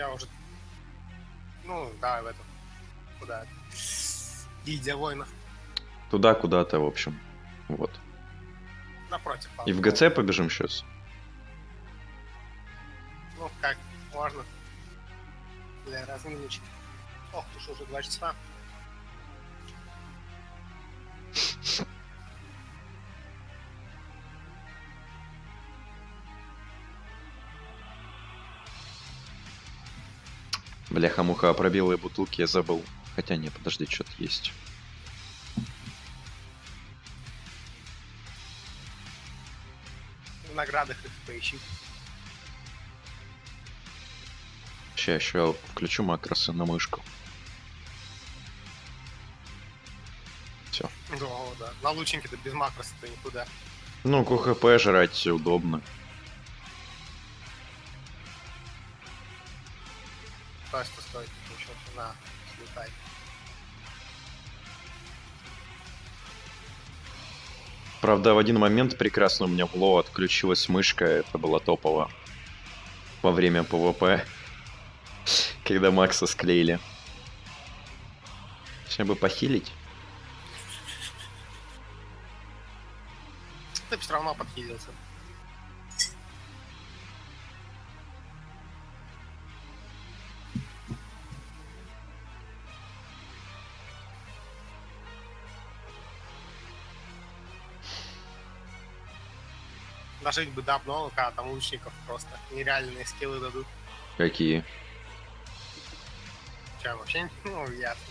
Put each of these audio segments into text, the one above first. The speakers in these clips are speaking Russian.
Я уже... Ну, давай в эту. Куда? Гильдия воинов. Туда куда-то, в общем. Вот. Напротив. И в ГЦ побежим сейчас. Ну, как можно. Для разминочки. Ох, ты что, уже 2 часа. Бляха-муха, про белые бутылки я забыл. Хотя не, подожди, что-то есть. В наградах их поищи. Сейчас еще включу макросы на мышку. Все. Да. На лучнике-то без макроса-то никуда. Ну, КХП жрать удобно. Стой. Еще на, слетай. Правда, в один момент прекрасно у меня в лоу отключилась мышка. Это было топово. Во время ПВП. Когда Макса склеили. Сейчас бы похилить. Ты все равно подхилился. Дожить бы до обновы, когда там лучников просто нереальные скиллы дадут. Какие? Чем вообще? Ну, ясно.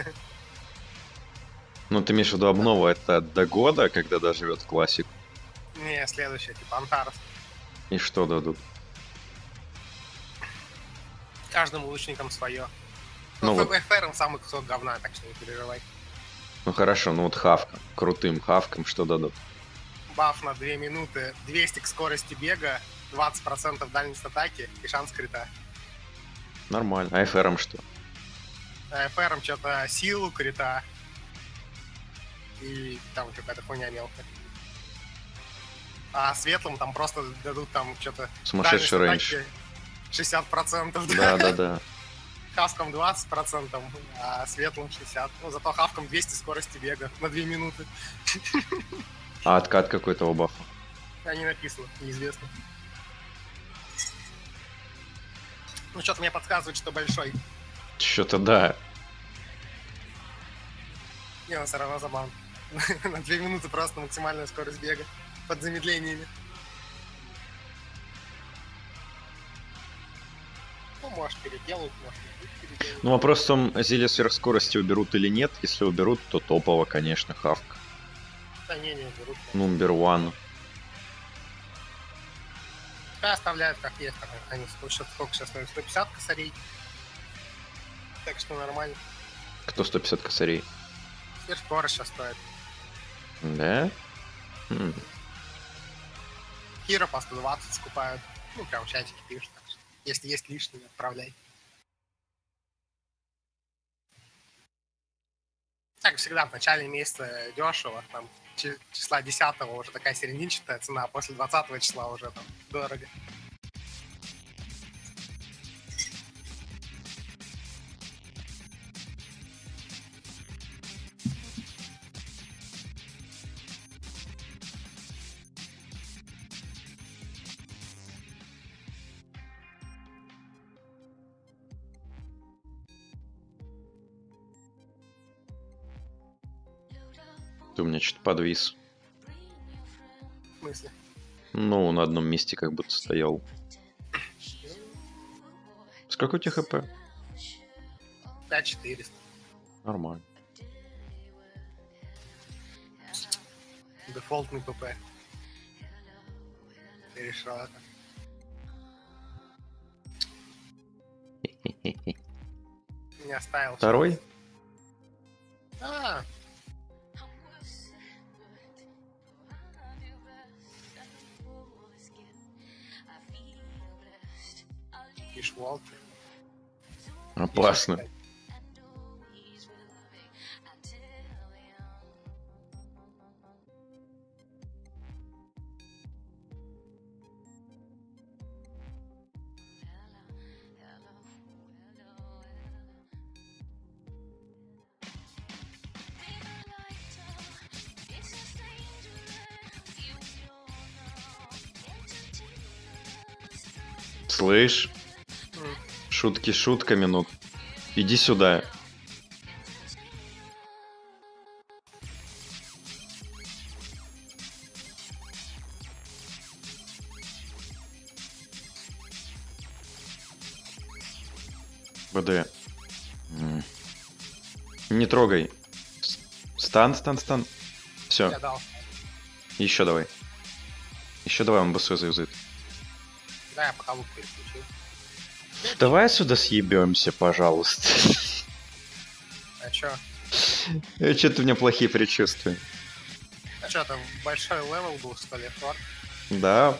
Ну, ты имеешь в виду обнова, это до года, когда доживет классик? Не, следующее, типа Антарес. И что дадут? Каждым лучникам свое. Ну, Ну, вот. ФРом самый кусок говна, так что не переживай. Ну хорошо, ну вот хавка. Крутым хавкам что дадут? Баф на 2 минуты, 200 к скорости бега, 20% дальность атаки и шанс крита. Нормально. А ФРом что? А ФРом что-то силу крита. И там какая-то хуйня мелкая. А светлым там просто дадут там что-то... Сумасшедший рейндж. 60%. Да. Хавкам 20%, а светлым 60%. Ну, зато хавкам 200 скорости бега на 2 минуты. А откат какой-то у бафа? Не написано, неизвестно. Ну, что-то мне подсказывает, что большой. Что-то да. Не, он все равно забавно. На 2 минуты просто максимальная скорость бега. Под замедлениями. Ну, может, переделают, может, не будет переделать. Ну, вопрос в том, зелье сверхскорости уберут или нет. Если уберут, то топово, конечно, хавка. Да не уберут. Number one. Оставляют как есть. Они сколько сейчас стоит? 150 косарей. Так что нормально. Кто 150 косарей? Сверхскорость сейчас стоит. Да? Хиро по 120 скупают. Ну, прям в чатике пишут. Так что, если есть лишнее, отправляй. Как всегда, в начале месяца дешево. Там числа 10-го уже такая серединчатая цена, а после 20 числа уже там дорого. Ты у меня что-то подвис. В смысле? Ну, на одном месте как будто стоял. Сколько у тебя хп? 5400. Нормально. Дефолтный ПП. Ты решил это. Не оставил. Второй? А, Фиш Уолтер. Опасно. Слышь, М. шутки шутками, ну иди сюда. БД. Не трогай. Стан. Все, Я дал. еще давай. Еще давай, он БС заюзает. Да, я пока лук переключил. Давай сюда съебемся, пожалуйста. А чё? Что-то у меня плохие предчувствия. А чё, там большой левел был, что ли, Форд? Да,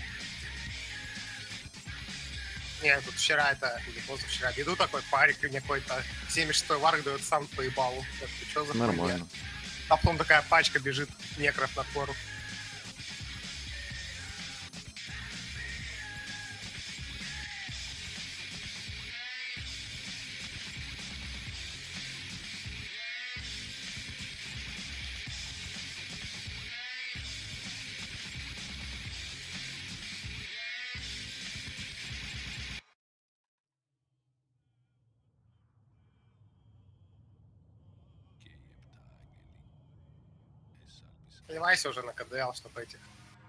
Не, тут вчера это, или позавчера, иду такой парик, и мне какой-то 76-й варк дает сам по ебалу. Я такой, чё за хуйня? нормально. А потом такая пачка бежит некров на фору. Сливайся уже на КДЛ, чтобы этих.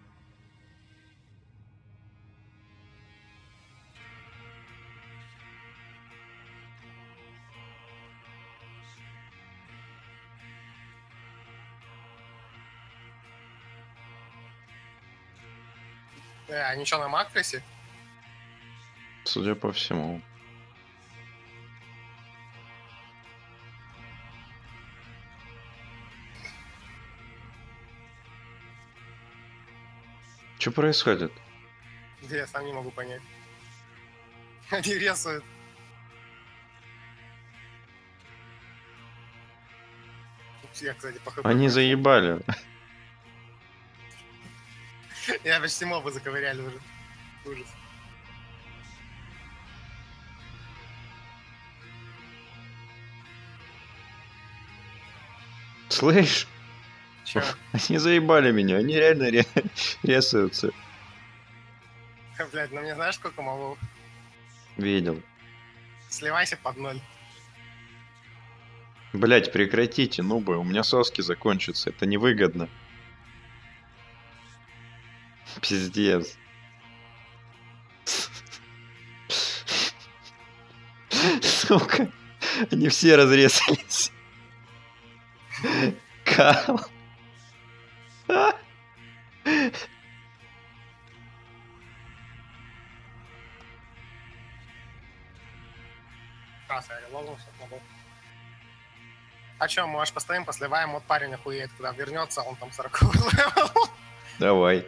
А ничего на Макфрисе? Судя по всему. Что происходит? Где я сам не могу понять. Они рисуют. Я, кстати, по ХП. Они заебали. Я почти мобы заковыряли уже. Ужас. Слышь, Чё? они заебали меня. Они реально ресаются. Блядь, ну мне знаешь, сколько мобов? Видел. Сливайся под ноль. Блять, прекратите, нубы. У меня соски закончатся. Это невыгодно. Пиздец. Сука. Они все разрезались. Кал. Раз, я логнулся, могу. А чё, мы аж постоим, посливаем, вот парень охуеет, когда вернется, он там 40 левел. Давай.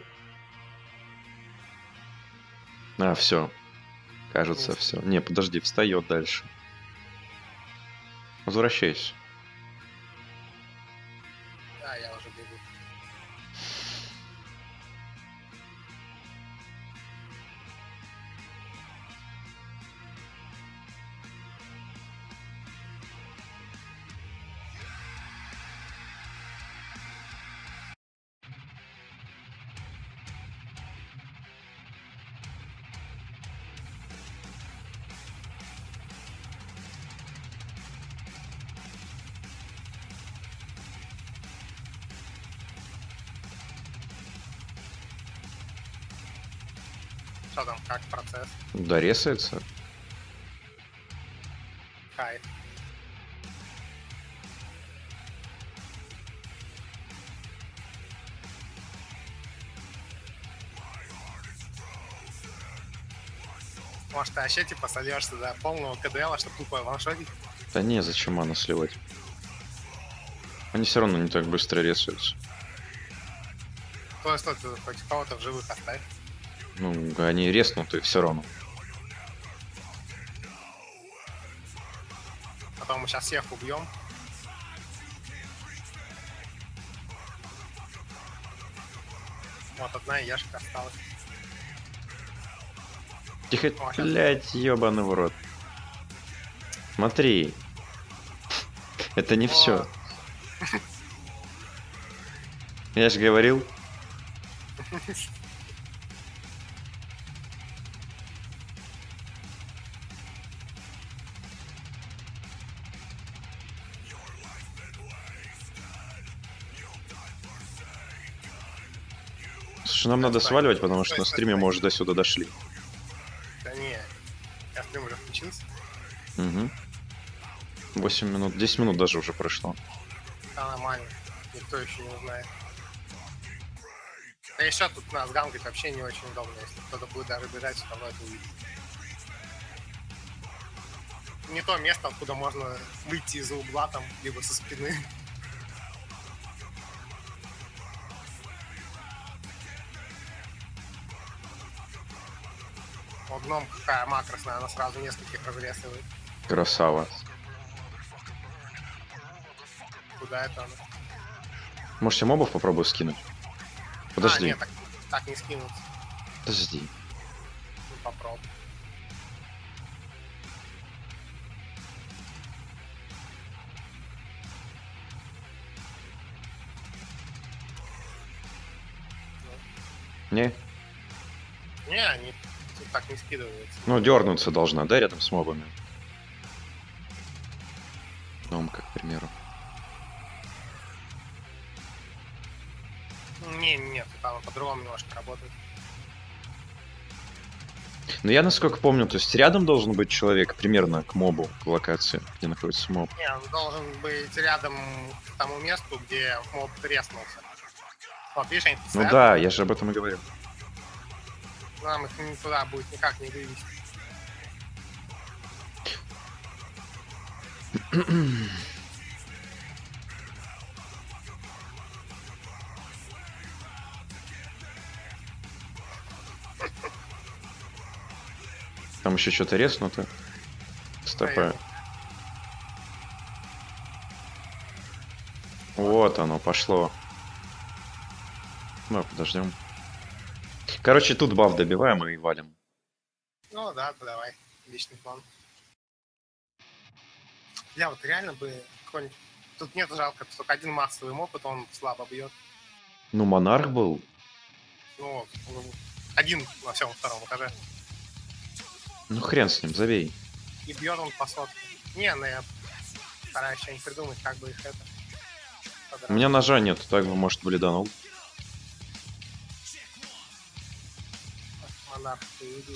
А, все. Кажется, все. Не, подожди, встает дальше. Возвращайся. Да, я уже бегу. Что там, как процесс? Доресается. Кайф. Может, ты вообще типа сольешься до полного КДЛа, чтобы тупо ваншотить? Да не, зачем она сливать? Они все равно не так быстро ресаются. То есть, ты хоть кого-то в живых оставь. Ну, они резнутые все равно. Потом мы сейчас всех убьем. Вот одна яшка осталась. Тихо, О, щас. блядь, ебаный в рот. Смотри. Это не все. Я же говорил. Что нам надо сваливать, потому что на стриме мы уже до сюда дошли. Да не, я стрим уже включился. Угу. 8 минут, 10 минут даже уже прошло. Да, нормально. Никто еще не узнает. А еще тут нас гамкать вообще не очень удобно. Если кто-то будет даже бежать, все равно это увидит. Не то место, откуда можно выйти из-за угла там, либо со спины. Вот гном какая макросная, она сразу нескольких разрезывает. Красава. Куда это она? Может, я мобов попробую скинуть? Подожди. Нет, так не скинуть. Подожди. Ну, попробуй. Не? Не, они тут так не скидываются. Ну, дернуться должна, да, рядом с мобами? Гномка, к примеру. Нет, там по-другому немножко работает. Но я, насколько помню, то есть рядом должен быть человек примерно к мобу, к локации, где находится моб. Не, он должен быть рядом к тому месту, где моб треснулся. Вот, видишь, они Ну да, я же об этом и говорил. Нам их туда будет никак не вывести. Там еще что-то резнуто. Стопэ. Вот оно, пошло. Ну, подождем. Короче, тут баф добиваем и валим. Ну да, давай. Личный план. Я вот реально бы какой-нибудь... Тут нет жалко, только один массовый моб, и он слабо бьет. Ну, монарх был. Ну, один на всем втором этаже. Ну, хрен с ним, забей. И бьет он по сотке. Не, ну я стараюсь что-нибудь придумать, как бы их это... У меня ножа нет, так бы, может, бледанул. Монарх идут.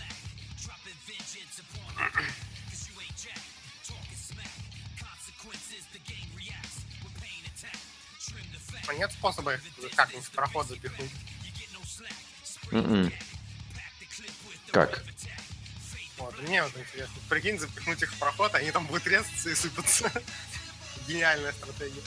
А нет способа их как-нибудь в проход запихнуть? Как? Вот, мне вот интересно. Прикинь, запихнуть их в проход, они там будут резаться и сыпаться. Гениальная стратегия.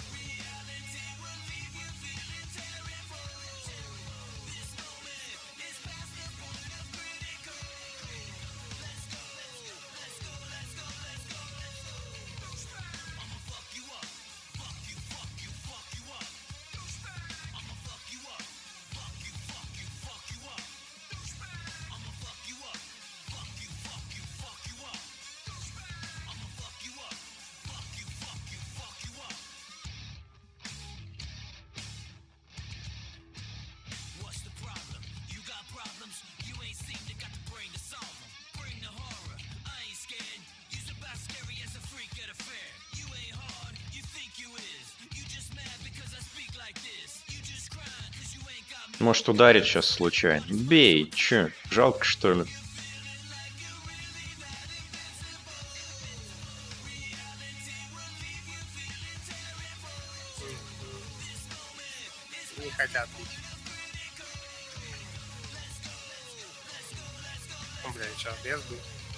Может, ударить сейчас случайно. Бей, чё, жалко, что ли? Не хотят бить. Ну, бля, что, без был?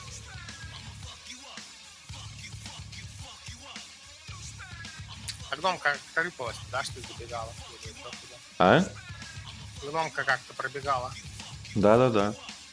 А гномка как-то рыпалась, да, что ли, забегала? Или еще куда? А? Гномка как-то пробегала. Да-да-да.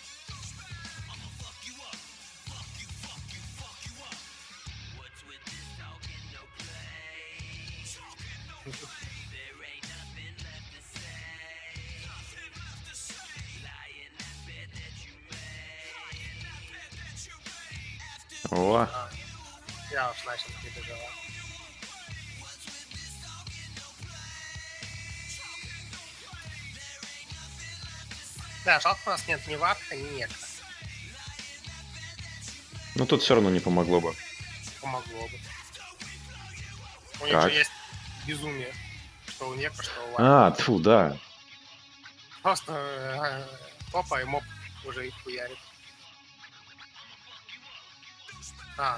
О, Я уж начал переживать. Да, жалко, у нас нет ни ватха, ни некра. ну тут все равно не помогло бы. Помогло бы. У них Как? же есть безумие. Что у некра, что у ватха. А, тьфу, да. Просто опа, и моб уже их хуярит. А.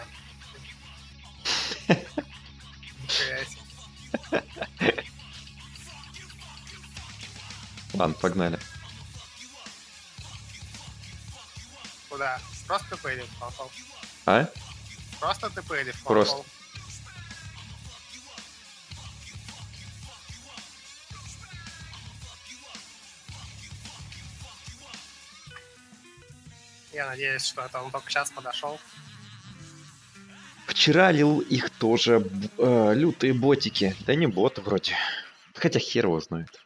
Нихуя себе. Ладно, погнали. Куда? Просто ТП или в консол? А? Просто ТП или в консол? Просто. Я надеюсь, что это он только сейчас подошел. Вчера лил их тоже лютые ботики. Да не боты вроде. Хотя хер его знает.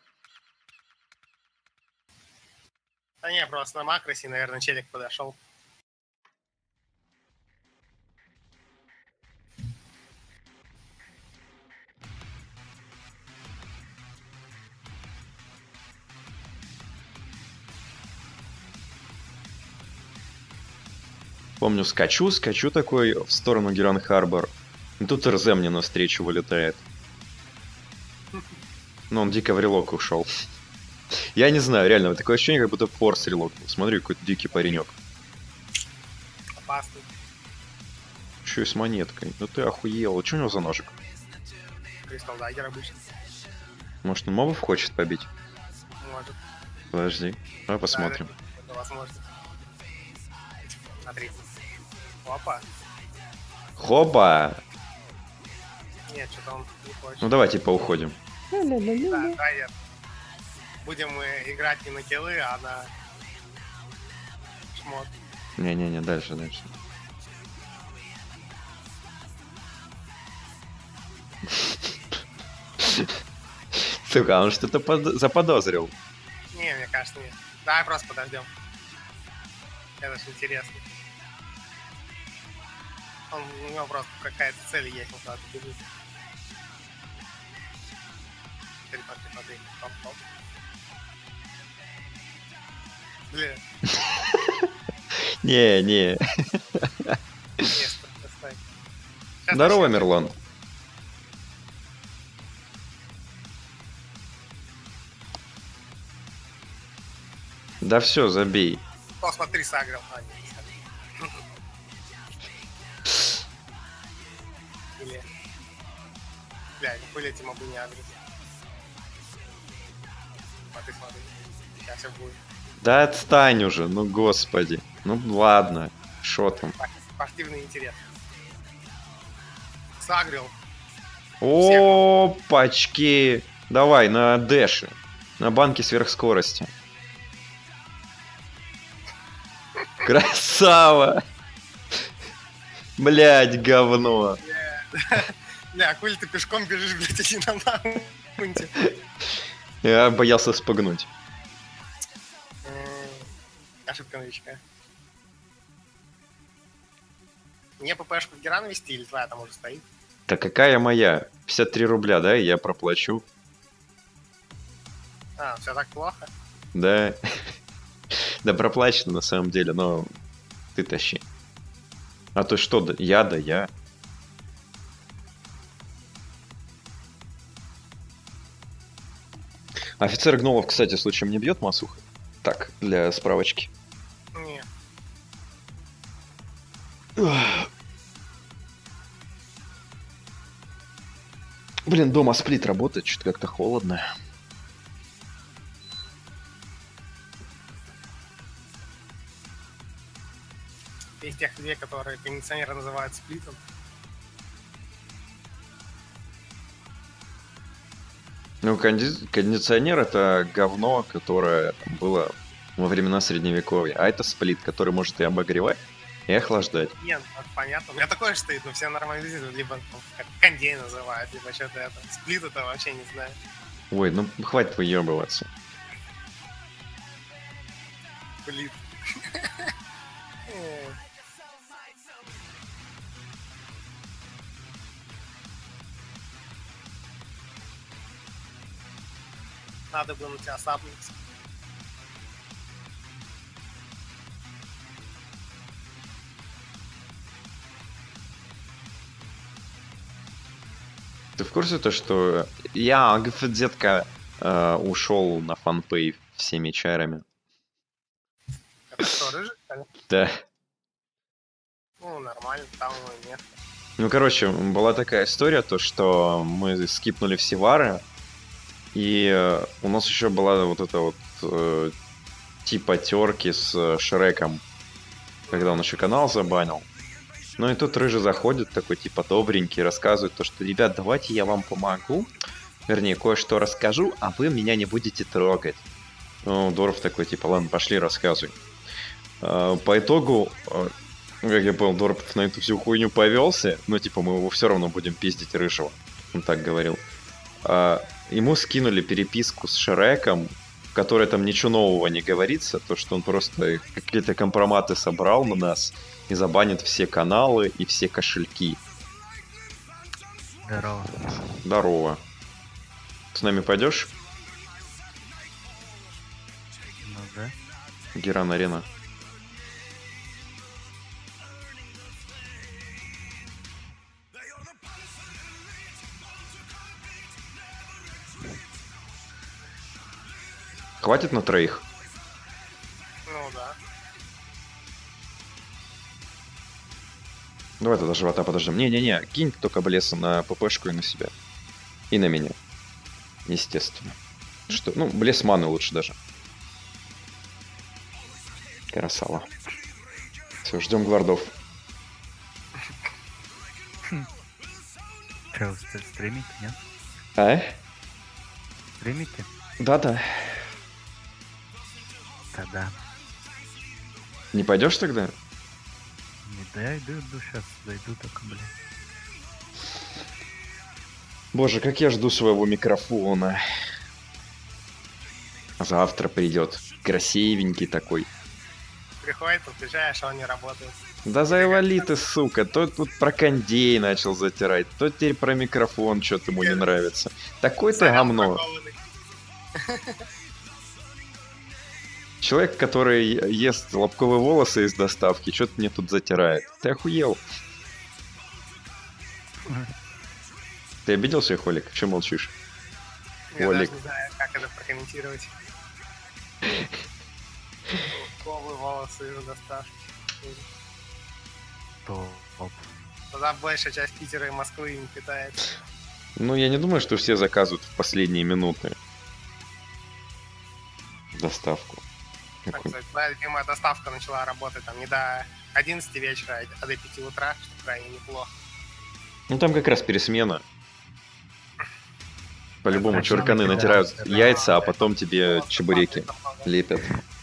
Да не, просто на макросе, наверное, челик подошел. Помню, скачу такой в сторону Геран-Харбор. И тут РЗ мне навстречу вылетает. Ну, он дико в релок ушел. Я не знаю, реально, такое ощущение, как будто форс релокнул. Смотри, какой-то дикий паренек. Опасный. Еще и с монеткой. Ну ты охуел. Что у него за ножик? Кристалл Даггер обычно. Может, он мобов хочет побить? Может. Подожди. Давай посмотрим. Да, это возможно. Смотри. Опа. Хоба! Нет, что-то он не хочет. Ну давай, типа, уходим. Да, нет. Будем мы играть не на киллы, а на шмот. Не-не-не, дальше. Сука, он что-то заподозрил. Не, мне кажется, нет. Давай просто подождем. Это же интересно. У него просто какая-то цель есть, он куда-то бежит. Смотри. Топ. Блин. Не. Стой. Здорово, Мерлон. Да все, забей. О, смотри, сагрил. Или... Бля, не хули эти мобы не агрят. Смотри. Сейчас все будет. Да отстань уже, ну господи. Ну ладно, шо там? Спортивный интерес. Сагрил. Опачки. Давай, на дэше. На банке сверхскорости. Красава! Блять, говно. Бля, хули ты пешком бежишь, блядь, иди на маунте. Я боялся спугнуть. Ошибка новичка. Мне ППшку Герана вести или твоя там уже стоит? Да какая моя? 53 рубля, да? Я проплачу. А, все так плохо? Да. Да проплачено на самом деле, но ты тащи. А то что, да я. Офицер Гнолов, кстати, случаем не бьет массуха? Так, для справочки. Не. Блин, дома сплит работает, что-то как-то холодно. Есть тех людей, которые кондиционеры называют сплитом. Ну, кондиционер — это говно, которое было во времена Средневековья. А это сплит, который может и обогревать, и охлаждать. Нет, это понятно. У меня такое же стоит, но все нормализируют, либо как кондей называют, либо что-то это. Сплит это вообще не знаю. Ой, ну хватит выебываться. Сплит. Надо было на тебя сапнуться. Ты в курсе то, что я, детка, ушел на фанпей всеми чарами. Это что, рыжий, что ли? Да. Ну, нормально, там его нет. Ну, короче, была такая история, то, что мы скипнули все вары, и у нас еще была вот эта вот типа терки с Шреком, когда он еще канал забанил. Ну и тут Рыжий заходит, такой типа добренький, рассказывает то, что, ребят, давайте я вам помогу, вернее, кое-что расскажу, а вы меня не будете трогать. Ну, Доров такой, типа, ладно, пошли, рассказывай. По итогу, как я понял, Доров на эту всю хуйню повелся, но типа мы его все равно будем пиздить Рыжего. Он так говорил. Ему скинули переписку с Шреком, в которой там ничего нового не говорится, то что он просто какие-то компроматы собрал на нас и забанит все каналы и все кошельки. Здорово. Здорово. С нами пойдешь? Ну да. Геран Арена. Хватит на троих? Ну да. Давай тогда живота подождем. Не-не-не, кинь только Блеса на ППшку и на себя. И на меня. Естественно. Что? Ну, Блес маны лучше даже. Красава. Все, ждем гвардов. Че, стримите, нет? А? Стримите? Да-да. Тогда. Не пойдешь тогда? Не, да я иду сейчас, зайду только, блин. Боже, как я жду своего микрофона. Завтра придет. Красивенький такой. Приходит, подключаешь, а он не работает. Да завали ты, сука. То тут про кондей начал затирать, то теперь про микрофон что-то ему не нравится. Такой ты говно. Бракованный. Человек, который ест лобковые волосы из доставки, что-то мне тут затирает. Ты охуел? Ты обиделся, Холик? Че молчишь? Я Олег. даже не знаю, как это прокомментировать. Лобковые волосы из доставки. Топ. Тогда большая часть Питера и Москвы не питается. Ну, я не думаю, что все заказывают в последние минуты доставку. Так Какой- сказать, моя любимая доставка начала работать там не до 11 вечера, а до 5 утра, что крайне неплохо. Ну, там как раз пересмена. По-любому Значит, чурканы да, натирают да, яйца, а да. потом тебе чебуреки лепят.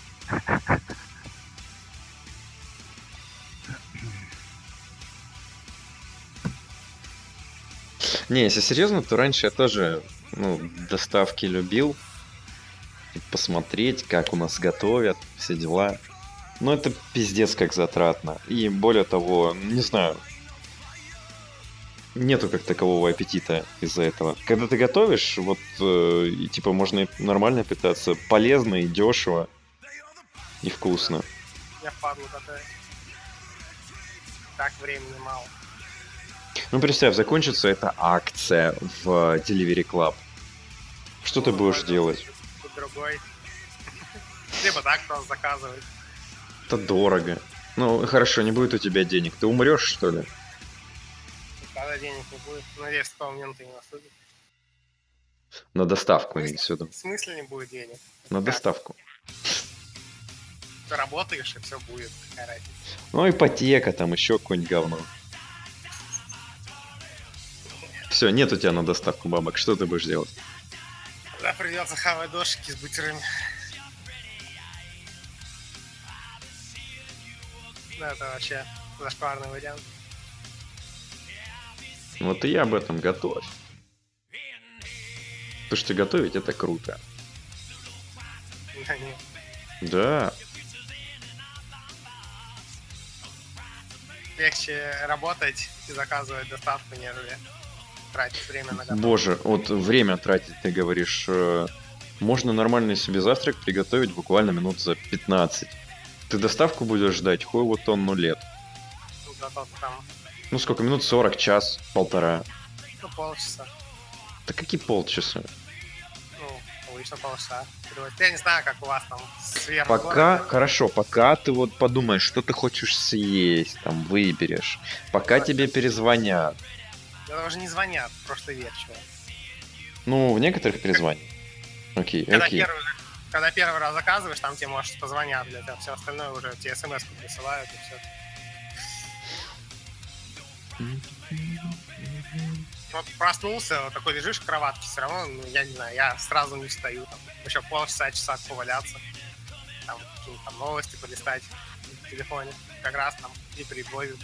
Не, если серьезно, то раньше я тоже, доставки любил. Посмотреть, как у нас готовят, все дела. Но это пиздец как затратно. И более того, не знаю, нету как такового аппетита из-за этого. Когда ты готовишь, вот, и, типа, можно и нормально питаться, полезно и дешево, и вкусно. Я впадлу готовить. Так времени мало. Ну, представь, закончится эта акция в Delivery Club. Что ты будешь делать? Тут другой. Либо так просто заказывать. Это дорого. Ну, хорошо, не будет у тебя денег. Ты умрешь, что ли? Когда денег не будет. Надеюсь, с того момента не наступит. На доставку, имеется в виду. В смысле не будет денег? На Как? доставку. Ты работаешь, и все будет. Какая разница? Ну, ипотека, там еще какое-нибудь говно. Все, нет у тебя на доставку бабок. Что ты будешь делать? Тогда придется хавать дошики с бутерами. Да, это вообще зашкварный вариант. Вот и я об этом готовь. То, что готовить, это круто. Да нет. Да. Легче работать и заказывать доставку, нежели тратить время на готовку. Боже, вот время тратить, ты говоришь. Можно нормальный себе завтрак приготовить буквально минут за 15. Ты доставку будешь ждать, хуй его тонну лет. Зато там, Ну сколько, минут 40, час, полтора. полчаса. Да какие полчаса? Ну, обычно полчаса. Я не знаю, как у вас там сверху. Пока, хорошо, пока ты вот подумаешь, что ты хочешь съесть, там, выберешь. Пока тебе перезвонят. Да уже не звонят, прошлый вечер. Ну, в некоторых перезвонят. Окей, окей. Когда первый раз заказываешь, там тебе, может, позвонят, блядь, а все остальное уже тебе смс-ку присылают и все. Вот проснулся, вот такой лежишь в кроватке, все равно, ну, я не знаю, я сразу не встаю, там, еще полчаса поваляться, там, какие-то там новости полистать в телефоне, как раз там и прибой.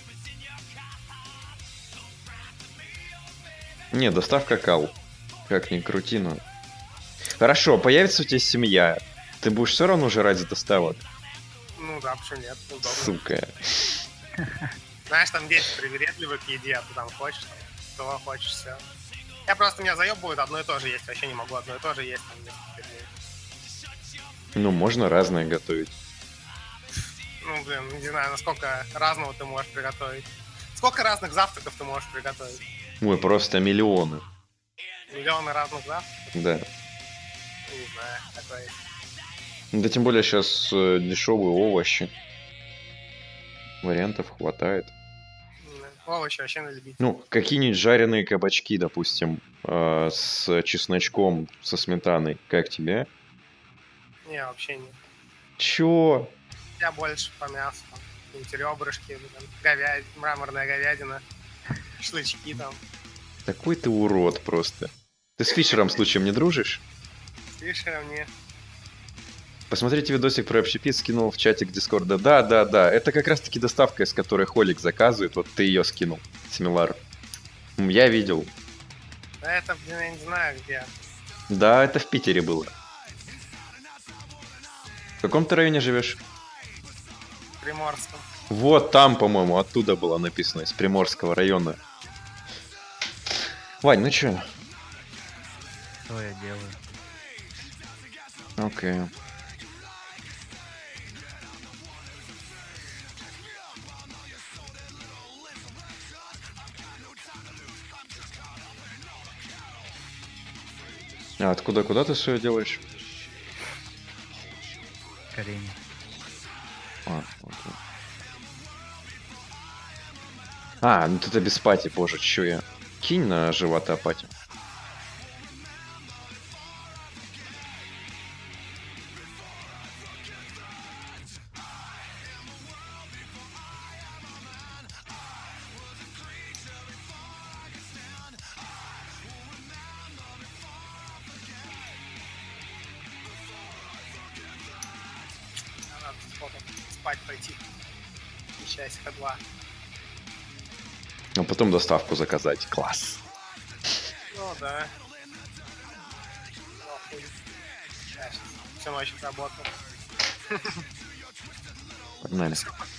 Не, доставка кал. Как ни крути, но... Хорошо, появится у тебя семья. Ты будешь все равно жрать с доставок? Ну да, почему нет, удобно. Сука. Знаешь, там дети привередливы к еде, а ты там хочешь, там, что хочешь, все. Я просто, меня заебывают, одно и то же есть, вообще не могу одно и то же есть, там, несколько дней. Ну, можно разное готовить. Ну, блин, не знаю, насколько разного ты можешь приготовить. Сколько разных завтраков ты можешь приготовить? Ой, просто миллионы. Миллионы разных завтраков? Да. Не знаю, такое есть. Да тем более сейчас дешевые овощи. Вариантов хватает. Овощи вообще на любителя. Ну, какие-нибудь жареные кабачки, допустим, с чесночком, со сметаной. Как тебе? Не, вообще нет. Чё? Я больше по мясу, там, какие-нибудь ребрышки, говядина, мраморная говядина, шашлычки там. Такой ты урод просто. Ты с Фишером случаем не дружишь? С Фишером не. Посмотрите видосик про общепит, скинул в чатик Дискорда. Да. Это как раз таки доставка, из которой Холик заказывает. Вот ты ее скинул, Симилар. Я видел. Да это, блин, я не знаю где. Да, это в Питере было. В каком ты районе живешь? В Приморском. Вот там, по-моему, оттуда было написано, из Приморского района. Вань, ну чё? Что я делаю? Окей. А откуда, куда ты все делаешь? Корень. Окей. Ну ты без пати, боже, чё я? Кинь на живота пати. Надо спать пойти. И часика 2. А потом доставку заказать. Класс. Ну да. Сейчас всю ночь работал. Погнали.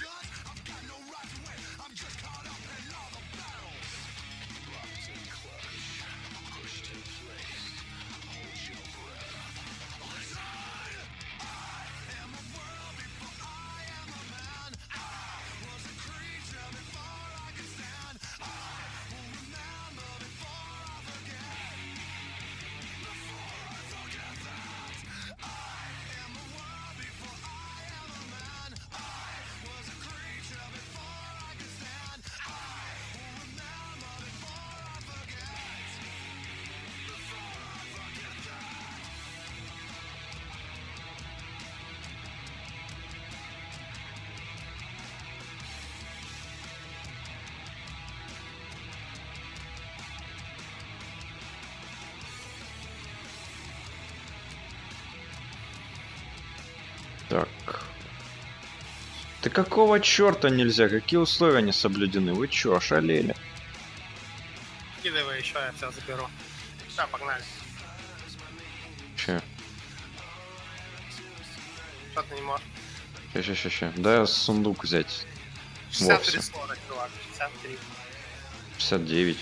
Так. Ты какого черта нельзя? Какие условия не соблюдены? Вы чё, ошалели? Кидывай еще, я все заберу. Все, погнали. Че? Что ты не можешь? Ща. Дай сундук взять. 63 Вовсе. слота, чувак. 63. 59.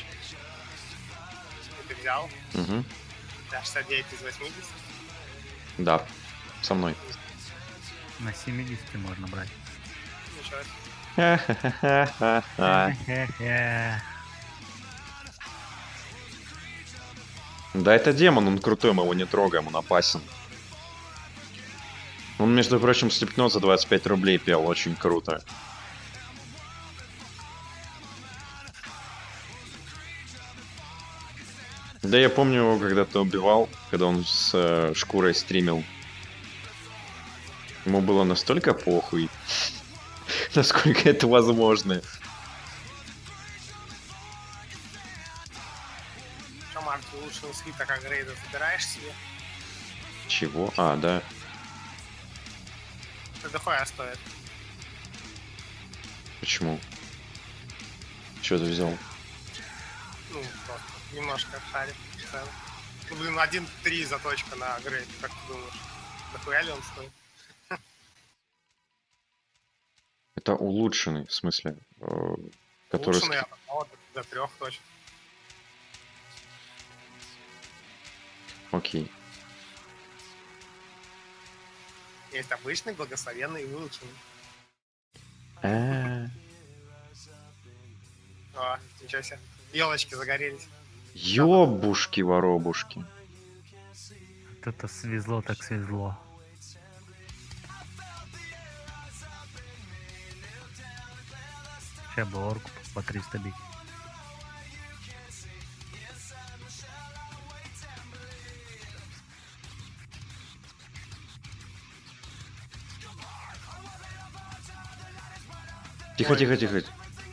Ты взял? Угу. Да, 69 из 80. Да. Со мной. На 70 можно брать. Ничего. Хе-хе-хе. Да это демон, он крутой, мы его не трогаем, он опасен. Он, между прочим, Slipknot за 25 рублей пел, очень круто. Да я помню его когда-то убивал, когда он с шкурой стримил. Ему было настолько похуй, насколько это возможно. Что, Марк, ты лучшего свиток апгрейда забираешь себе? Чего? А, да. Это дохуя стоит. Почему? Что ты взял? Ну, просто немножко шарик. Ну, блин, 1.3 заточка на апгрейд, как ты думаешь? Дохуя ли он стоит? Это улучшенный, в смысле, который... Улучшенный от 1 до 3 точек. Окей. Есть обычный, благословенный и улучшенный. А, О, ничего себе. Елочки загорелись. ёбушки-воробушки. Вот это свезло так свезло. Сейчас бы орку по 300 бить. Тихо, тихо, тихо.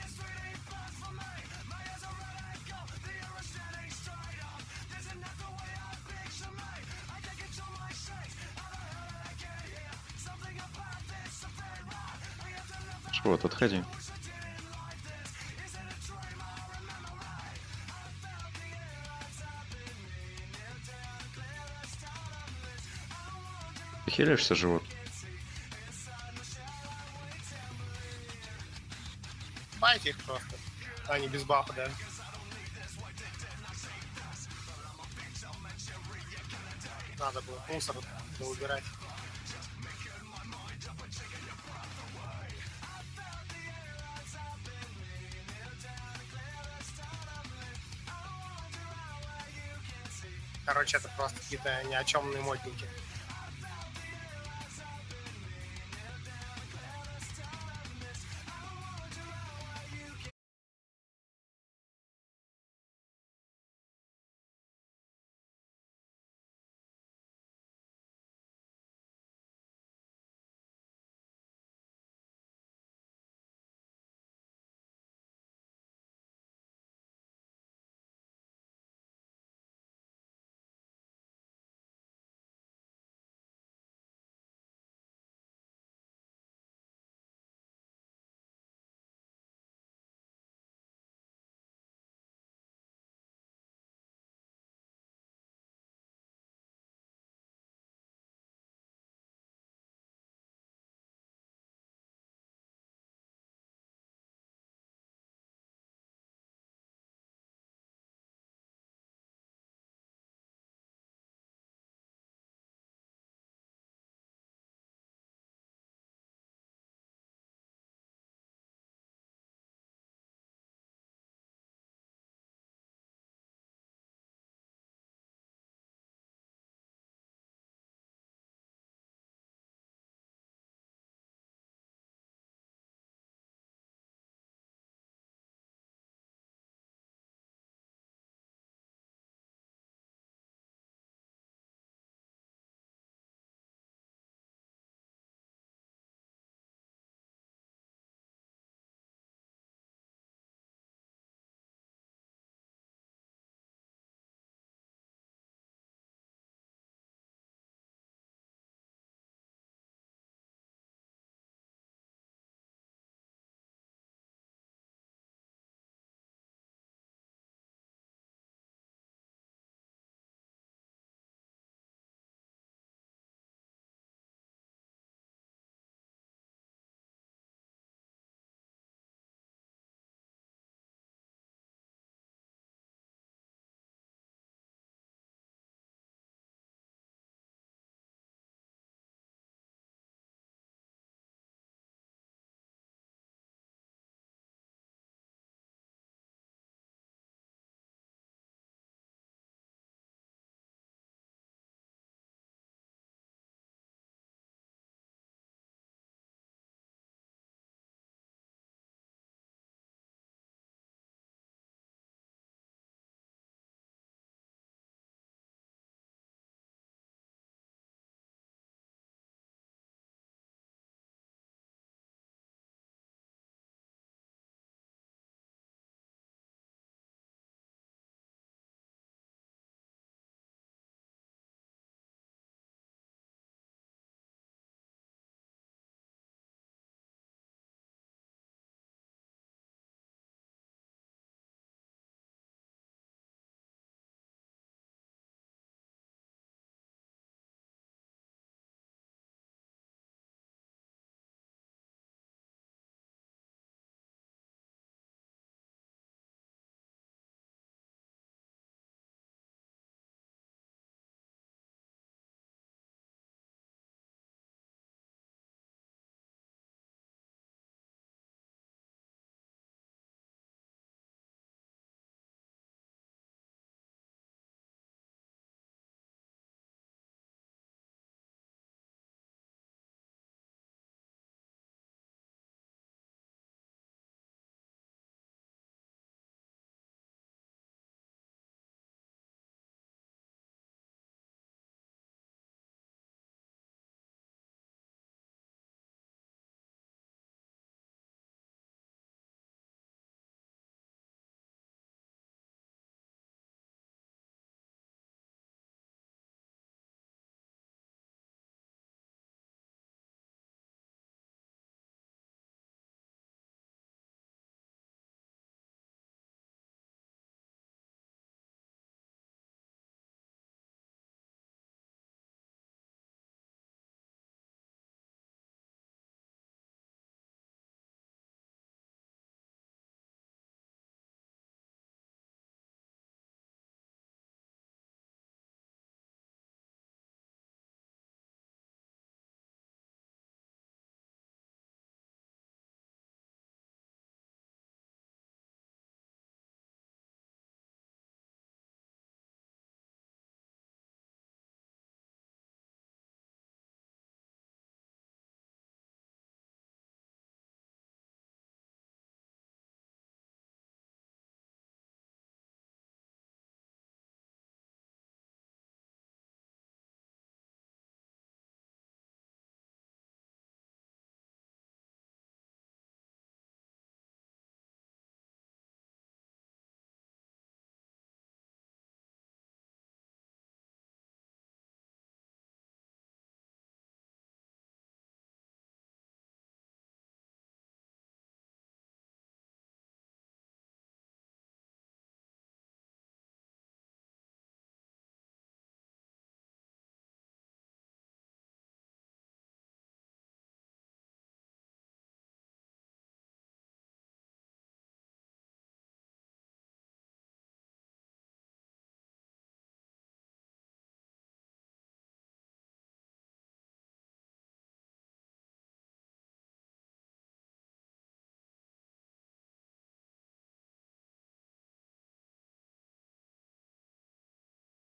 Вот, отходи. Ты хилишься, живот? Байте их просто. Они без бафа, да. Надо было мусор убирать. Короче, это просто какие-то ни о чемные модники.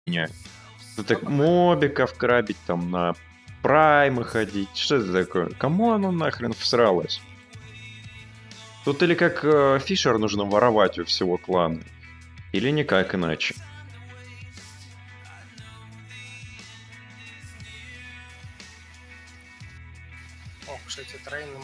хуйня. Это так мобиков крабить, там на праймы ходить. Что это такое? Кому оно нахрен всралось? Тут или как Фишер нужно воровать у всего клана, или никак иначе. Ох уж эти трейны.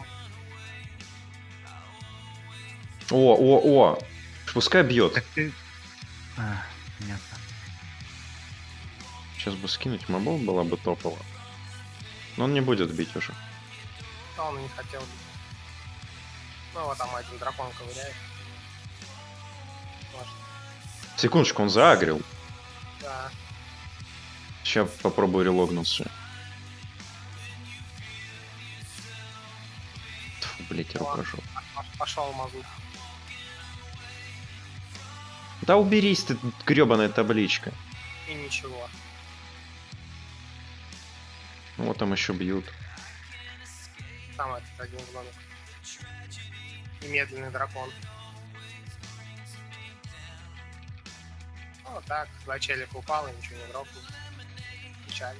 О! Пускай бьет. Так ты... Понятно. Сейчас бы скинуть мобов была бы топово. Но он не будет бить уже. Но он и не хотел бы. Ну вот там один дракон ковыряет. Может, Секундочку, он заагрил. да. Сейчас попробую релогнуться. Тьфу, блять, рукожоп. Пошел мазут. Да уберись ты, гребаная табличка. И ничего. Ну, вот там еще бьют. Там этот один гномик. И медленный дракон. Ну вот так, два челика упало, ничего не дропнул. Печально.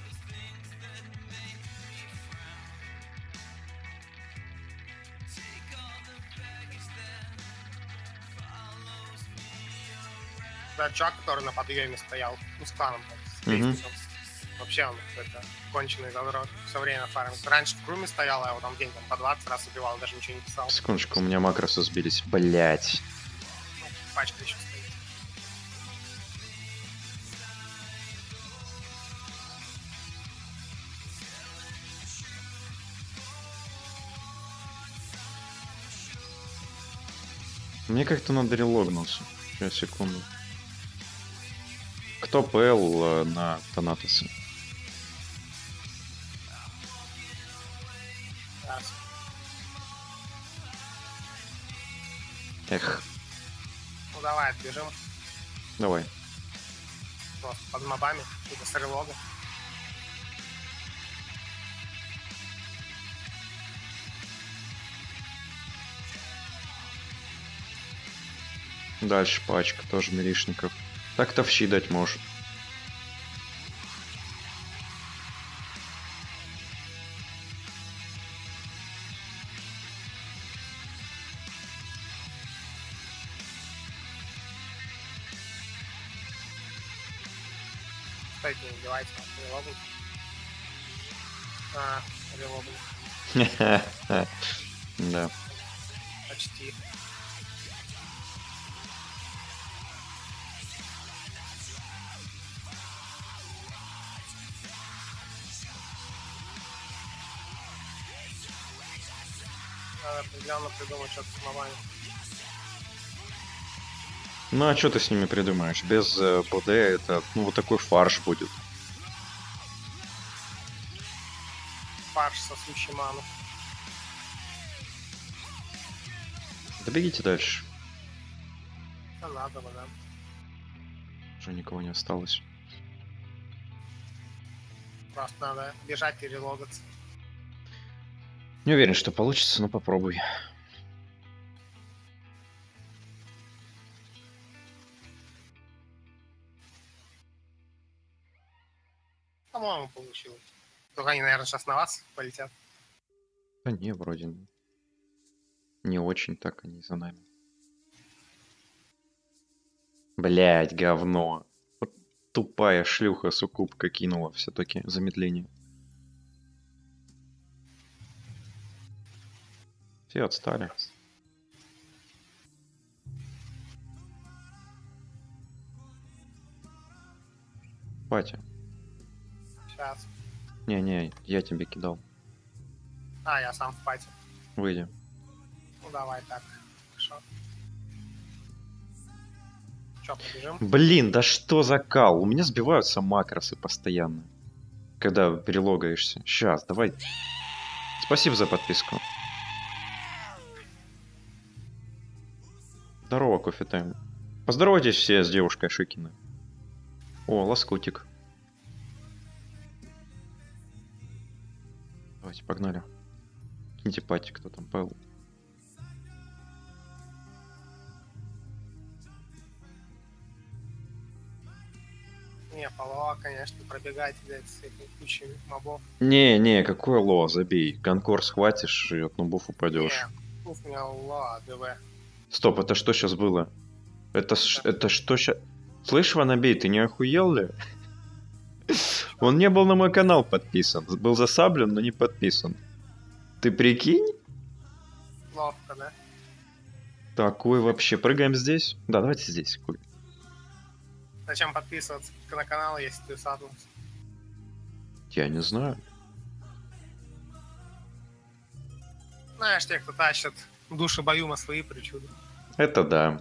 Да, чувак, который на подъеме стоял, ну, с кланом, с Мгм. лестницей. Вообще он какой-то конченый задрот. Все время фармит. Раньше в круме стоял, а я его там в день там, по 20 раз убивал, даже ничего не писал. Секундочку, у меня макросы сбились. Блять. Ну, пачка еще стоит. Мне как-то надо релогнуться. Сейчас, секунду. Кто ПЛ на Танатосе? Раз. Эх, Ну давай, отбежим. давай. Просто под мобами, какие-то с релога. Дальше пачка тоже милишников. Так-то в щи дать может. Стойте, не убивайте, релогом. Релогом. Да. Почти. Надо определенно придумать что-то с мобами. Ну а что ты с ними придумаешь? Без БД это, ну, вот такой фарш будет. Фарш сосущий ману. Добегите дальше. Да надо бы, да. Уже никого не осталось. Просто надо бежать и релогаться. Не уверен, что получится, но попробуй. По-моему, получилось. Только они, наверное, сейчас на вас полетят. Да не, вроде не очень так они за нами. Блять, говно. Вот тупая шлюха суккубка кинула все-таки замедление. Все отстали. Патя. Сейчас. Не, я тебе кидал. Я сам в пати. Выйди. Ну давай так. Хорошо. Че, побежим? Блин, да что за кал? У меня сбиваются макросы постоянно. Когда перелогаешься. Сейчас, давай. Спасибо за подписку. Здорово, кофе тайм. Поздоровайтесь все с девушкой Шикиной. О, лоскутик. Давайте, погнали. Киньте пати, кто там был. Не, поло, конечно, пробегать, блядь, с этими кучами мобов. Не, какой ло, забей. Конкор схватишь и от нубов упадешь. Не, у меня ло, ДВ. Стоп, это что сейчас было? Это что сейчас? Слышь, Ванабей, ты не охуел ли? Он не был на мой канал подписан. Был засаблен, но не подписан. Ты прикинь? Ловко, да? Такой вообще. Прыгаем здесь? Да, давайте здесь. Хуй. Зачем подписываться на канал, если ты саднулся? Я не знаю. Знаешь, те, кто тащат души Баюма свои причуды. Это да.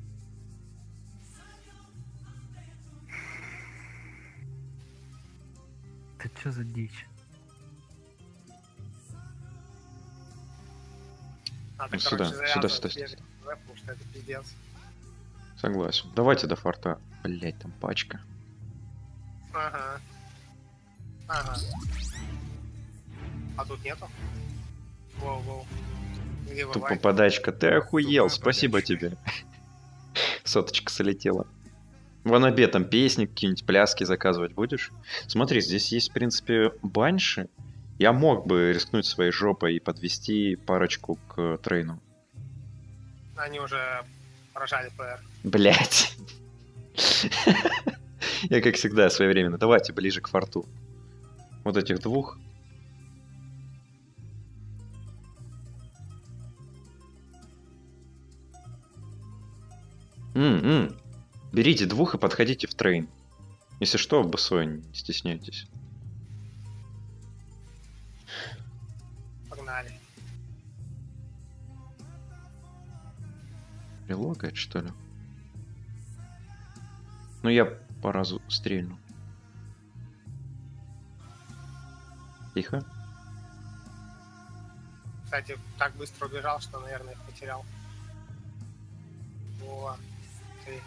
Это что за дичь? Надо, Ну, короче, сюда, завязывать сюда. бегать, да, потому что это пиздец. Согласен. Давайте до форта. Блять, там пачка. Ага. А тут нету? Воу. Где Тупо бывает? подачка. Ты охуел, Тупая спасибо подачка. тебе. Соточка солетела. Ванабе, там песни какие-нибудь, пляски заказывать будешь? Смотри, здесь есть, в принципе, банши. Я мог бы рискнуть своей жопой и подвести парочку к трейну. Они уже поражали ПР. Блять. Я, как всегда, своевременно. Давайте ближе к форту. Вот этих двух. Берите двух и подходите в трейн. Если что, в БСО не стесняйтесь. Погнали. Прилогает, что ли? Ну, я по разу стрельну. Тихо. Кстати, так быстро убежал, что, наверное, их потерял. О, ты.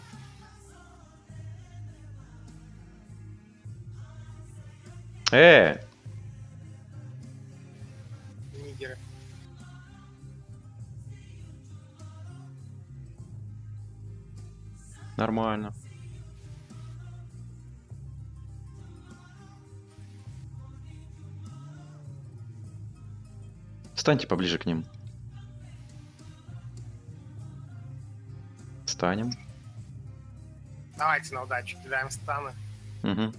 Нигеры. Нормально. Встаньте поближе к ним. Встанем. Давайте на удачу кидаем станы. Угу.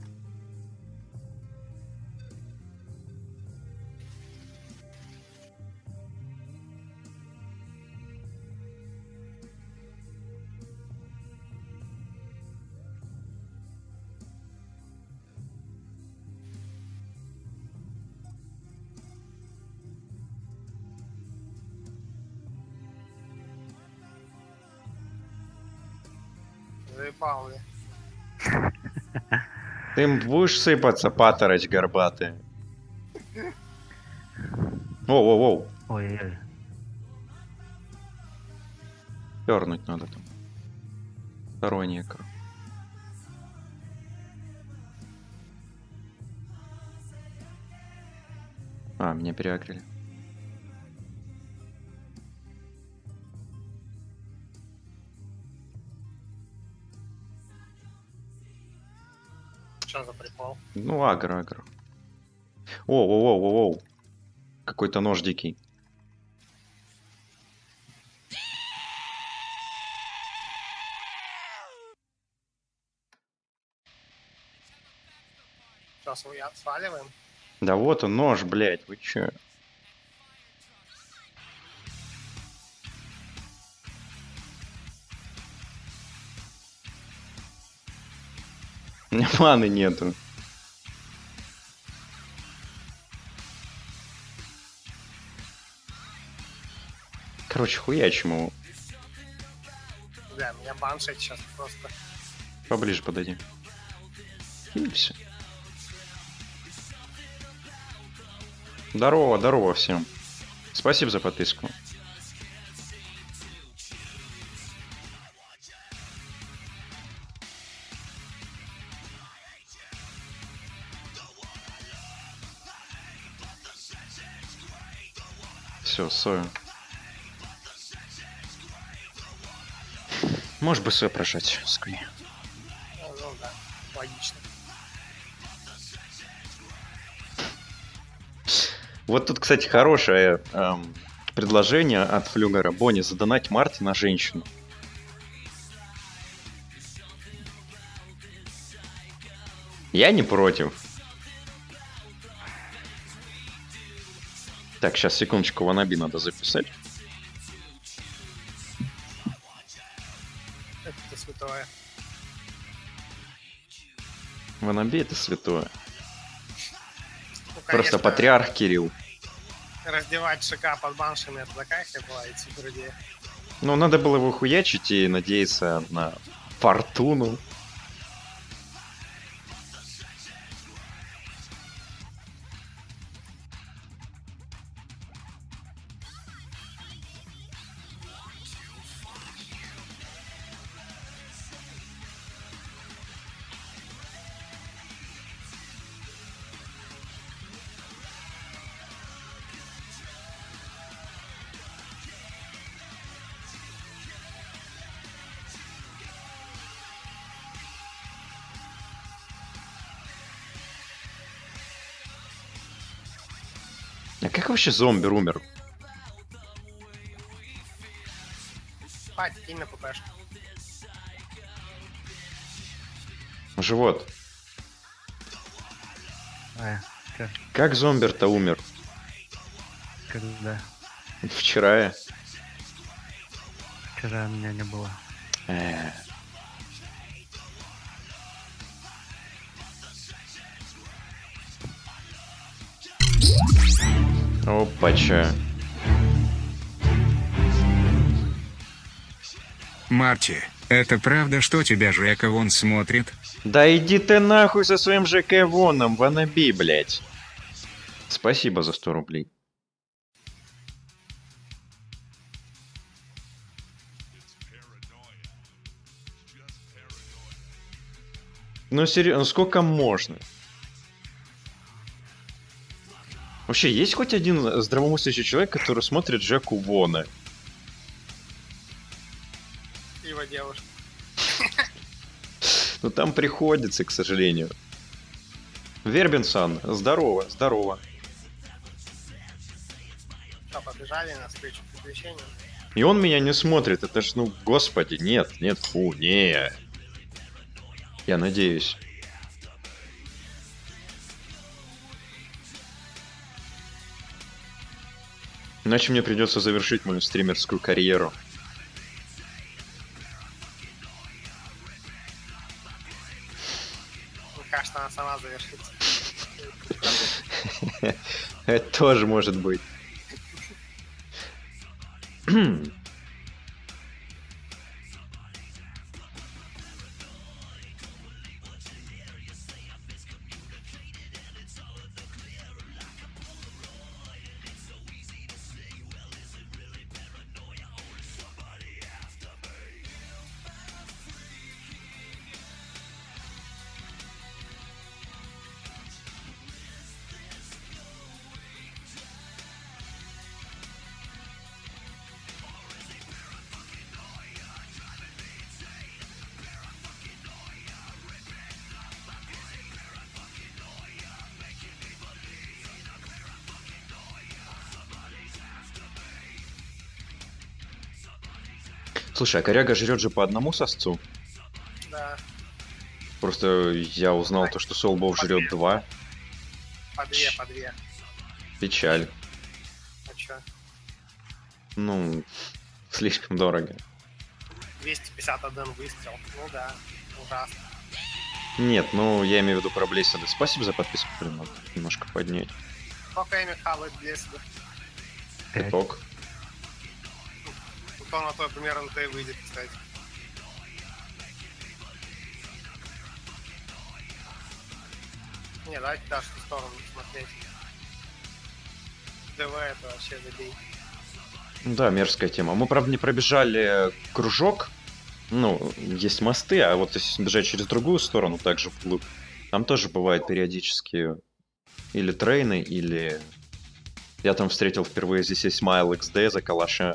Заебал мне. Ты им будешь сыпаться, паторочь горбатый? Воу. Ой-ой-ой. Пернуть надо там. Второй некро. А, меня переагрили. Что за прикол? Ну, агро. Воу. Какой-то нож дикий. Сейчас сваливаем. Да вот он, нож, блядь, вы чё? У меня маны нету. Короче, хуячим его. Да, меня баншит сейчас просто. Поближе подойди. И все. Здорово всем. Спасибо за подписку. Все, сою. Можешь бы свое прожать, скорее. Ну да, логично. Вот тут, кстати, хорошее предложение от Флюгера. Бонни, задонать Марти на женщину. Я не против. Так, сейчас, секундочку, ванаби надо записать. Это святое. Ванаби это святое. Ну, Просто конечно, патриарх Кирилл. раздевать ШК под баншами, это такая себе была и супер идея. Ну, надо было его хуячить и надеяться на фортуну. А как вообще зомбер умер? Спать, кинь на ППшку. Живот. Как, Как зомбер-то умер? когда? Вчера. Вчера меня не было. Опача. Марти, это правда, что тебя Жека вон смотрит? Да иди ты нахуй со своим ЖК Воном, ванаби, блять. Спасибо за 100 рублей. Ну серьезно, сколько можно? Вообще, есть хоть один здравомыслящий человек, который смотрит Джеку Вона? Его девушка. Ну там приходится, к сожалению. Вербинсон, здорово, здорово. Что, побежали на встречу приключения? И он меня не смотрит, это ж, ну, господи, нет, нет, фу, не. Я надеюсь. Иначе мне придется завершить мою стримерскую карьеру. Мне кажется, она сама завершится. Это тоже может быть. Слушай, а коряга жрет же по одному сосцу? Да, Просто я узнал то, что Солбов жрет 2. по две. Печаль. А чё? Ну, слишком дорого. 251 выстрел. Ну да, ужасно. Нет, ну я имею в виду про Блейсада. Спасибо за подписку, блин, надо немножко поднять. Сколько ими хавает Блесда? Итог. Ну, то на то примерно то и выйдет, кстати. Не, давайте даже в ту сторону смотреть. ДВ это вообще забей. Да, мерзкая тема. Мы, правда, не пробежали кружок. Ну, есть мосты, а вот если бежать через другую сторону, также вглубь, там тоже бывает периодически или трейны, или... Я там встретил впервые здесь есть Smile XD за калаша.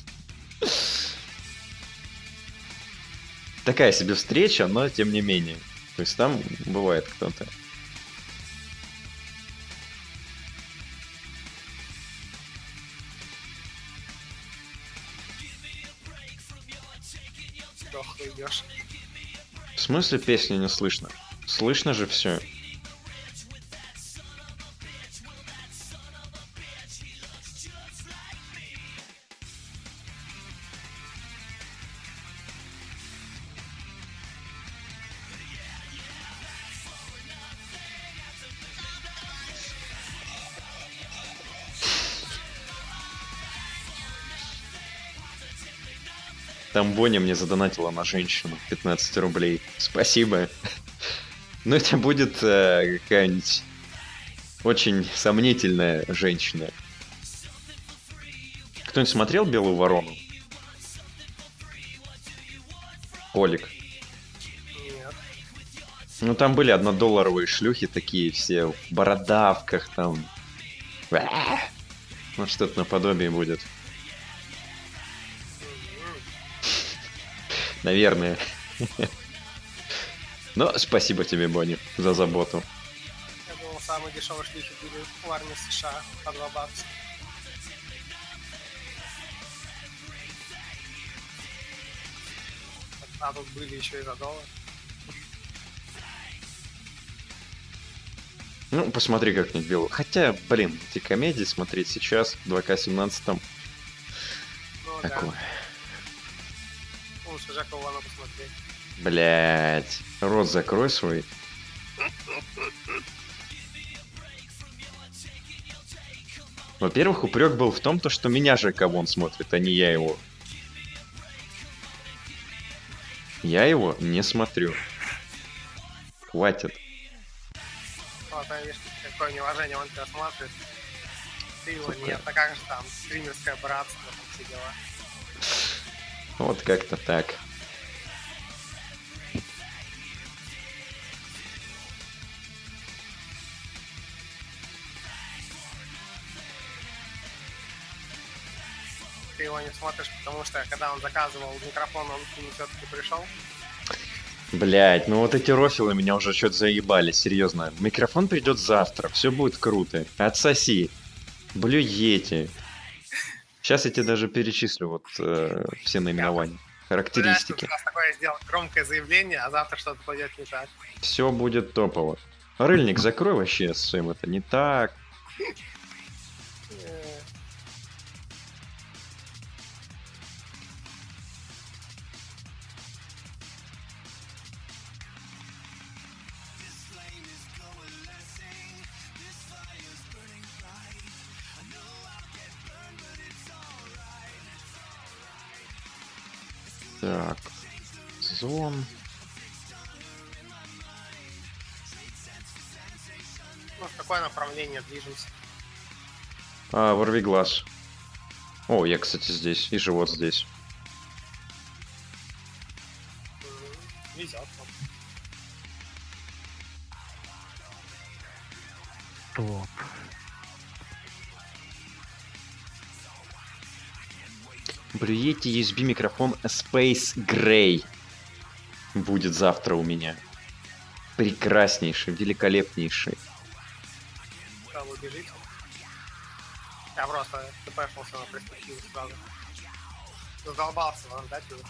Такая себе встреча, но тем не менее. То есть там бывает кто-то. дохлый идешь. В смысле песни не слышно? Слышно же все. Там Боня мне задонатила на женщину 15 рублей. Спасибо. Но это будет какая-нибудь очень сомнительная женщина. Кто-нибудь смотрел «Белую ворону»? Олик. Нет. Ну там были однодолларовые шлюхи такие все в бородавках там. Ну что-то наподобие будет. Наверное. Но спасибо тебе, Бонни, за заботу. Я думал, самые дешевые шлюхи были в армии США по 2 бакса. А тут были еще и за доллар. Ну, посмотри как-нибудь белую. Хотя, блин, эти комедии смотреть сейчас, в 2К17 там Ну такое. да. Лучше Жека Вана посмотреть. Блять, рот закрой свой. Во-первых, упрек был в том, то, что меня Жека Вон смотрит, а не я его. Я его не смотрю. Хватит. Вот, а видишь, какое неуважение он тебя смотрит. Ты его Сука. нет, а как же там стримерское братство, там все дела. Вот как-то так. Ты его не смотришь, потому что когда он заказывал микрофон, он к нему все-таки пришел. Блять, ну вот эти рофилы меня уже что-то заебали, серьезно. Микрофон придет завтра, все будет круто. Отсоси. Блюете. Сейчас я тебе даже перечислю вот все наименования, характеристики. Представляешь, у нас такое сделал громкое заявление, а завтра что-то пойдет не так. Все будет топово. Рыльник, закрой вообще с своим это не так. Э, Так. Зон. Ну, в какое направление движемся? Ворви глаз. О, я, кстати, здесь. И живот здесь. Везет. вам. Топ. Блюете USB микрофон Space Gray. Будет завтра у меня. Прекраснейший, великолепнейший. Куда вы бежите? Я просто тпшнулся на перспективу сразу. Задолбался вам, да, чего?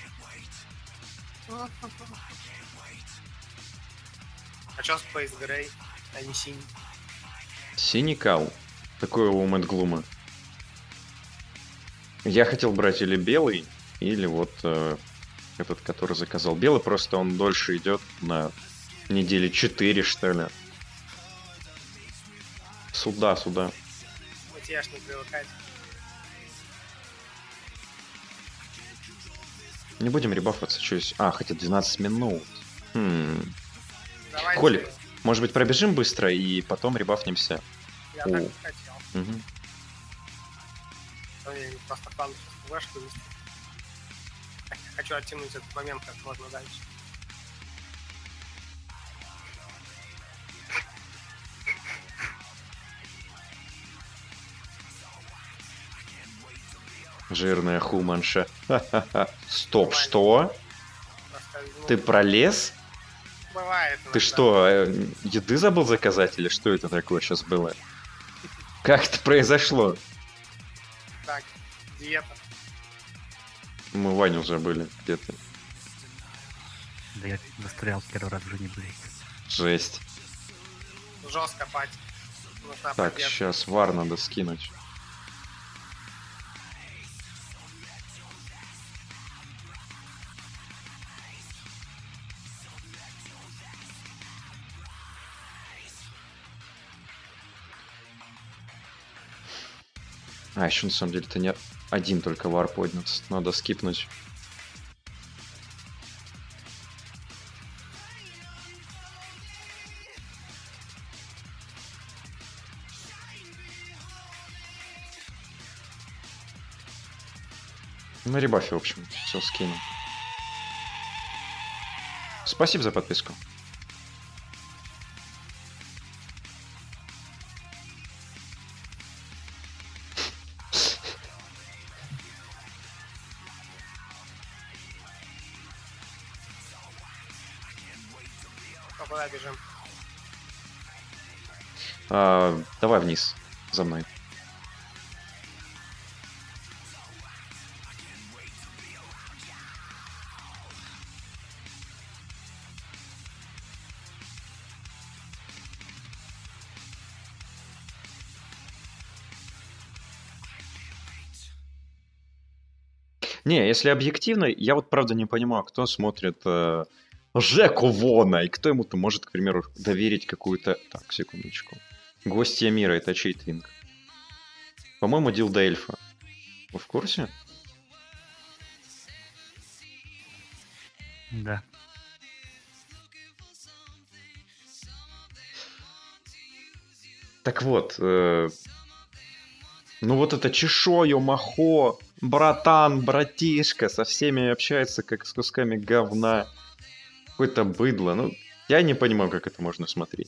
А чё Space Gray, а не синий? Синий кал. Такой у Мэтт Глума. Я хотел брать или белый, или вот этот, который заказал. Белый просто он дольше идет на недели 4, что ли. Сюда. Утешь не привыкать. Не будем ребафаться, что есть. Хотя 12 минут. Давайте. Колик, может быть, пробежим быстро и потом ребафнемся? Я так не хотел. Мгм. Я просто план вешку вести. Хочу оттянуть этот момент как можно дальше. Жирная хуманша. Ха-ха-ха. Стоп, что? Просто, ну, Ты пролез? бывает. Ты иногда. что, еды забыл заказать или что это такое сейчас было? Как это произошло? Так, диета. Мы Ваню забыли где-то. Да я застрял первый раз в жизни, блядь. Жесть. Жестко, пать. Нужна Так, поддержка. сейчас вар надо скинуть. А, еще на самом деле-то не один только вар поднят. Надо скипнуть. На ребафе, в общем, все скину. Спасибо за подписку. Куда бежим? Давай вниз, за мной. Не, если объективно, я вот правда не понимаю, кто смотрит Жеку Вона, и кто ему-то может, к примеру, доверить какую-то... Так, секундочку. Гостья мира, это чей твинг? По-моему, Дилда Эльфа. Вы в курсе? Да. Так вот, ну вот это Чешою, Махо, братан, братишка, со всеми общается как с кусками говна. Какое-то быдло. Ну, я не понимаю, как это можно смотреть.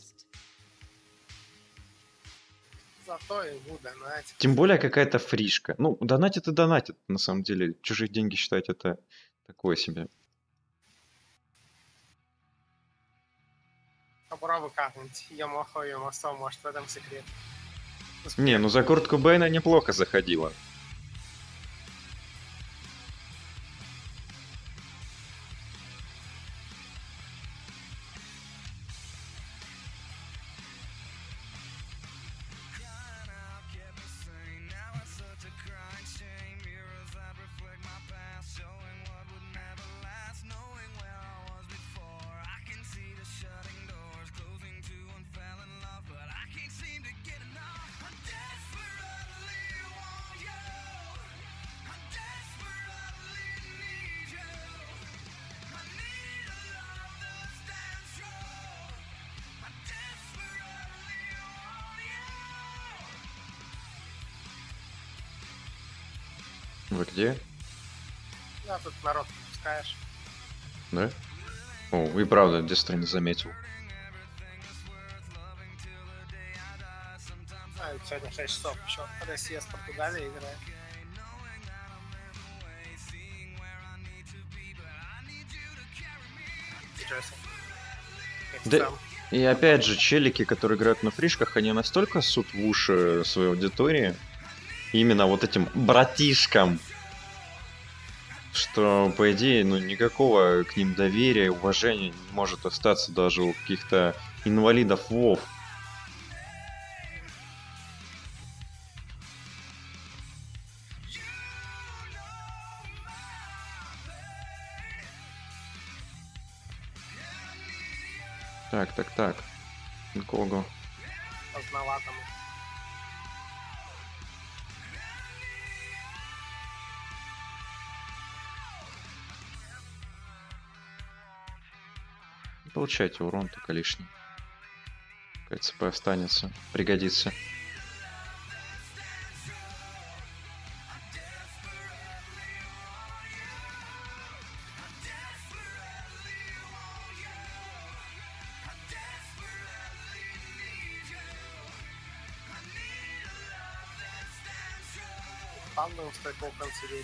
Зато ему донать. Тем более какая-то фришка. Ну, донатит и донатит, на самом деле. Чужие деньги считать это такое себе. Попробуй как-нибудь. Ямахо, Ямасо, может в этом секрет. Не, ну за куртку Бэйна неплохо заходила. Вы где? Да, тут народ пускаешь. Да? О, и правда, Дестро не заметил. А, ведь сегодня 6 часов еще. Россия с Португалией играет. Ничего себе. Да, Там и опять же, челики, которые играют на фришках, они настолько ссут в уши своей аудитории, именно вот этим братишкам, что, по идее, ну, никакого к ним доверия, уважения не может остаться даже у каких-то инвалидов ВОВ. Так. Кого? поздноватому. Получайте урон только лишний. КЦП останется. Пригодится. Там будем с тайком сидеть.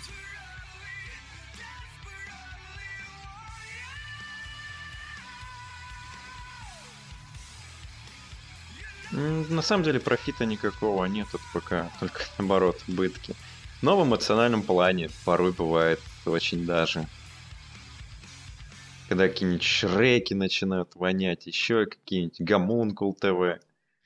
На самом деле профита никакого нет от ПК, только наоборот, убытки. Но в эмоциональном плане порой бывает очень даже. Когда какие-нибудь Шреки начинают вонять, еще какие-нибудь Гомункул ТВ.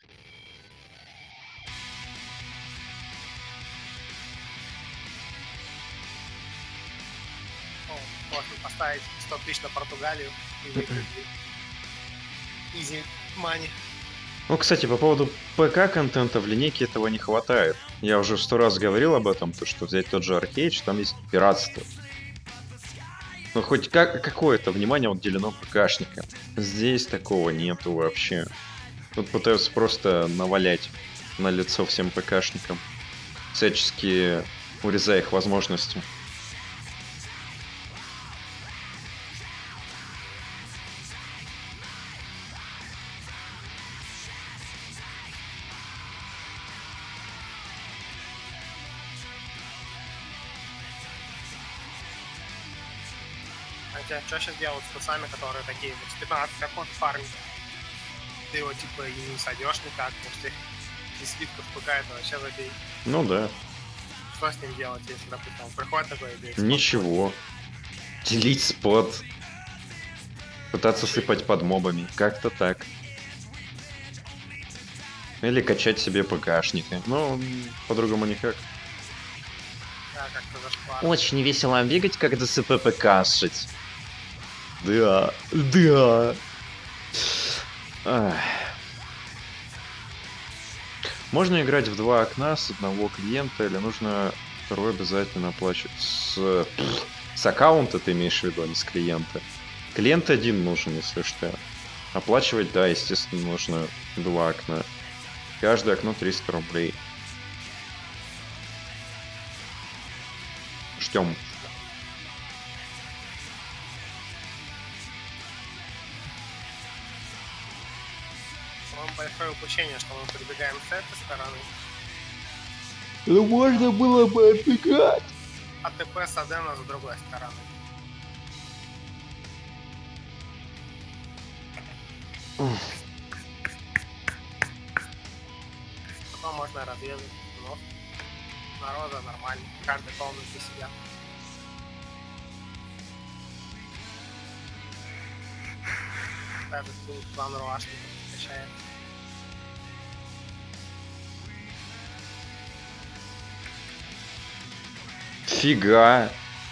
Можно поставить 100 тысяч на Португалию и выиграть изи мани. Ну, кстати, по поводу ПК-контента в линейке этого не хватает. Я уже 100 раз говорил об этом, то что взять тот же Аркейдж, там есть пиратство. Ну, хоть какое-то внимание уделено ПКшникам. Здесь такого нету вообще. Тут пытаются просто навалять на лицо всем ПКшникам, всячески урезая их возможности. Хотя, что сейчас делают с пацанами, которые такие вот с 15 как парни? Ты его типа и не сойдешь никак, после свитков ПК это вообще забей. Ну да. Что с ним делать, если, допустим, он приходит такой и говорит, Ничего. Делить спот. Пытаться сыпать под мобами. Как-то так. Или качать себе ПКшника. Ну, по-другому никак. да, как-то зашквар. Очень весело бегать, как ДСП ПКшить. Да, да. Ах. Можно играть в два окна с одного клиента, или нужно второй обязательно оплачивать с аккаунта, ты имеешь в виду, а не с клиента? Клиент один нужен, если что. Оплачивать, да, естественно, нужно два окна. Каждое окно 300 рублей. Ждем. Вам большое упущение, что мы прибегаем с этой стороны, Ну можно было бы отбегать. а ТП с Адена с другой стороны. Потом можно разрезать, но народа нормально, каждый полностью себя. Даже тут план руашников качает. Фига.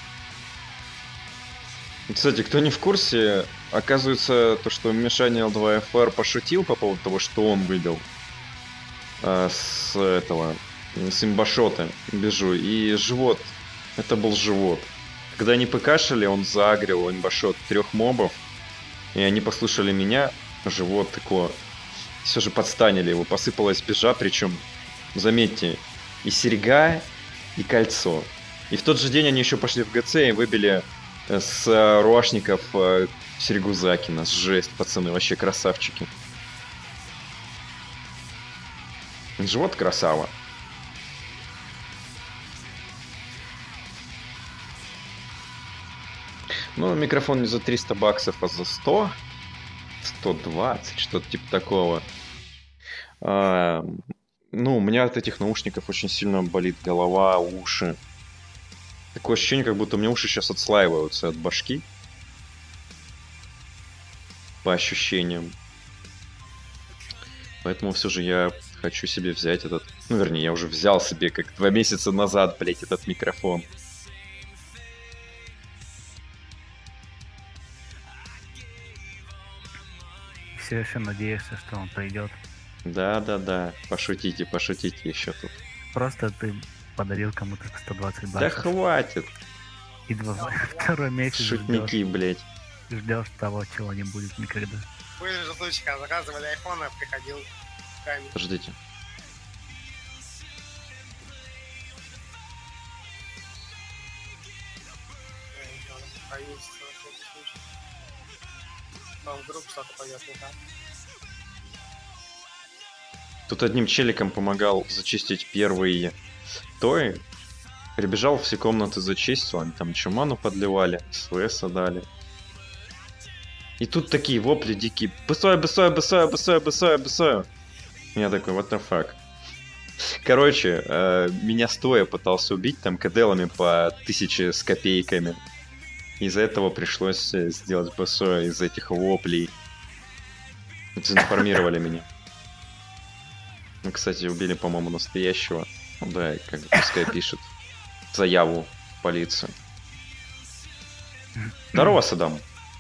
Кстати, кто не в курсе, оказывается, то, что Мишаня L2FR пошутил по поводу того, что он выбил с этого, с имбашота бежу, и живот, это был живот. Когда они ПКшили, он заагрил имбашот 3 мобов, и они послушали меня, живот такое, все же подстанили его, посыпалась бежа, причем, заметьте, и серьга, и кольцо. И в тот же день они еще пошли в ГЦ и выбили с руашников серьгу Закина. Жесть, пацаны, вообще красавчики. Живот красава. Ну, микрофон не за 300 баксов, а за 100. 120, что-то типа такого. Ну, у меня от этих наушников очень сильно болит голова, уши. Такое ощущение, как будто у меня уши сейчас отслаиваются от башки. По ощущениям. Поэтому все же я хочу себе взять этот... Ну, вернее, я уже взял себе как 2 месяца назад, блять, этот микрофон. Все еще надеешься, что он придет. Да-да-да, пошутите еще тут. Просто ты подарил кому-то 120 Да баксов. хватит, И второй месяц шутники, блять. ждешь того, чего не будет никогда. Были же случаи, когда заказывали айфон, а приходил камень. Подождите. Там вдруг что-то пойдет не так. Тут одним челиком помогал зачистить первый той. Прибежал, все комнаты зачистил, они там еще ману подливали, СВС дали. И тут такие вопли дикие. Быстрее, быстрее, быстрее, быстрее, быстрее, быстрее. Я такой, what the fuck. Короче, меня стоя пытался убить там каделами по 1000 с копейками. Из-за этого пришлось сделать БСО из этих воплей. Заинформировали меня. Мы, кстати, убили, по-моему, настоящего. Ну да, и как бы пускай пишет заяву в полицию. Здорово, Саддам.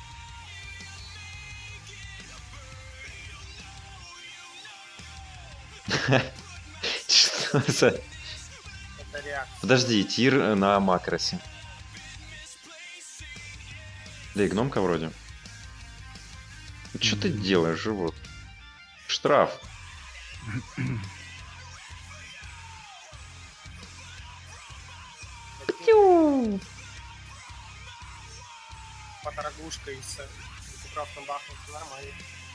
Что за... Это реакция. Подожди, тир на макросе. Да и гномка вроде. Что ты делаешь, живот? Штраф. Поторогушка из Крафтом бахнуть. Нормально.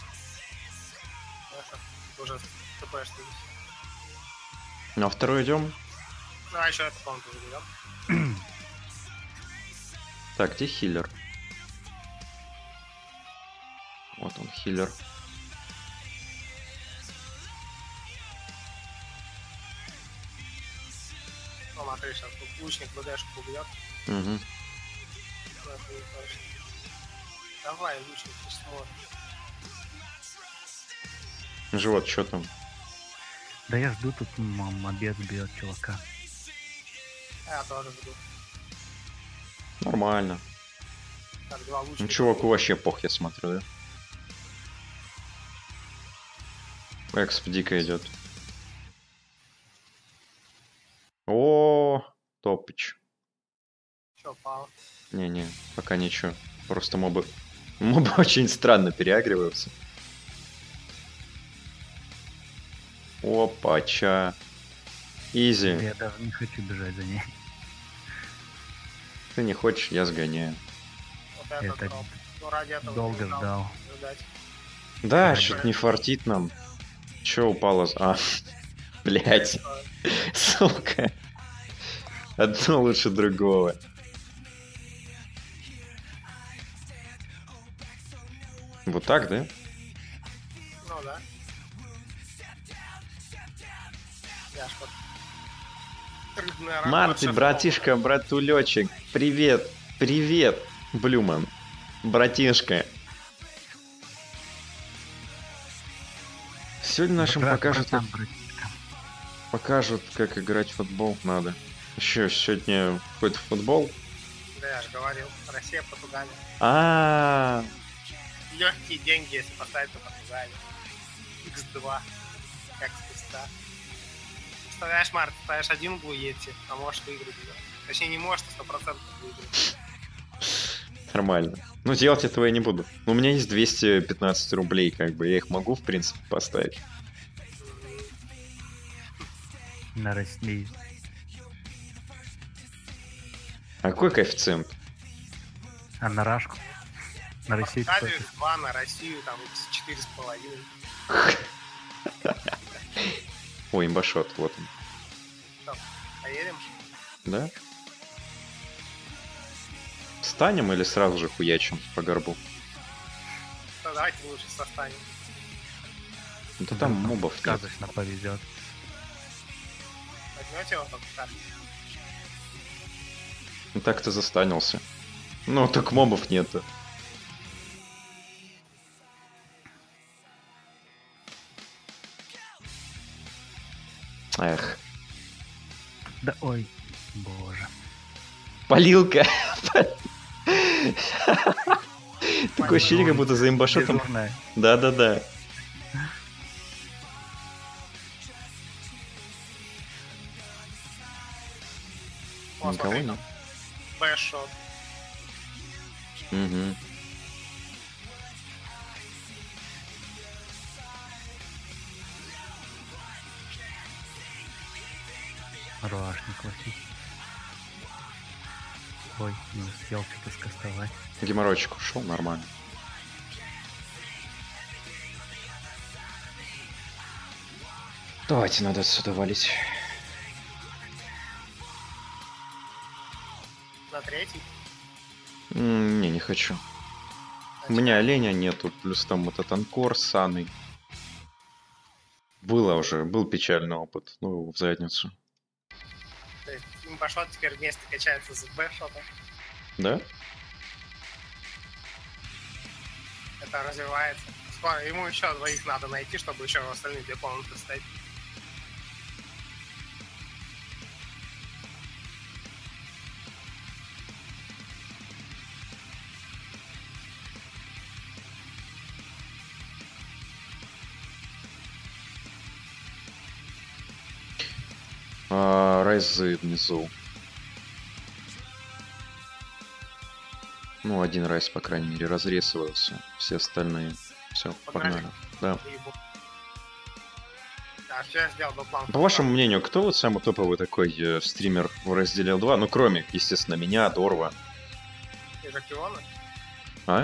Это уже ТП что ли. На второй идем. Ну, а еще это, по-моему, тоже берем. Так, где хиллер? Вот он, хиллер. Ну, смотри, сейчас тут лучник БДшку убьет. Угу. Ну, это не точно. Давай, лучник, ты сможешь. Живот, что там? Да я жду, тут обед бьет чувака. А я тоже жду. Нормально. Так, два лучника. Ну, чуваку вообще пох, я смотрю, да? Эксп дико идет. О, топыч. Че, пал? Не-не, пока ничего. Просто мобы очень странно переагриваются. Опача. Изи. Я даже не хочу бежать за ней. Ты не хочешь, я сгоняю. Вот это Это дроп. Ну, ради этого долго не стал ждал. ждать. Да, Хорошо. что-то не фартит нам. Че упало? А, блять, сука. Одно лучше другого. Вот так, да? Ну да. Я ж вот... Рыбная рак Марти, подшефована. братишка, братулечек. Привет, привет, Блюман. Братишка. Сегодня нашим покажут, как играть в футбол надо. Еще сегодня какой-то футбол. Да, я же говорил. Россия, Португалия. А, Легкие деньги, если поставить на Португалию. X2. Как спустя. Представляешь, Март, ставишь один в Луете, а можешь выиграть ее. Точнее, не можешь, а 100% выиграть. нормально. Ну, делать этого я не буду. У меня есть 215 рублей, как бы. Я их могу, в принципе, поставить. На России. А какой коэффициент? А на Рашку? На Россию Португалию какой-то. 2, на Россию там 4,5. Ой, имбашот, вот он. Что, поедем? Да? Встанем или сразу же хуячим по горбу? Ну, давайте лучше состанем. Да там мобов нет. Сказочно повезет. Возьмете его только так? Ну так ты застанился. Ну, так мобов нету. Эх. Да ой, боже. Полилка. Такое ощущение, как будто за имбашотом. Дежурная. Да-да-да. О, Никого смотри, нет. Бэшот. Угу. Руашник классический. Ой, не успел что-то скастовать. Геморройчик ушел, нормально. Давайте, надо отсюда валить. На третий. Не хочу. У меня оленя нету, плюс там этот анкор с Анной. Был печальный опыт, ну, в задницу. То есть имбашот теперь вместе качается с бэшотом. Да? как-то развивается. Скоро ему еще двоих надо найти, чтобы еще остальные 2 комнаты стать. Райзы внизу. Ну, один райз, по крайней мере, разрисовался. Все остальные. Все, погнали. Да. А что я сделал бы план? По вашему мнению, кто вот самый топовый такой стример в разделе L2? Ну, кроме, естественно, меня, Дорва. И Жакиона? А?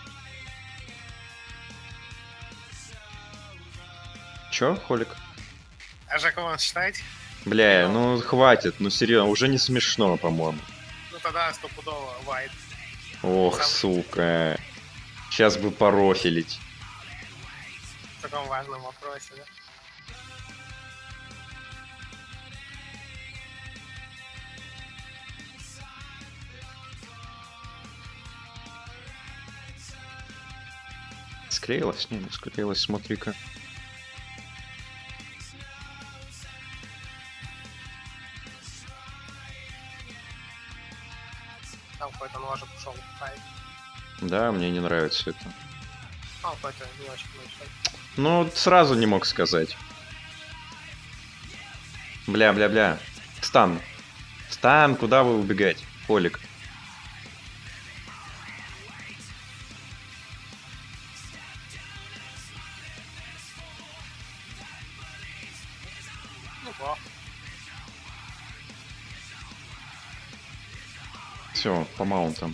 Чё, Холик? А Жакион считаете? Бля, ну хватит, ну серьезно, уже не смешно, по-моему. Ну тогда стопудово Вайт. Ох, сука. Сейчас бы порофилить. В таком важном вопросе, да? Склеилась? Не склеилась, смотри-ка. Там какой-то ножик ушел в хайп. Да, мне не нравится это. А какой-то не очень большой. Ну, сразу не мог сказать. Бля. Стан. Стан, куда вы убегать? Холик. Неплохо. Все, по маунтам.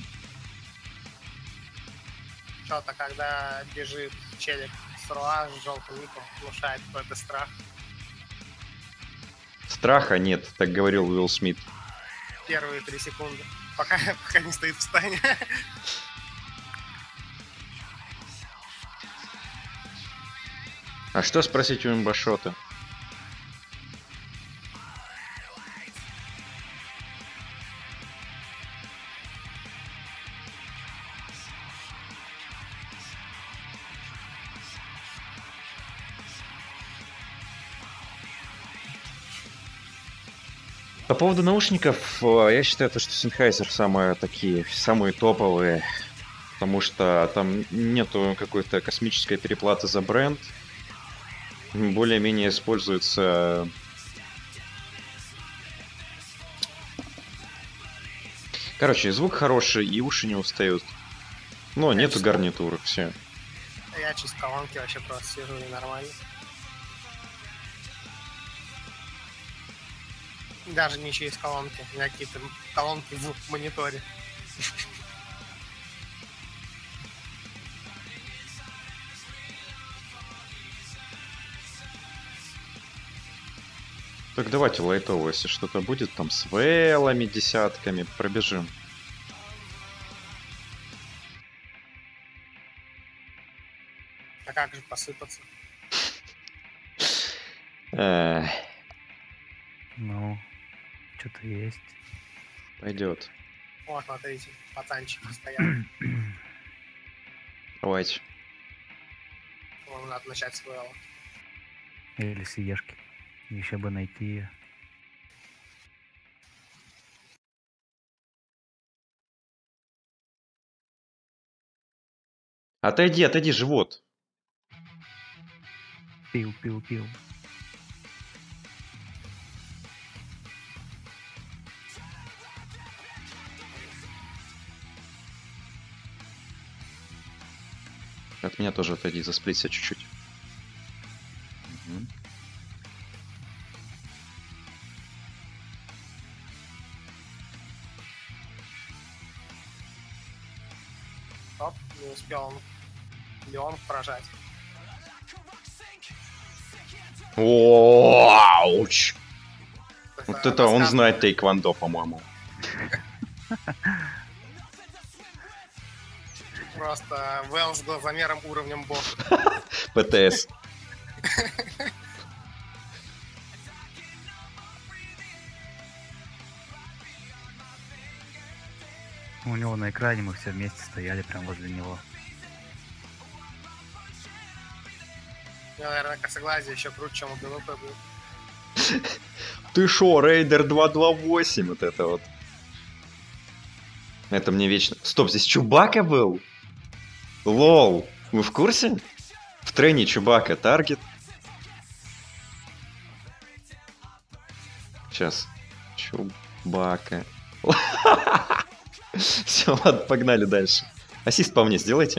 Что-то, когда бежит челик с руа с желтым ником, внушает какой-то страх. Страха нет, так говорил Уилл Смит. Первые 3 секунды. Пока не стоит в стане. А что спросить у имбашота? По поводу наушников, я считаю, что Sennheiser самые топовые, потому что там нету какой-то космической переплаты за бренд. Более-менее используется... Короче, звук хороший, и уши не устают. Но нету гарнитуры, все. Я через колонки вообще просто сижу и нормально. Даже не через колонки, у меня какие-то колонки в мониторе. Так давайте лайтово, если что-то будет там с вэлами, десятками, пробежим. А как же посыпаться? Ну, что-то есть. Пойдет. Вот, смотрите, пацанчики стоят. Давайте. Вам надо начать с вэлла. Или сиешки. Еще бы найти ее. Отойди, живот. Пил. От меня тоже отойди, засплиться чуть-чуть. Угу. Оп, не успел он Леон поражать. Ауч! Вот это он знает тейквондо, по-моему. Просто Вэлл с глазомером уровнем бог. ПТС. У него на экране мы все вместе стояли прям возле него. Мне, наверное, косоглазие еще круче, чем у БВП будет. Ты шо, Рейдер 228, вот это вот. Это мне вечно... Стоп, здесь Чубака был? Лол, вы в курсе? В трене Чубака таргет. Сейчас. Чубака. Все, ладно, погнали дальше. Ассист по мне сделайте.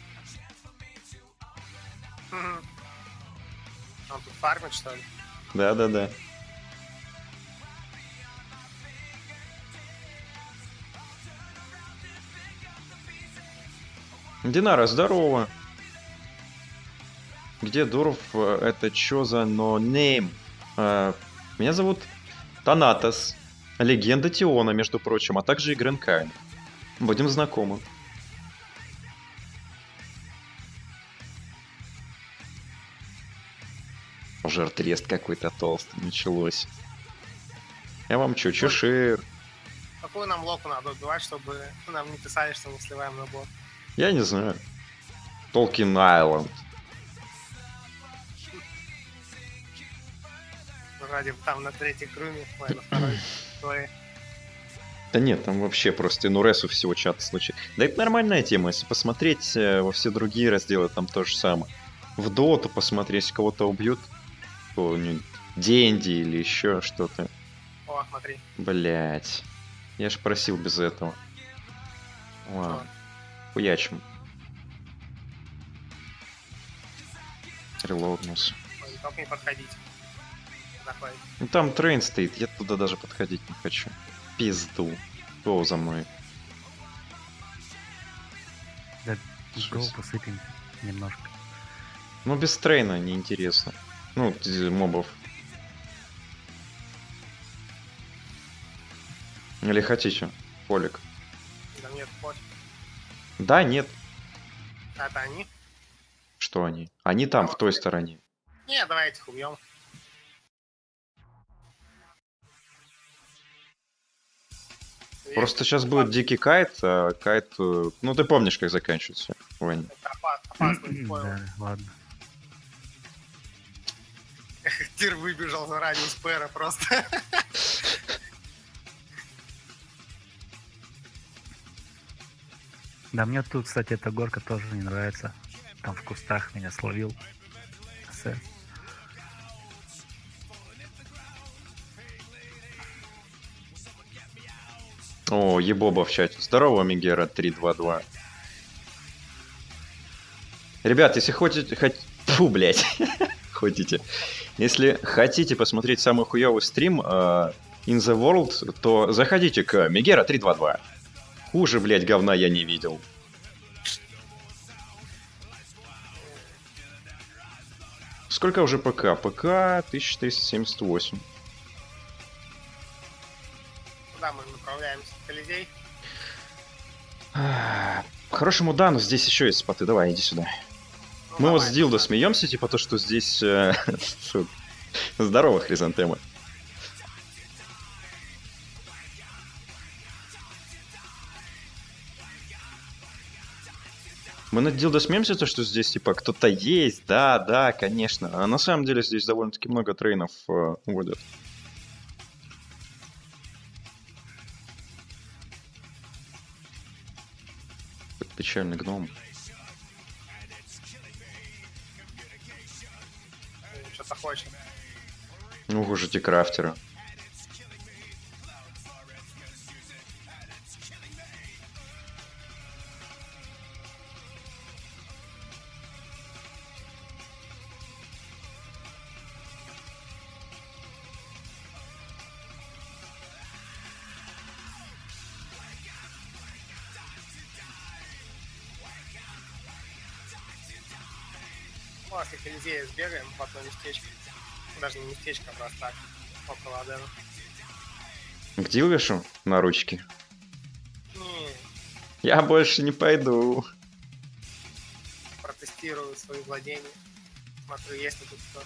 Он тут фармит, что ли? Да-да-да. Динара, здорово. Где Дуров? Это чё за нонейм? Меня зовут Танатос. Легенда Тиона, между прочим, а также и Гренкайн. Будем знакомы. Уже артрест какой-то толстый началось. Я вам чё, чешир? Какую нам локу надо убивать, чтобы нам не писали, что мы сливаем набор? Я не знаю. Толкин Айленд. Вроде там на третьей круме, ой, на второй. Ой. Да нет, там вообще просто Инуресу всего чата случай. Да это нормальная тема, если посмотреть во все другие разделы, там то же самое. В доту посмотреть, если кого-то убьют, какого-нибудь Денди или еще что-то. О, смотри. Блять. Я ж просил без этого. Ладно. Хуячим. Релогнулся. Ой, только не подходить. Заходит. Ну там трейн стоит, я туда даже подходить не хочу. Пизду. Гоу за мной. Да, Шесть. гол посыпем немножко. Ну без трейна неинтересно. Ну, мобов. Или хотите? Полик. Да нет, пофиг. Да, нет. Это они? Что они? Они там, в той стороне. Не, давайте их убьем. Просто сейчас будет дикий кайт, а кайт... Ну, ты помнишь, как заканчивается, Ваня. Это опасно, не понял. Да, ладно. Тир выбежал за радиус пэра просто. Да, мне тут, кстати, эта горка тоже не нравится. Там в кустах меня словил. О, ебоба в чате. Здорово, Мегера 322. Ребят, если хотите... Фу, блядь. Хотите. Если хотите посмотреть самый хуёвый стрим In the World, то заходите к Мегера 322. Хуже, блядь, говна я не видел. Сколько уже ПК? ПК 1378. Куда мы направляемся? Колизей? Хорошему Дану здесь еще есть споты. Давай, иди сюда. Ну, Мы вот давай. с Дилдо смеемся, типа то, что здесь... Здорово, Хризантема. Мы над Дилдо смеемся, то, что здесь, типа, кто-то есть, да, конечно. А на самом деле здесь довольно-таки много трейнов уводят. Печальный гном. Что-то хочет. Ну, хуже крафтера. После Колизея сбегаем в одно местечко. Даже не местечко, а просто так. Около Адена. К Дилвишу на ручке. Не, Я больше не пойду. протестирую свои владения. Смотрю, есть ли тут кто.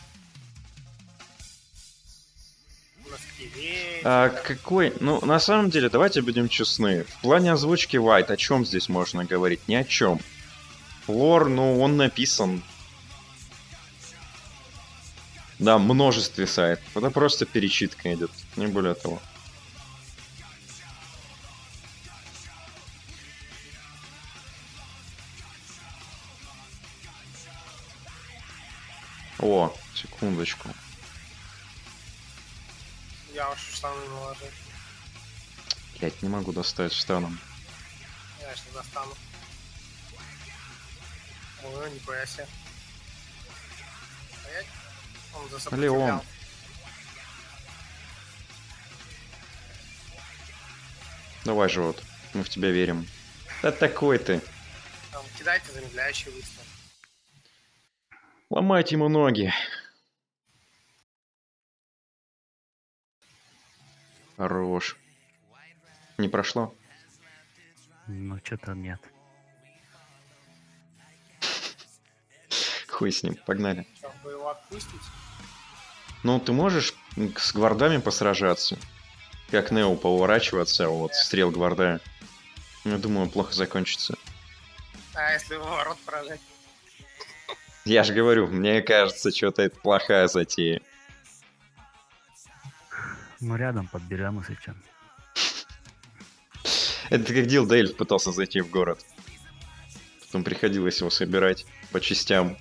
На скелете. Какой? Ну, на самом деле, давайте будем честны. В плане озвучки White, о чем здесь можно говорить? Ни о чем. Лор, ну, он написан. на множестве сайтов. Это просто перечитка идет, не более того. О, секундочку. Я уж в штаны наложил. Блять, не могу достать штаном. Я сейчас достану. Ой, нихуя себе. Стоять. Он засопротивлял. Леон. Давай, живот. Мы в тебя верим. Да такой ты. Там, кидайте замедляющий выстрел. Ломайте ему ноги. Хорош. Не прошло? Ну, что-то нет. Хуй с ним, погнали. Что, вы его отпустите? Ну, ты можешь с гвардами посражаться? Как Нео поворачиваться от стрел гварда? Я думаю, плохо закончится. А если его ворот поражать? Я же говорю, мне кажется, что-то это плохая затея. Ну, рядом подберем, если что. Это как Дил Дейль пытался зайти в город. Потом приходилось его собирать по частям.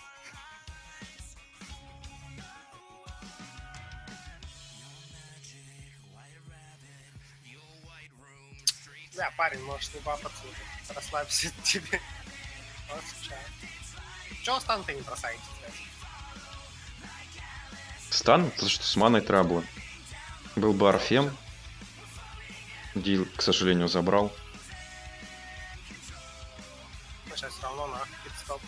Да, парень, можешь не бабаться уже. Расслабься тебе. Вот сейчас. Чего стан-то не бросаете, кстати? Стан? Потому что с маной траблы. Был бы Арфен. Дил, к сожалению, забрал. Ну, сейчас все равно на пит-стоп.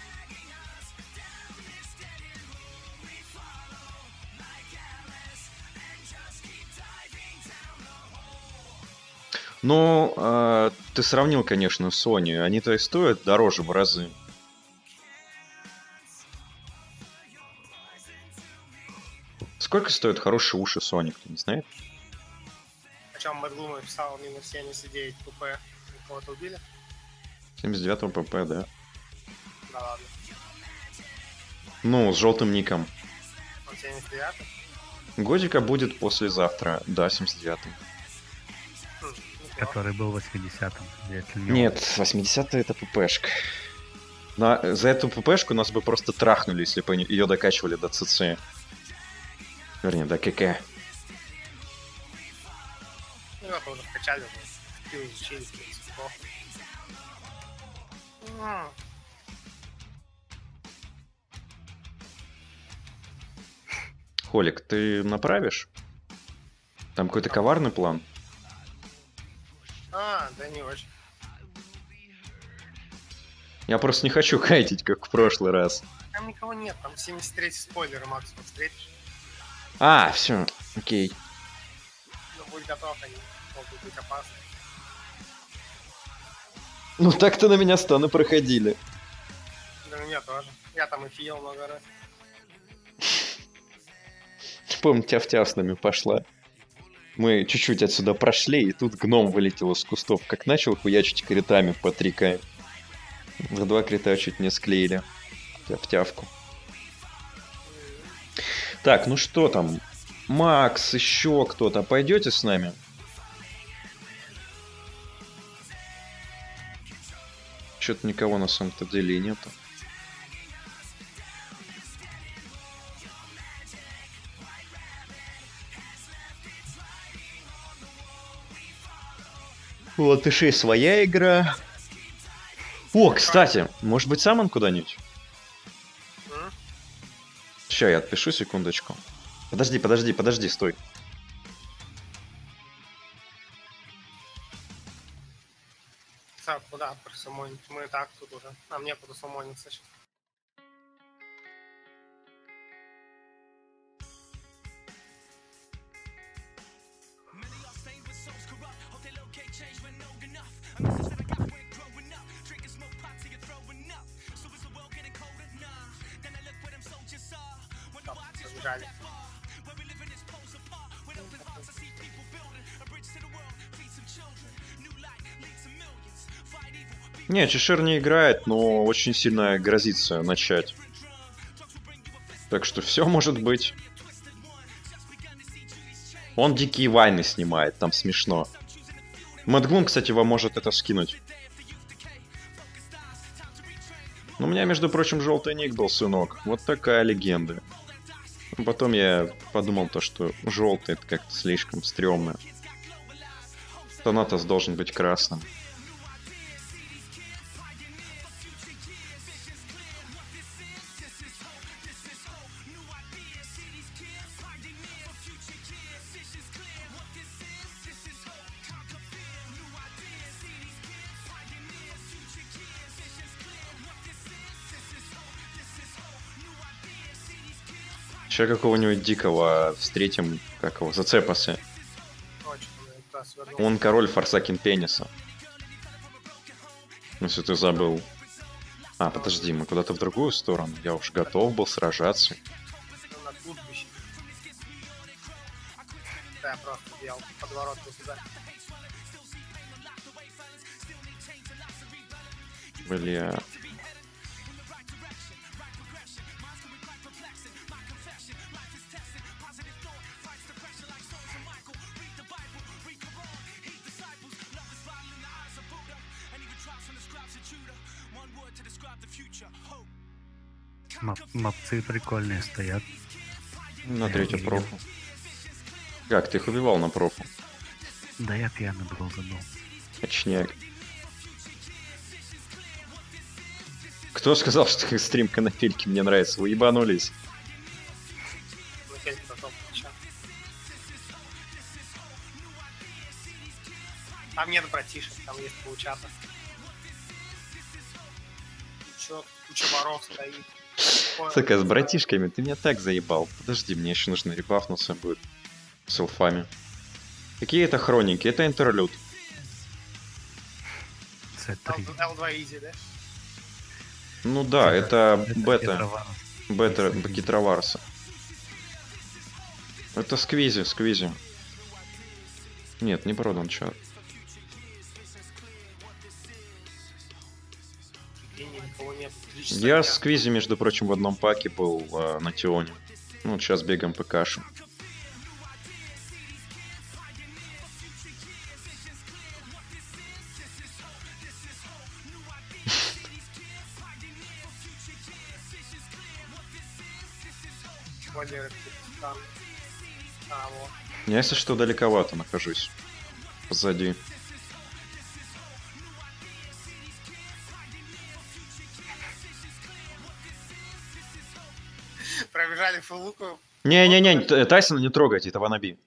Но ты сравнил, конечно, Sony. Они-то и стоят дороже в разы. Сколько стоят хорошие уши Sony, кто не знает? Причем Бэтглум написал минус 79 ПП. Кого-то убили? 79 ПП, да. Да ладно. Ну, с желтым ником. Он 79? Годика будет послезавтра. Да, 79-й. Неплохо. Который был 80-м. Если не Нет, 80-й это ППшка. За эту ППшку нас бы просто трахнули, если бы ее докачивали до ЦЦ. Вернее, до КК. Ну, это уже вкачали, уже скилл изучили, в принципе, плохо. Холик, ты направишь? Там какой-то коварный план? Да не очень. Я просто не хочу кайтить, как в прошлый раз. Там никого нет, там 73-й спойлер, максимум встретишь. А, все, окей. Но будь готов, они могут быть опасны. Ну так-то на меня станы проходили. Да меня тоже. Я там и фил много раз. Помню, тяв-тяв с нами пошла. Мы чуть-чуть отсюда прошли, и тут гном вылетел из кустов. Как начал хуячить критами по 3К. За 2 крита чуть не склеили. Тяв-тявку. Так, ну что там? Макс, еще кто-то. Пойдете с нами? Что-то никого на самом-то деле и нету. У латышей своя игра. О, кстати, может быть, сам он куда-нибудь? Сейчас я отпишу, секундочку. Подожди, стой. Так, куда присумонить? Мы и так тут уже. Нам некуда сумониться сейчас. Забежали. Не, Чешир не играет, но очень сильно грозится начать. Так что все может быть. Он дикие вайны снимает, там смешно. Мэтт кстати, вам может это скинуть. Ну, у меня, между прочим, желтый ник был, сынок. Вот такая легенда. Потом я подумал то, что желтый это как-то слишком стрёмно. Танатос должен быть красным. Сейчас какого-нибудь дикого встретим, как его, зацепаса. Точно, да, свернул. Он король Форсакин пениса. Если ты забыл. А, подожди, мы куда-то в другую сторону. Я уж готов был сражаться. Ну, на кладбище. Да, я просто делал подворот туда. Бля. Мопцы прикольные стоят. На третью профу. Как, ты их убивал на профу? Да я пьяный был, забыл. Очняк. Кто сказал, что стрим Конопельки мне нравится? Вы ебанулись. Ну, опять потом чат. Там нет братишек, там есть паучата. Куча воров стоит. Сука, с братишками ты меня так заебал. Подожди, мне еще нужно ребафнуться будет. С эльфами. Какие это хроники? Это интерлюд. C3. L2 Easy, да? Ну да, это бета. Петроваров. Бета Бакитроварса. Это сквизи. Нет, не продан чар. Никого нет. Я с сквизи, между прочим, в одном паке был на Тионе. Ну, вот сейчас бегаем по каше. Валеры, там. А, вот. Я, если что, далековато нахожусь. Позади. Пробежали фулуку. Не-не-не, Тайсона не трогайте, это ванаби.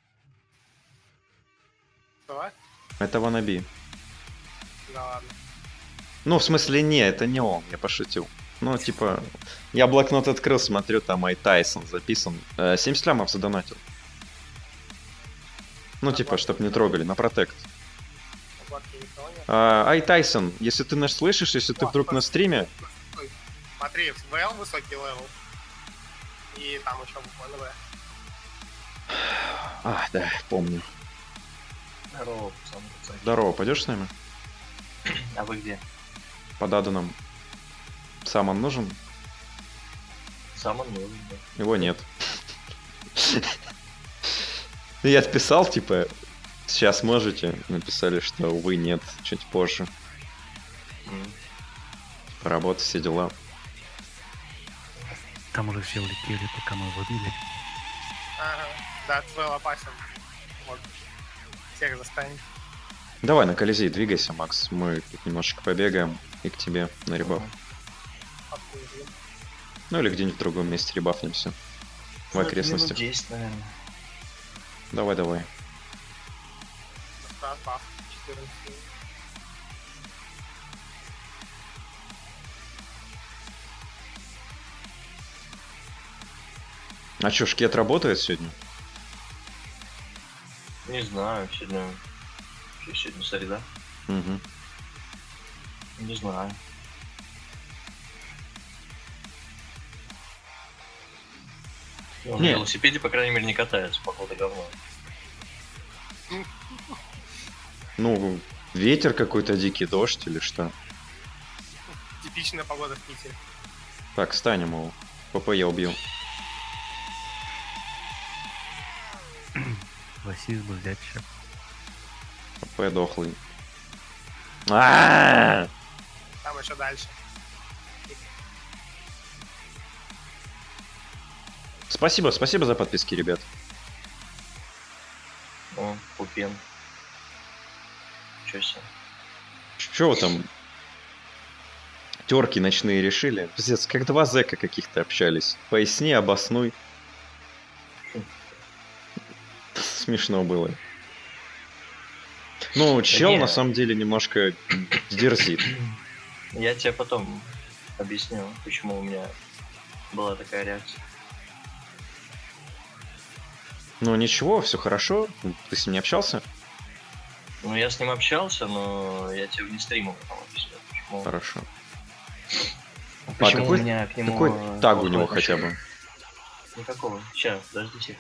Что? Это ванаби. Да ладно. Ну, в смысле, не, это не он, я пошутил. Ну, типа, я блокнот открыл, смотрю, там Ай Тайсон записан. 70 лямов задонатил. Ну, типа, чтоб не трогали, на протект. На платке никого нет. Ай Тайсон, если ты нас слышишь, если ты вдруг на стриме... Стой. Смотри, в ВЛ высокий левел. И там еще буквально В. А, да, помню. Здорово, пацаны. Здорово, пойдешь с нами? А вы где? Под Аданом. Сам он нужен? Сам он нужен, да. Его нет. Я отписал, типа, сейчас можете. Написали, что увы, нет, чуть позже. Работа, все дела. Там уже все улетели, пока мы его били. Ага. Да, твой опасен. Вот. Всех застанет. Давай на Колизей двигайся, Макс. Мы тут немножечко побегаем и к тебе на ребаф. Откуда? Ну или где-нибудь в другом месте ребафнемся. В окрестностях. 10, наверное. Давай. Баф. 14. А чё, шкет работает сегодня? Не знаю, сегодня... Что, сегодня среда? Угу. Не знаю. Ну, на Не. велосипеде, по крайней мере, не катается, походу, говно. Ну, ветер какой-то, дикий дождь или что? Типичная погода в Питере. Так, станем его. ПП я убил. Васис бы взять еще. ПП дохлый. А-а-а! Там еще дальше. Спасибо за подписки, ребят. О, Пупен. Чё себе. Чё вы там? Терки ночные решили? Пиздец, как два зэка каких-то общались. Поясни, обоснуй. Смешно было. Ну, чел не. на самом деле немножко дерзит. Я тебе потом объясню, почему у меня была такая реакция. Ну ничего, все хорошо. Ты с ним не общался? Ну, я с ним общался, но я тебе вне стрима потом объясню, почему. Хорошо. Почему какой- у меня к нему... Какой таг у него плохое хотя отношение? бы? Никакого. Сейчас, подождите.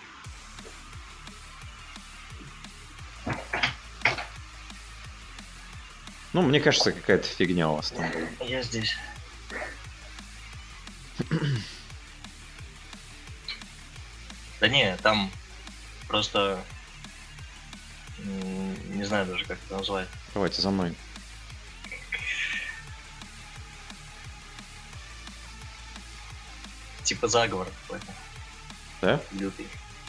Ну, мне кажется, какая-то фигня у вас там была. Я здесь. Да не, там просто... Не знаю даже, как это назвать. Давайте за мной. Типа заговор какой-то. Да? Лютый.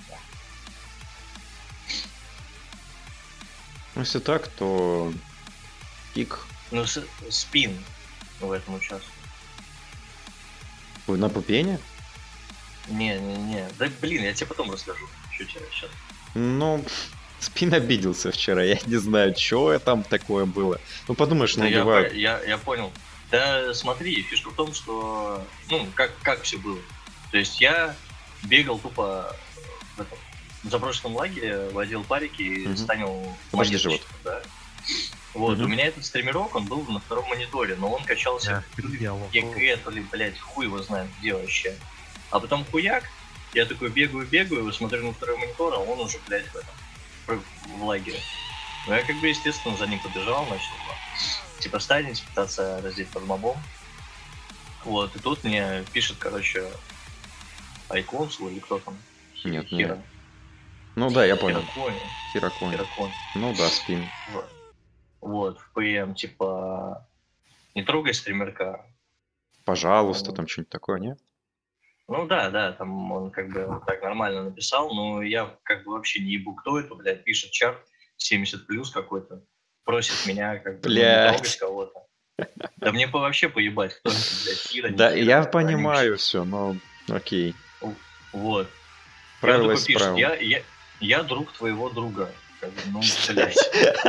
Ну, если так, то... Пик. Ну, спин в этом участвует. Вы на пупене? Не. Да блин, я тебе потом расскажу. Что тебе сейчас? Ну, Спин обиделся вчера. Я не знаю, что там такое было. Ну, подумаешь, ну, Да убивают. я понял. Да смотри, фишка в том, что... Ну, как все было. То есть я бегал тупо в этом заброшенном лагере, водил парики и Мгм. станил Подожди, монеточным, да. Вот, Мгм. у меня этот стримерок, он был на втором мониторе, но он качался Диалог. ЕГЭ, то ли, блядь, хуй его знает где вообще. А потом хуяк, я такой бегаю, смотрю на второй монитор, а он уже, блядь, в лагере. Ну, я как бы, естественно, за ним побежал, начал типа станить, пытаться раздеть под мобом. Вот, и тут мне пишет, короче, Айконсул или кто там? Нет, Хира. нет. Ну да, я понял. Хирокони. Хирокон. Ну да, Спин. Вот, в ПМ, типа, не трогай стримерка. Пожалуйста, там что-нибудь такое, не? Ну да, там он как бы так нормально написал, но я как бы вообще не ебу, кто это, блядь, пишет чат 70 плюс какой-то, просит меня как бы не Блядь. трогать кого-то. Да мне вообще поебать, кто это, блядь, Хира, не Да, Хира, я они понимаю все, но окей. Вот. Правила И он есть такой пишет, правила. я друг твоего друга. Как бы, ну, блядь.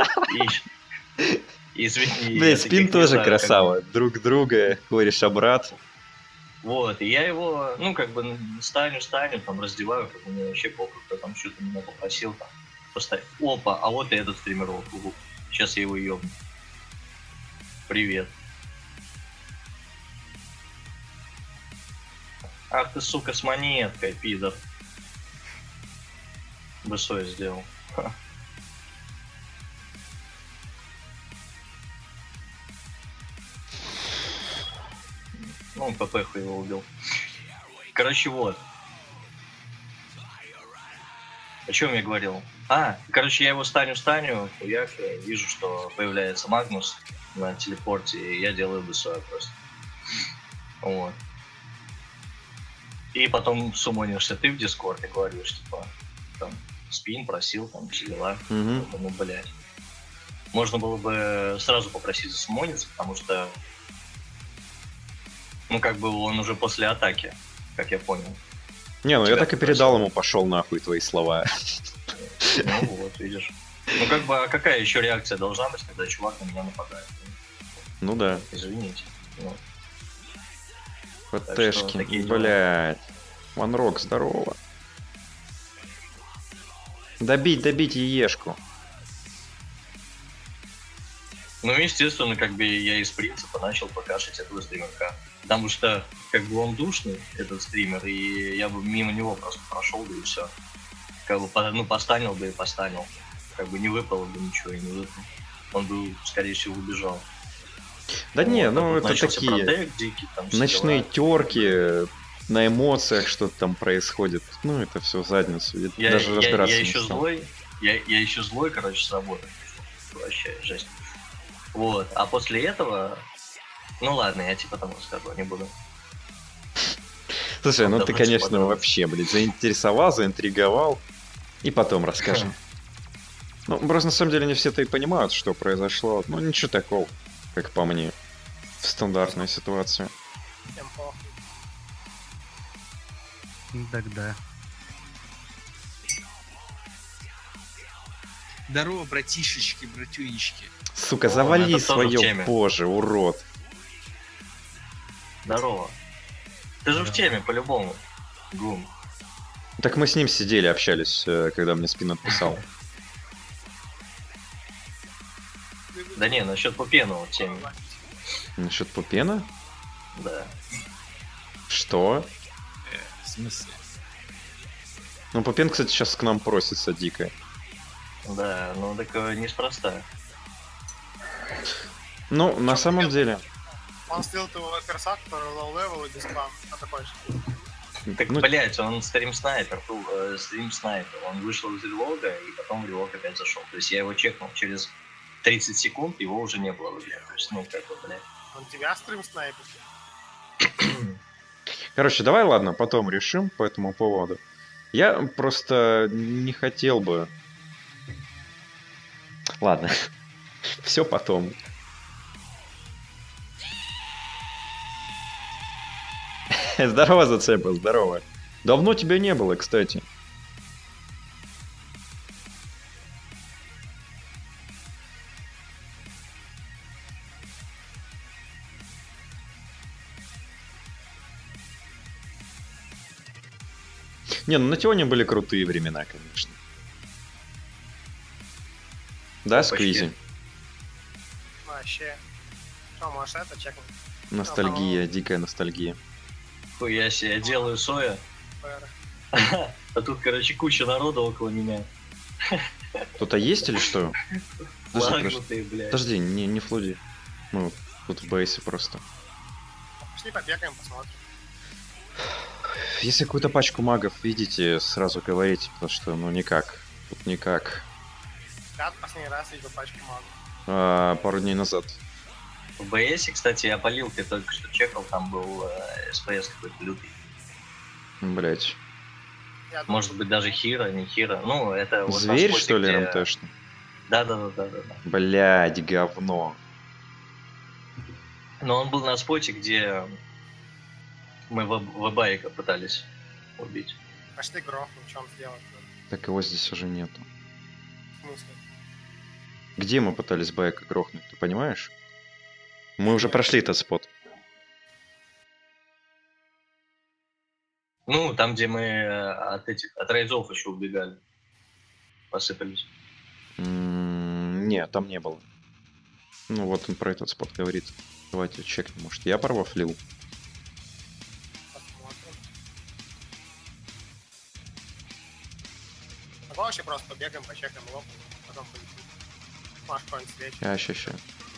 Извини. Блять, я Спин таких не тоже знаю, как бы. красава. Друг друга, кореш-брат. Вот, и я его, ну, как бы, станю, там, раздеваю, как бы, мне вообще похуй, кто там что-то меня попросил, там, поставь. Опа, а вот и этот стример, сейчас я его ебну. Привет. Ах ты, сука, с монеткой, пидор. БСО я сделал. Ха. Ну, ПП-ху его убил. Короче, вот. О чем я говорил? Короче, я его станю, хуяк, вижу, что появляется Магнус на телепорте, и я делаю БСО просто. Вот. И потом сумонишься ты в Дискорд и говоришь, типа, там, Спин просил, там, все дела. Мгм. Ну, блядь. Можно было бы сразу попросить засумониться, потому что, ну, как бы он уже после атаки, как я понял. Не, ну я Тебя так и передал попросил. ему, пошел нахуй твои слова. Ну, вот, видишь. Ну, как бы, а какая еще реакция должна быть, когда чувак на меня нападает? Ну да. Извините. Ну, ПТшки, такие дела. блядь. Ванрок, здорово. Добить яешку. Ну, естественно, как бы я из принципа начал покашить этого стримерка. Потому что, как бы, он душный, этот стример, и я бы мимо него просто прошел бы и все. Как бы, постанил бы и постанил. Как бы не выпало бы ничего и не выпал. Он бы, скорее всего, убежал. Да не, Вот, ну а тут это начался такие протест дикий, там все ночные дела. терки. на эмоциях что-то там происходит. Ну, это все в задницу. Я, Даже я, разбираться я не еще стал. злой. Я еще злой, короче, с работы. Вообще, жесть. Вот. А после этого... Ну ладно, я типа там расскажу, не буду. Слушай, ну Да, ты, вроде конечно, подробно. вообще, блядь, заинтересовал, заинтриговал. И потом расскажем. Ну, просто на самом деле не все-то и понимают, что произошло. Ну, ничего такого, как по мне, в стандартной ситуации. Всем похуй. Тогда. Здорово, братишечки, братюнечки. Сука, О, завали это тоже в свое теме. позже, урод. Здорово. Ты же в теме, по-любому. Гум. Так мы с ним сидели, общались, когда мне спин отписал. Да не, насчет Пупенова в теме. Насчет Пупена? Да. Что? В смысле? Ну, Пупен, кстати, сейчас к нам просится дико. Да, ну так неспроста. Ну, на самом деле... Он сделал его перса, который лоу-левел и без спам. А такой же. Так, Ну, блять, он стрим-снайпер, стрим-снайпер. Он вышел из релога и потом в релог опять зашел. То есть я его чекнул через 30 секунд, его уже не было в игре. То есть, ну, как бы, блядь. Он тебя стрим снайпер. Короче, давай, ладно, потом решим по этому поводу. Я просто не хотел бы... Ладно, все потом. Здорово, Зацепа, здорово. Давно тебя не было, кстати. Не, ну на Тионе были крутые времена, конечно. Да, Почти. Сквизи? Вообще. Что, можешь это чекнуть? Ностальгия, дикая ностальгия. Хуя себе, я делаю соя. ПР. А тут, короче, куча народа около меня. Кто-то есть или что? Лагнутые, блядь. Подожди, не флуди. Мы тут в бейсе просто. Пошли побегаем, посмотрим. Если какую-то пачку магов видите, сразу говорите, потому что, ну, никак. Тут никак. Как последний раз видел пачку магов? Пару дней назад. В БСе, кстати, я полил, ты только что чекал, там был СПС какой-то лютый. Блять. Я думаю, Может быть, даже Хира, не Хира. Ну, это вот на Зверь, споте, что ли, где- РМТшный? Да. Блять, говно. Но он был на споте, где мы Вебайка пытались убить. пошли грохнем, что он сделать. Так его здесь уже нету. В смысле? Где мы пытались байка грохнуть, ты понимаешь? Мы уже прошли этот спот. Ну, там, где мы от рейзов еще убегали. Посыпались. Не, там не было. Ну вот он про этот спот говорит. Давайте чекнем. Может, я провафлил? Посмотрим. Давай вообще просто побегаем, почекаем лоб, потом полетим. Маш, какой-нибудь свеч. Ща.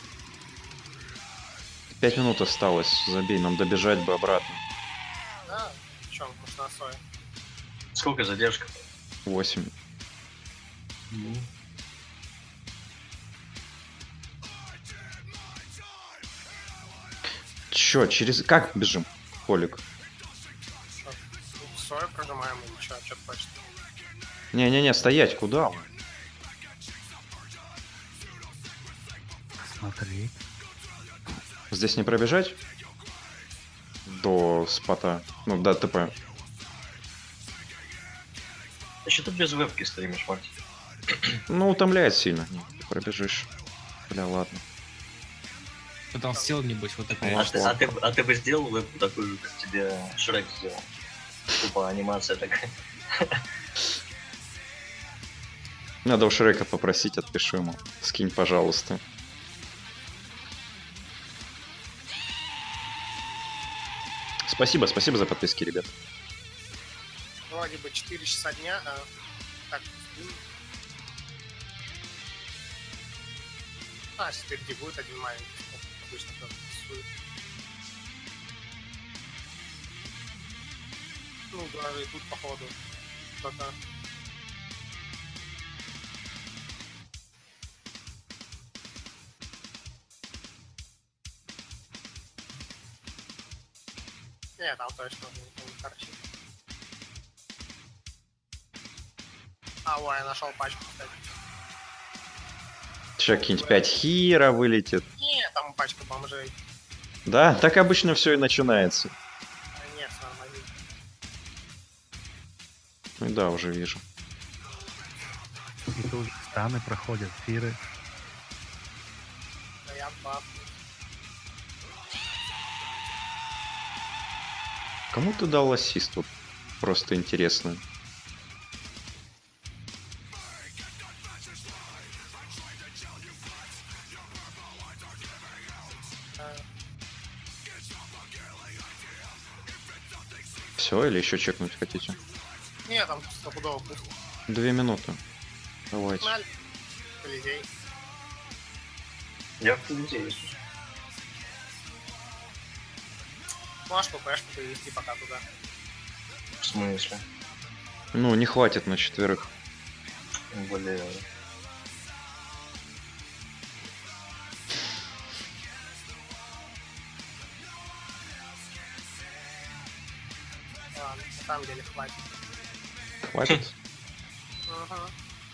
5 минут осталось. Забей, нам добежать бы обратно. Да, чё, может на сое. Сколько задержка? 8. Чё, через... Как бежим, Колик? Чё, сою прожимаем или чё, чё ты хочешь? Не-не-не, стоять, куда вы? Смотри. Здесь не пробежать? До спота. Ну, до ТП. А что ты без вебки стримишь, Макс? Ну, утомляет сильно. Не, ты пробежишь. Бля, ладно. Потом сделал, небось, вот такая. А ты бы сделал вебку такую же, как тебе Шрек сделал? Тупо анимация такая. Надо у Шрека попросить, отпишу ему. Скинь, пожалуйста. Спасибо за подписки, ребят. Вроде бы 4 часа дня, а так, сейчас впереди будет один маленький, как обычно кто-то рисует. Ну, даже и тут, походу, что-то... Не, там точно не торчит. Ой, я нашел пачку, кстати. Сейчас какие-нибудь 5 хира вылетит. Не, там пачка бомжей. Да, так обычно все и начинается. Нет, нормально. Ну да, уже вижу. И тут станы проходят, фиры. Да я баб. Кому ты дал ассист? Вот просто интересно. Все, или еще чекнуть хотите? Не, там стопудово пусто. 2 минуты. Давайте. Погнали. Колизей. Я в Колизее, если что. Можешь ППшку перевести пока туда. В смысле? Ну, не хватит на 4. Более... Ладно, на самом деле хватит. Хватит? Ага.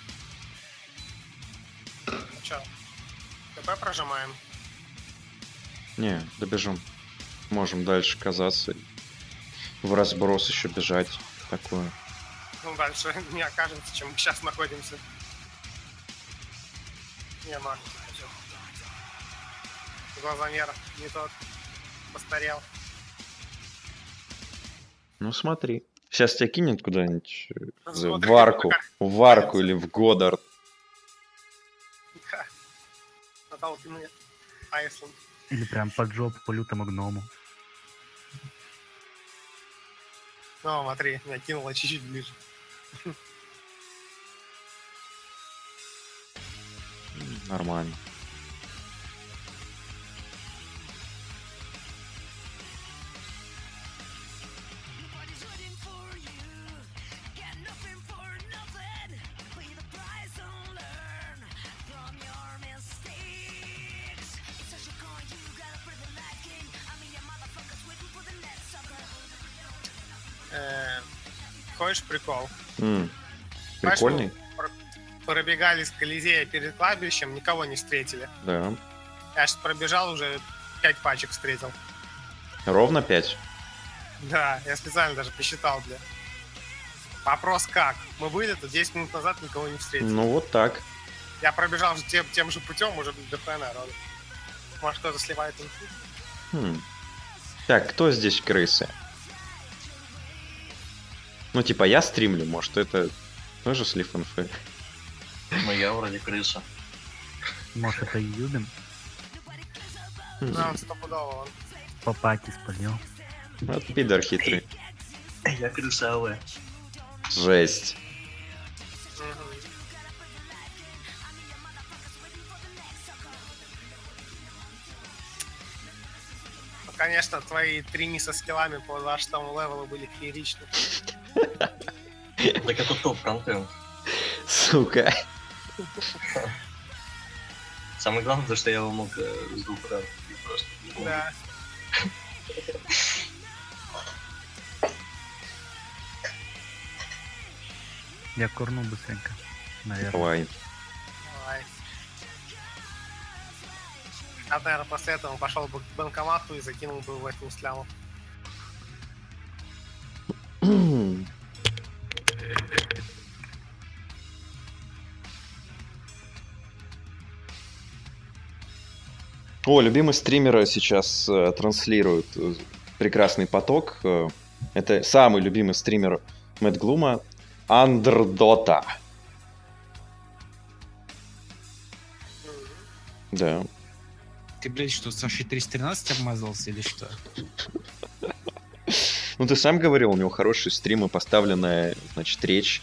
Ну чё, ТП прожимаем. Не, добежим. Можем дальше казаться. В разброс еще бежать. Такое. Ну, дальше не окажется, чем мы сейчас находимся. Не, Марк, глазомер не тот. Постарел. Ну смотри. Сейчас тебя кинет куда-нибудь Смотри, в арку. как- В арку или в Годдард. Да. Наталкивает Айсланд. Или прям под жопу по лютому гному. Ну, смотри, меня кинуло чуть-чуть ближе. Нормально. Хочешь прикол? Прикольный? Пробегали с Колизея перед кладбищем, никого не встретили. Да. Я сейчас пробежал, уже 5 пачек встретил. Ровно 5. Да, я специально даже посчитал, бля. Вопрос как? Мы были тут 10 минут назад, никого не встретили. Ну вот так. Я пробежал же тем же путем, уже ДП народу. Может, кто-то сливает инфу? Так, кто здесь крысы? Ну, типа, я стримлю, может, это тоже слив инфы. Ну, я вроде крыса. Может, это Юбин? Да, он стопудово, он. По пати спалил. Вот пидор хитрый. Я крыса АВ. Жесть. Мгм. Ну, конечно, твои 3 миса скиллами по 26-му левелу были фееричны. Так это топ-контент. Сука. Самое главное, то, что я его мог с 2 раз убить просто. Да. Я курну быстренько. Наверное. Давай. Давай. Я, наверное, после этого пошел бы к банкомату и закинул бы 80 лямов. О, любимый стример сейчас транслирует прекрасный поток. Это самый любимый стример Мэтт Глума. Андердота. Да. Ты, блядь, что, Сашей 313 обмазался или что? Ну, ты сам говорил, у него хорошие стримы, поставленная, значит, речь.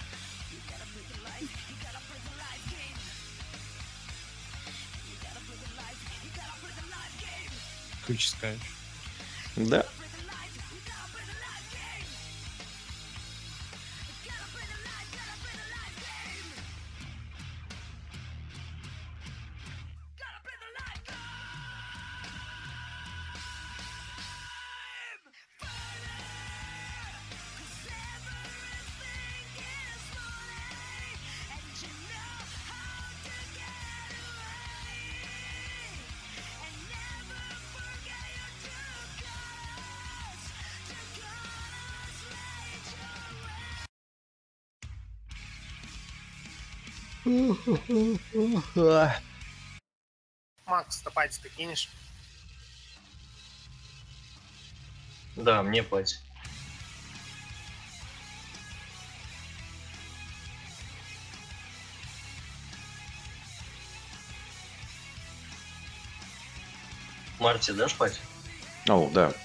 Ключ скажешь. Да. Макс, стопать ты кинешь? Да, мне платье. Марти, дашь пати? О, да.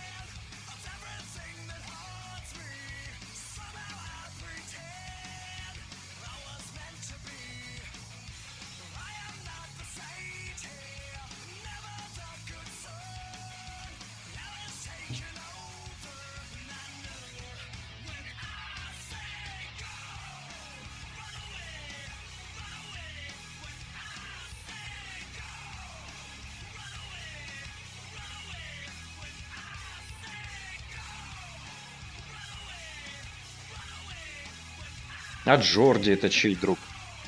А Джорди это чей друг?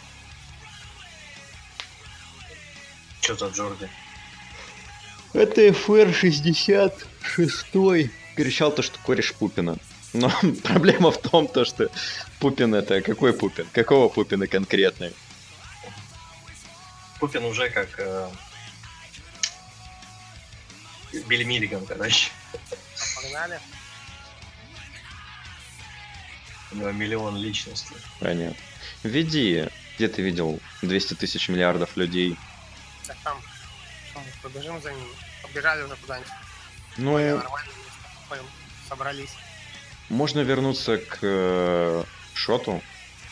Что за Джорди? Это ФР 66 кричал то, что кореш Пупина. Но проблема в том, то, что Пупин это... Какой Пупин? Какого Пупина конкретный? Пупин уже как Билли Миллиган, короче. Погнали. У него миллион личностей. Понятно. Введи, где ты видел 200 тысяч миллиардов людей? Так там. Что, мы побежим за ними. Побежали уже куда-нибудь. Ну, Более нормальное место. Пойдем. Собрались. можно вернуться к шоту?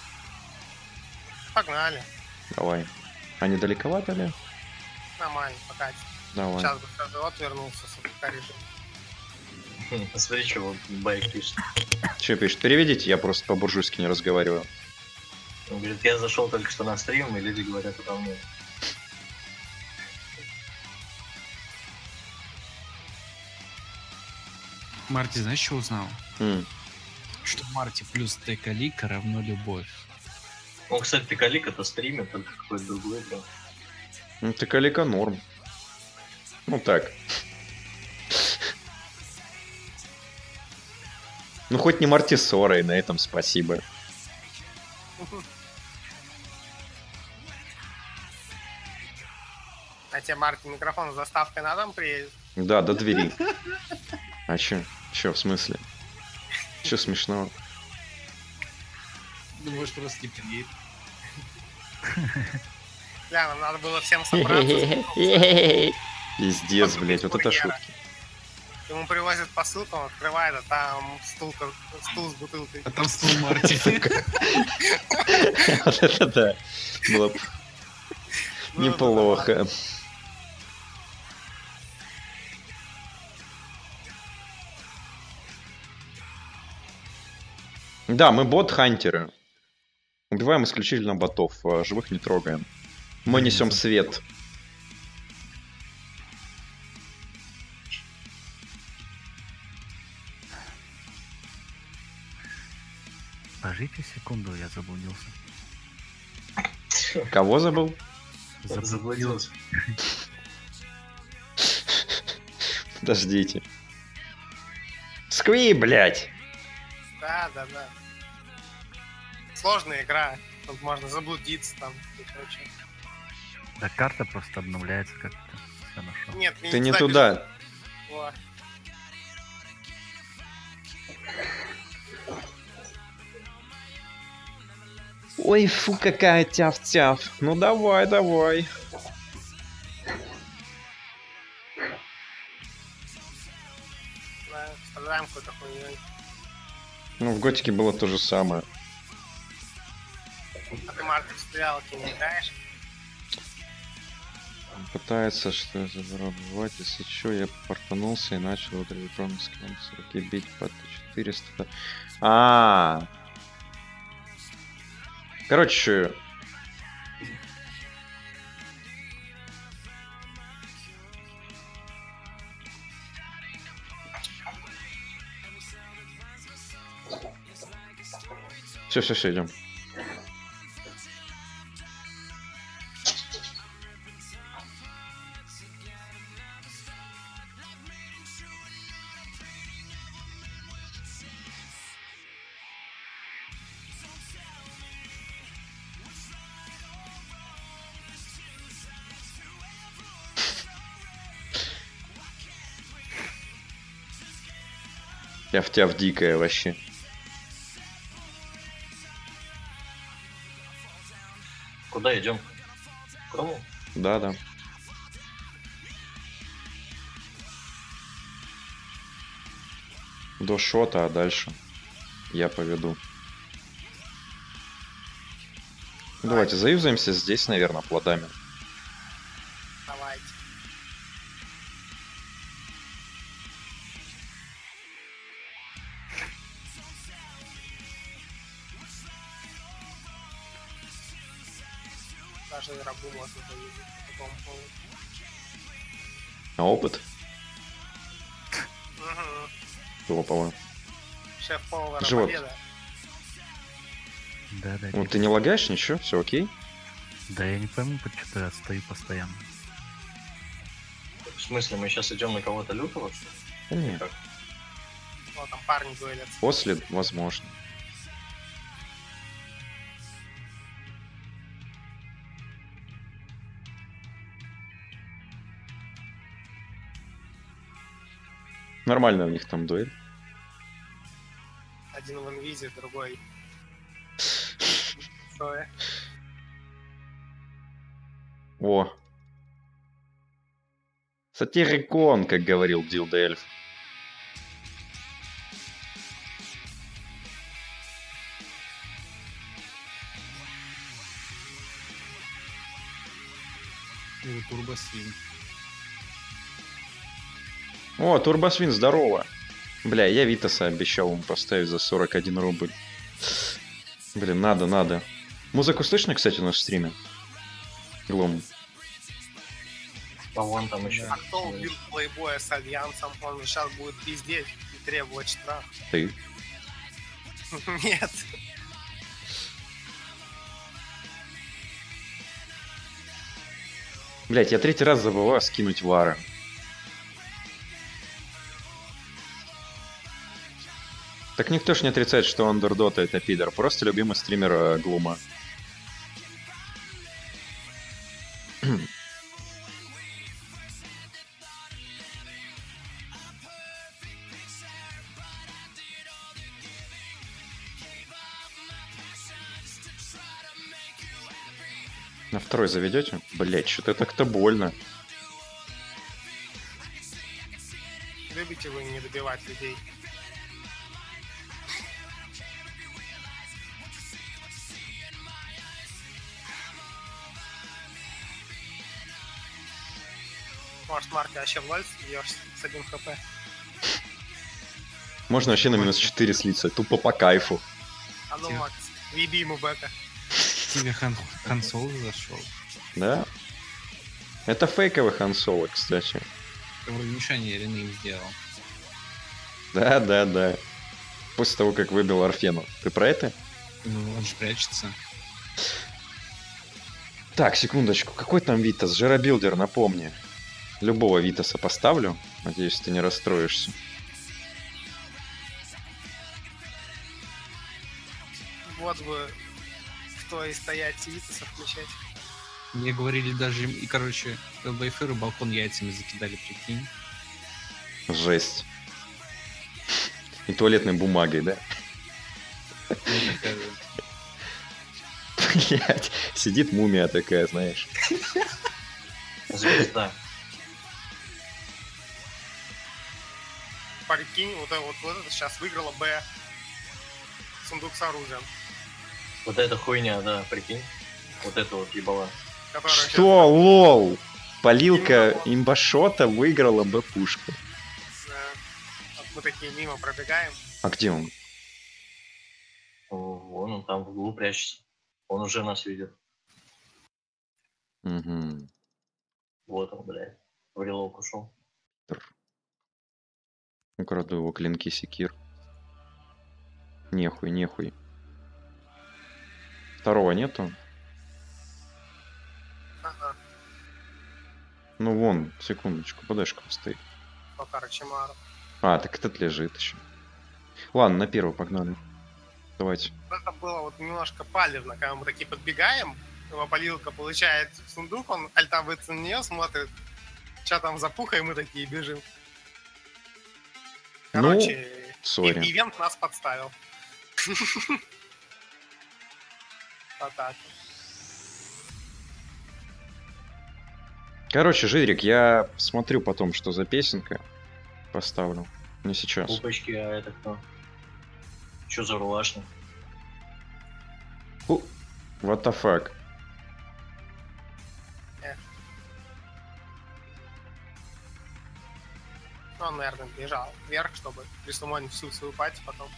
Погнали. Давай. А недалековато ли? Нормально, покатим. Давай. Сейчас бы вот вернулся с АФК режима. Посмотри, что вот байк пишет. Че пишет? Переведите, я просто по-буржуйски не разговариваю. Он говорит, я зашел только что на стрим, и люди говорят, что там нет. Марти, знаешь, что узнал? М. Что Марти плюс Т-калика равно любовь. Он, кстати, Пикалик это стримит, только какой-то другой, да. Ну, ты калика норм. Ну так. Ну хоть не Мартисора, и на этом спасибо. А тебе, Марти, микрофон с доставкой на дом приедет? Да, до двери. А чё? Чё, в смысле? Чё смешного? Думаешь, просто не приедет. Бля, нам надо было всем собраться. Пиздец, блять, вот это шутки. Ему привозят посылку, он открывает, а там стул с бутылкой. А там стул Марти. Вот это да. Было б неплохо. Да, мы бот-хантеры. Убиваем исключительно ботов, а живых не трогаем. Мы несем свет. Пожите секунду, я заблудился. Кого забыл? Заблудился. Подождите. Скви, блять! Да. Сложная игра. Тут можно заблудиться там и прочее. Да карта просто обновляется как-то. Все нашел. Нет, Ты не туда. бежишь. Во. Ой, фу, какая тяв-тяв. Ну давай. Да, страдаем какой-то хуйней. Ну, в Готике было то же самое. А ты, Марти, в стрелялки не играешь? Пытается что забывать, если что, я портанулся и начал вот электронным скиллом 40 бить по 400. Короче, все, идем. Тяв-тяв дикая вообще. Куда идем? К дому? Да. До шота, а дальше я поведу. Давайте заюзаемся здесь, наверное, плодами. Давайте. Даже рабу можно завидеть по такому поводу. А опыт? Угу. Топово. Шеф-повара Живот. победа. Да, Ну ты не лагаешь, ничего, все окей? Да я не пойму, почему я отстаю постоянно. В смысле, мы сейчас идем на кого-то лютого? Да нет. Как? Вот там парни дуэлятся. После, возможно. Нормально у них там дуэль. Один в инвизе, другой... Зоя. О. Сатирикон, как говорил Дилда Эльф. Турбосвин. О, Турбосвин, здорово. Бля, я Витаса обещал ему поставить за 41 рубль. Блин, надо. Музыку слышно, кстати, на стриме? Глом. А вон там еще. А кто убил плейбоя с Альянсом? Он сейчас будет пиздеть и требовать штраф. Ты. Нет. Блять, я третий раз забываю скинуть вара. Так никто ж не отрицает, что Андердота это пидор. Просто любимый стример Глума. На второй заведете? Блять, что-то так-то больно. Любите вы не добивать людей? Может, Марк, ты вообще в лоль бьешь с 1 хп? Можно вообще на минус 4 слиться, тупо по кайфу. А ну, Тихо. Макс, въеби ему бэка. Тебе Хан Соло зашел. Да? Это фейковый Хан Соло, кстати. Ты вроде мешание Рены сделал. Да. После того, как выбил Орфену. Ты про это? Ну, он же прячется. Так, секундочку. Какой там Витас? Жиробилдер, напомни. Любого Витаса поставлю. Надеюсь, ты не расстроишься. Вот бы кто и стоять Витаса включать. Мне говорили даже, и, короче, ЛБФРу балкон яйцами закидали, прикинь. Жесть. И туалетной бумагой, да? Ну, такая же. Блять, сидит мумия такая, знаешь. Звезда. Прикинь, вот это сейчас выиграла Б. Сундук с оружием. Вот эта хуйня, да, прикинь. Вот это вот ебала. Которая Что, лол? Полилка имбашота выиграла Б-пушку. вот мы такие мимо пробегаем. А где он? Вон он там в углу прячется. Он уже нас видит. Угу. Вот он, блядь. В релок ушел. Украду его клинки секир. Нехуй. Второго нету? Ага, Ну вон, секундочку, подашка стоит. по Карачимару. А, так этот лежит еще. Ладно, на первый погнали. Давайте. Это было вот немножко палевно, когда мы такие подбегаем, его полилка получает сундук, он альтавается на нее, смотрит, что там за пуха, и мы такие бежим. Короче, Сори. Ивент нас подставил. Вот так. Короче, Жирик, я смотрю потом, что за песенка. Поставлю. Не сейчас. Опачки, а это кто? Чё за рулашник? What the fuck? Он, наверное, бежал вверх, чтобы присумонить всю свою пати потом.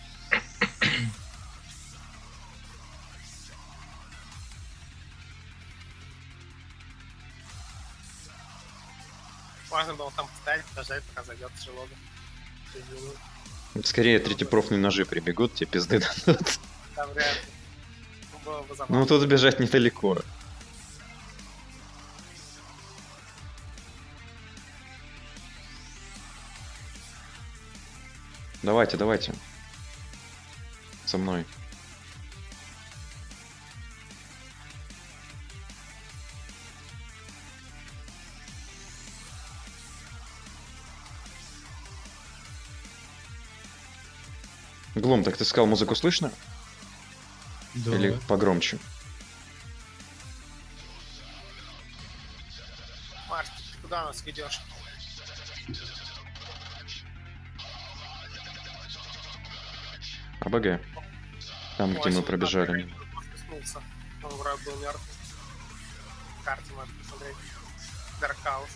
Можно было там поставить, подождать, пока зайдет Шилога. Скорее третьепрофные ножи прибегут, тебе пизды дадут. Да, вряд ли. Было бы забавно. Ну тут бежать недалеко. Давайте, давайте. Со мной. Глум, так ты сказал, музыку слышно? Да. Или погромче? Марк, ты куда нас ведешь? АБГ. Там, где мы пробежали. Проснулся. Он вроде был мертв. В карте можно посмотреть. Dark House.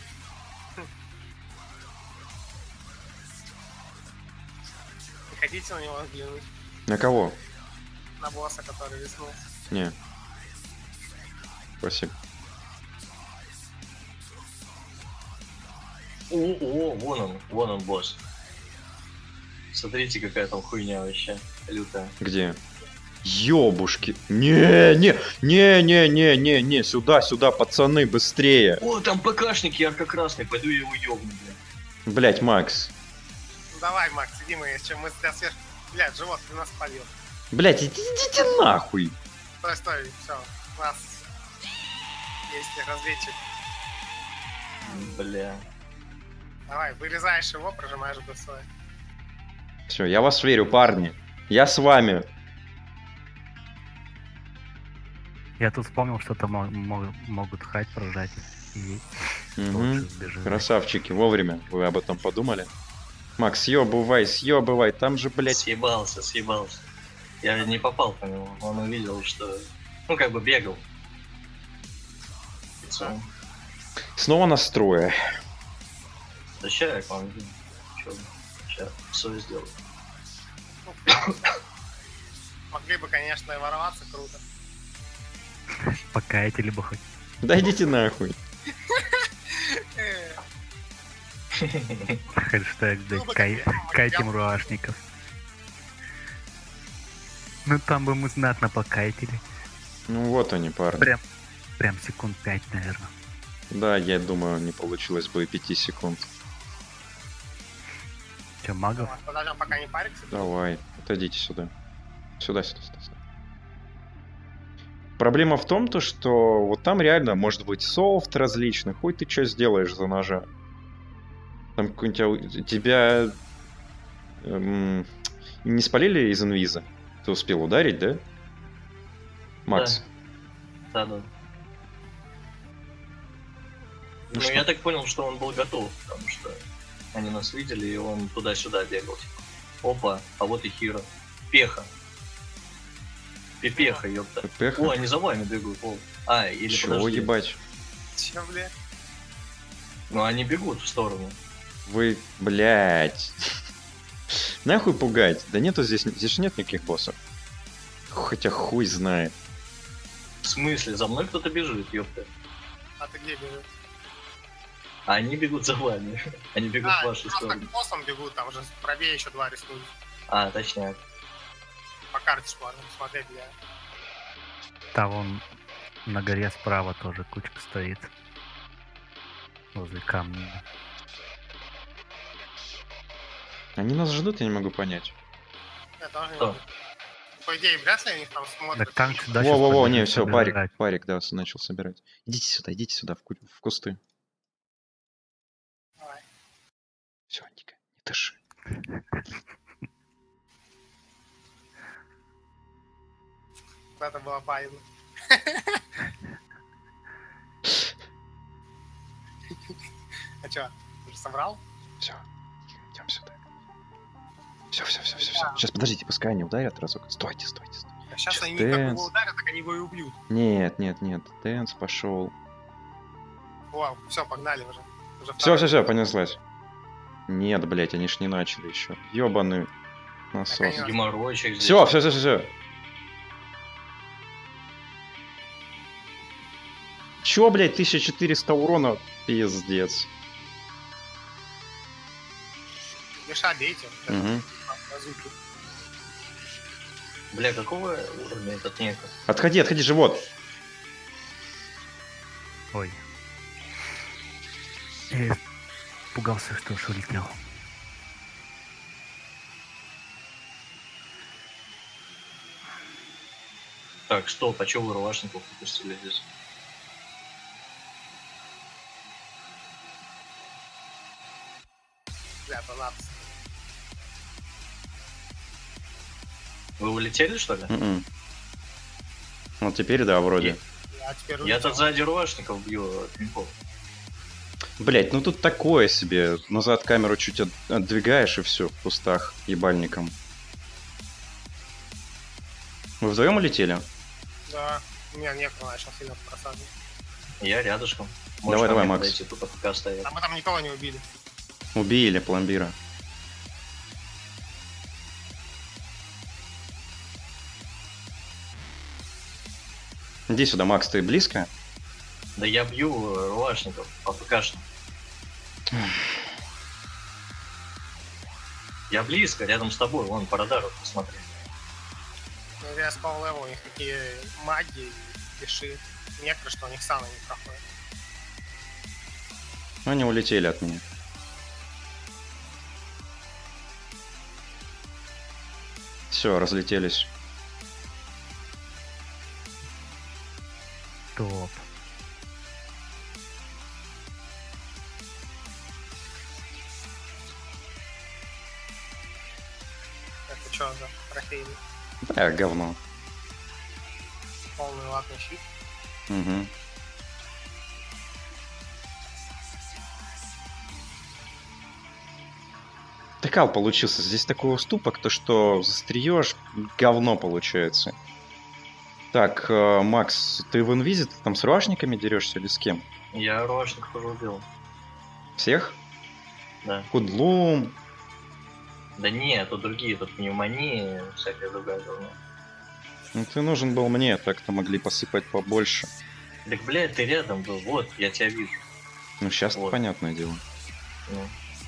Не хотите на него взглянуть? На кого? На босса, который веснулся. Не. Спасибо. О, вон он, босс. Смотрите, какая там хуйня вообще, лютая. Где? Ёбушки. Не, сюда, пацаны, быстрее. О, там ПКшник ярко-красный, пойду я его ёбну, блядь. Блять, Макс. Ну давай, Макс, иди мы, если мы для свеж... Блядь, живот ты нас побил. Блять, идите нахуй. Стой, все. У нас есть разведчик. Бля. Давай, вырезаешь его, прожимаешь БСО. Все, я вас верю, парни. Я с вами. Я тут вспомнил, что там могут хайт прожать. И Мгм. лучше сбежать. Красавчики, вовремя. Вы об этом подумали? Макс, съебывай. Там же, блять. Съебался. Я не попал по нему, он увидел, что... Ну, как бы бегал. Лицом. Снова настроя. Да ща я к вам иду. Чё? Ща все сделаю. Могли бы, конечно, и ворваться, круто. Покаятели бы хоть. Да идите нахуй. Хэштег, Ну, да, бы, катим руашников. Ну там бы мы знатно покайтили. Ну вот они, парни. Прям секунд 5, наверное. Да, я думаю, не получилось бы и 5 секунд. Че, магов? Подождем, пока не парится. Давай, отойдите сюда. Сюда. Проблема в том, то, что вот там реально может быть софт различный. Хуй ты что сделаешь за ножа? Там какой-нибудь тебя не спалили из инвиза? Ты успел ударить, да? Макс? Да. Ну, что? я так понял, что он был готов, потому что они нас видели, и он туда-сюда бегал. Типа. Опа, а вот и Хиро. Пеха. Пепеха, ёпта. Пеха? О, они за вами бегут. О. А, или Чего подожди. ебать? Че, бля? Ну, они бегут в сторону. Вы, блядь. Нахуй пугать? Да нету здесь же нет никаких боссов. Хотя хуй знает. В смысле? За мной кто-то бежит, ёпта. А ты где бежишь? А они бегут за вами. Они бегут в вашу просто сторону. к боссам бегут, там уже правее еще два рисуют. А, точняк. По карте можно посмотреть, бля. Там вон на горе справа тоже кучка стоит. Возле камня. Они нас ждут, я не могу понять. Я тоже не Кто? могу. По идее, вряд ли они там смотрят. Так там сюда щас Во-во-во, не, побежит все, собирать. парик, да, начал собирать. Идите сюда, в кусты. Давай. Все, Ника, не дыши. это было паевно. А чё, уже собрал? Все, идем сюда. Все. Сейчас подождите, пускай они ударят разок. Стойте. А сейчас они как Дэнс. его ударят, так они его и убьют. Нет. Дэнс пошел. Вау, все, погнали уже. Все, понеслась. Нет, блять, они ж не начали еще. Ёбаный насос. Конечно. Геморройчик здесь. Все. Чё, блять, 1400 урона? Пиздец. Миша, бейте. Мгм. Базуки. Бля, какого уровня этот неко? Отходи, живот. Ой. Я испугался, что уж улетел. Так, стоп, а чё вы рвашников выпустили здесь? Бля, то надо. Вы улетели, что ли? Мгм. Вот теперь да, вроде. А теперь Я улетел. тут сзади рвашников бью пинков. Блять, ну тут такое себе. Назад камеру чуть отдвигаешь и все в кустах ебальником. Вы вдвоем улетели? Да. Меня некто начал сильно просаживать. Я рядышком. Давай, ко мне Макс. подойти, тут пока стоять. А мы там никого не убили. Убили пломбира. Иди сюда, Макс, ты близко? Да я бью рвашников, АФКшно. Я близко, рядом с тобой, вон по радару посмотри. Ну, я спал левел, у них такие маги и пиши. Некоторые, что у них саны не проходят. Ну, они улетели от меня. Все, разлетелись. Топ. Это что за трофейный? Да, говно. Полный латный щит. Угу. Такал получился. Здесь такой уступок, то что застреешь, говно получается. Так, Макс, ты в инвизе там с рвашниками дерешься или с кем? Я рвашников уже убил. Всех? Да. Кудлум. Да не, тут другие, тут пневмонии, всякая другая говно. Ну ты нужен был мне, так-то могли посыпать побольше. Так, блядь, ты рядом был, вот, я тебя вижу. Ну сейчас Вот. понятное дело. Ну.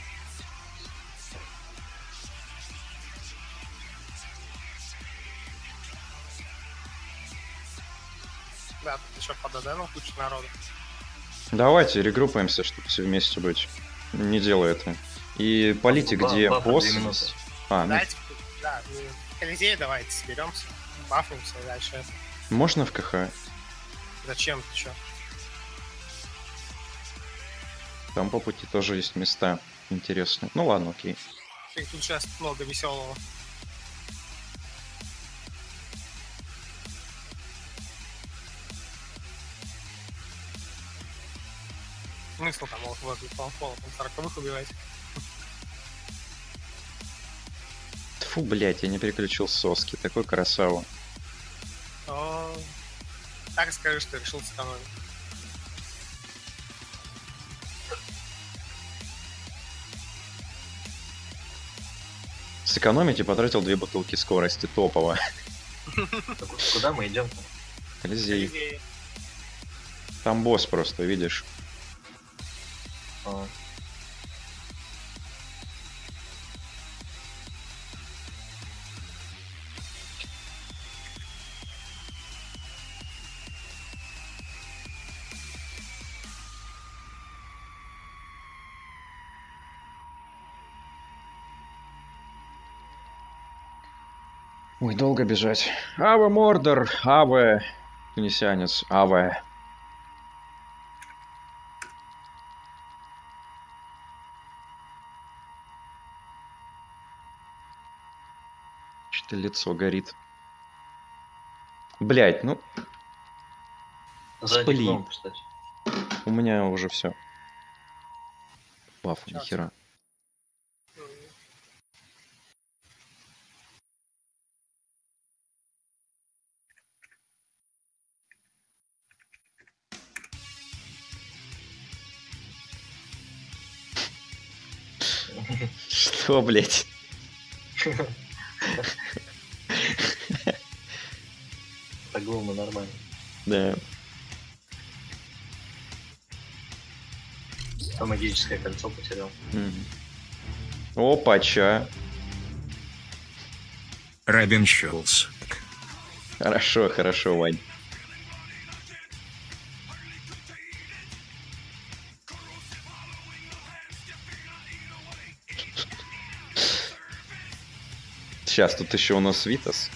Да, тут еще под Аденом куча народу. Давайте регруппаемся, чтобы все вместе быть. Не делай это. И полите, где Бафа 2 босс минуты. есть. А, ну, Дайте, да, Колизей давайте соберемся. Бафнемся и дальше. можно в КХ? Зачем ты чё? Там по пути тоже есть места интересные. Ну ладно, окей. И тут сейчас много веселого. Смысл там вот возле полпола, там 40-х убивать. Тьфу, блять, я не переключил соски. Такой красава. О, так скажи, что решил сэкономить. Сэкономить и потратил 2 бутылки скорости. Топово. Так, куда мы идем-то? Колизей. Колизей. Там босс просто, видишь. А, Ой, долго бежать. Аве Мордор, Аве Тунисянец, Аве. Что-то лицо горит. Блять, ну, Сзади Спали. гном, кстати. у меня уже все. Баф, Чё? нихера. Что, блять? Так глупо, нормально. Да. А магическое кольцо потерял. Мгм. Опача. Робин Шулц. Хорошо, хорошо, Вань. Сейчас, тут еще у нас Витас.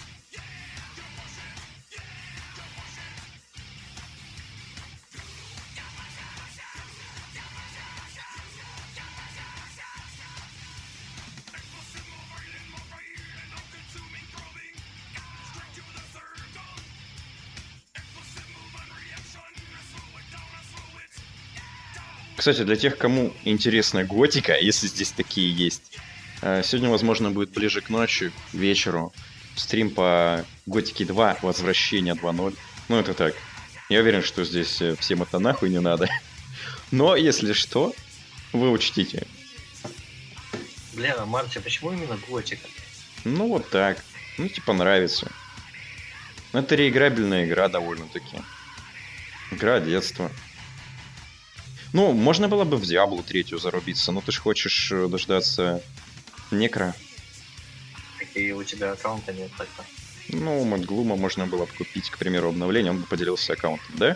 Кстати, для тех, кому интересна готика, если здесь такие есть, сегодня, возможно, будет ближе к ночи, к вечеру, стрим по Готике 2, Возвращение 2.0. Ну, это так. Я уверен, что здесь всем это нахуй не надо. Но, если что, вы учтите. Бля, а Марти, почему именно готика? Ну, вот так. Ну, типа, нравится. Это реиграбельная игра довольно-таки. Игра детства. Ну, можно было бы в Диаблу 3 зарубиться, но ты ж хочешь дождаться Некро. Какие у тебя аккаунта нет так-то? Ну, Мэтглума можно было бы купить, к примеру, обновление, он бы поделился аккаунтом, да?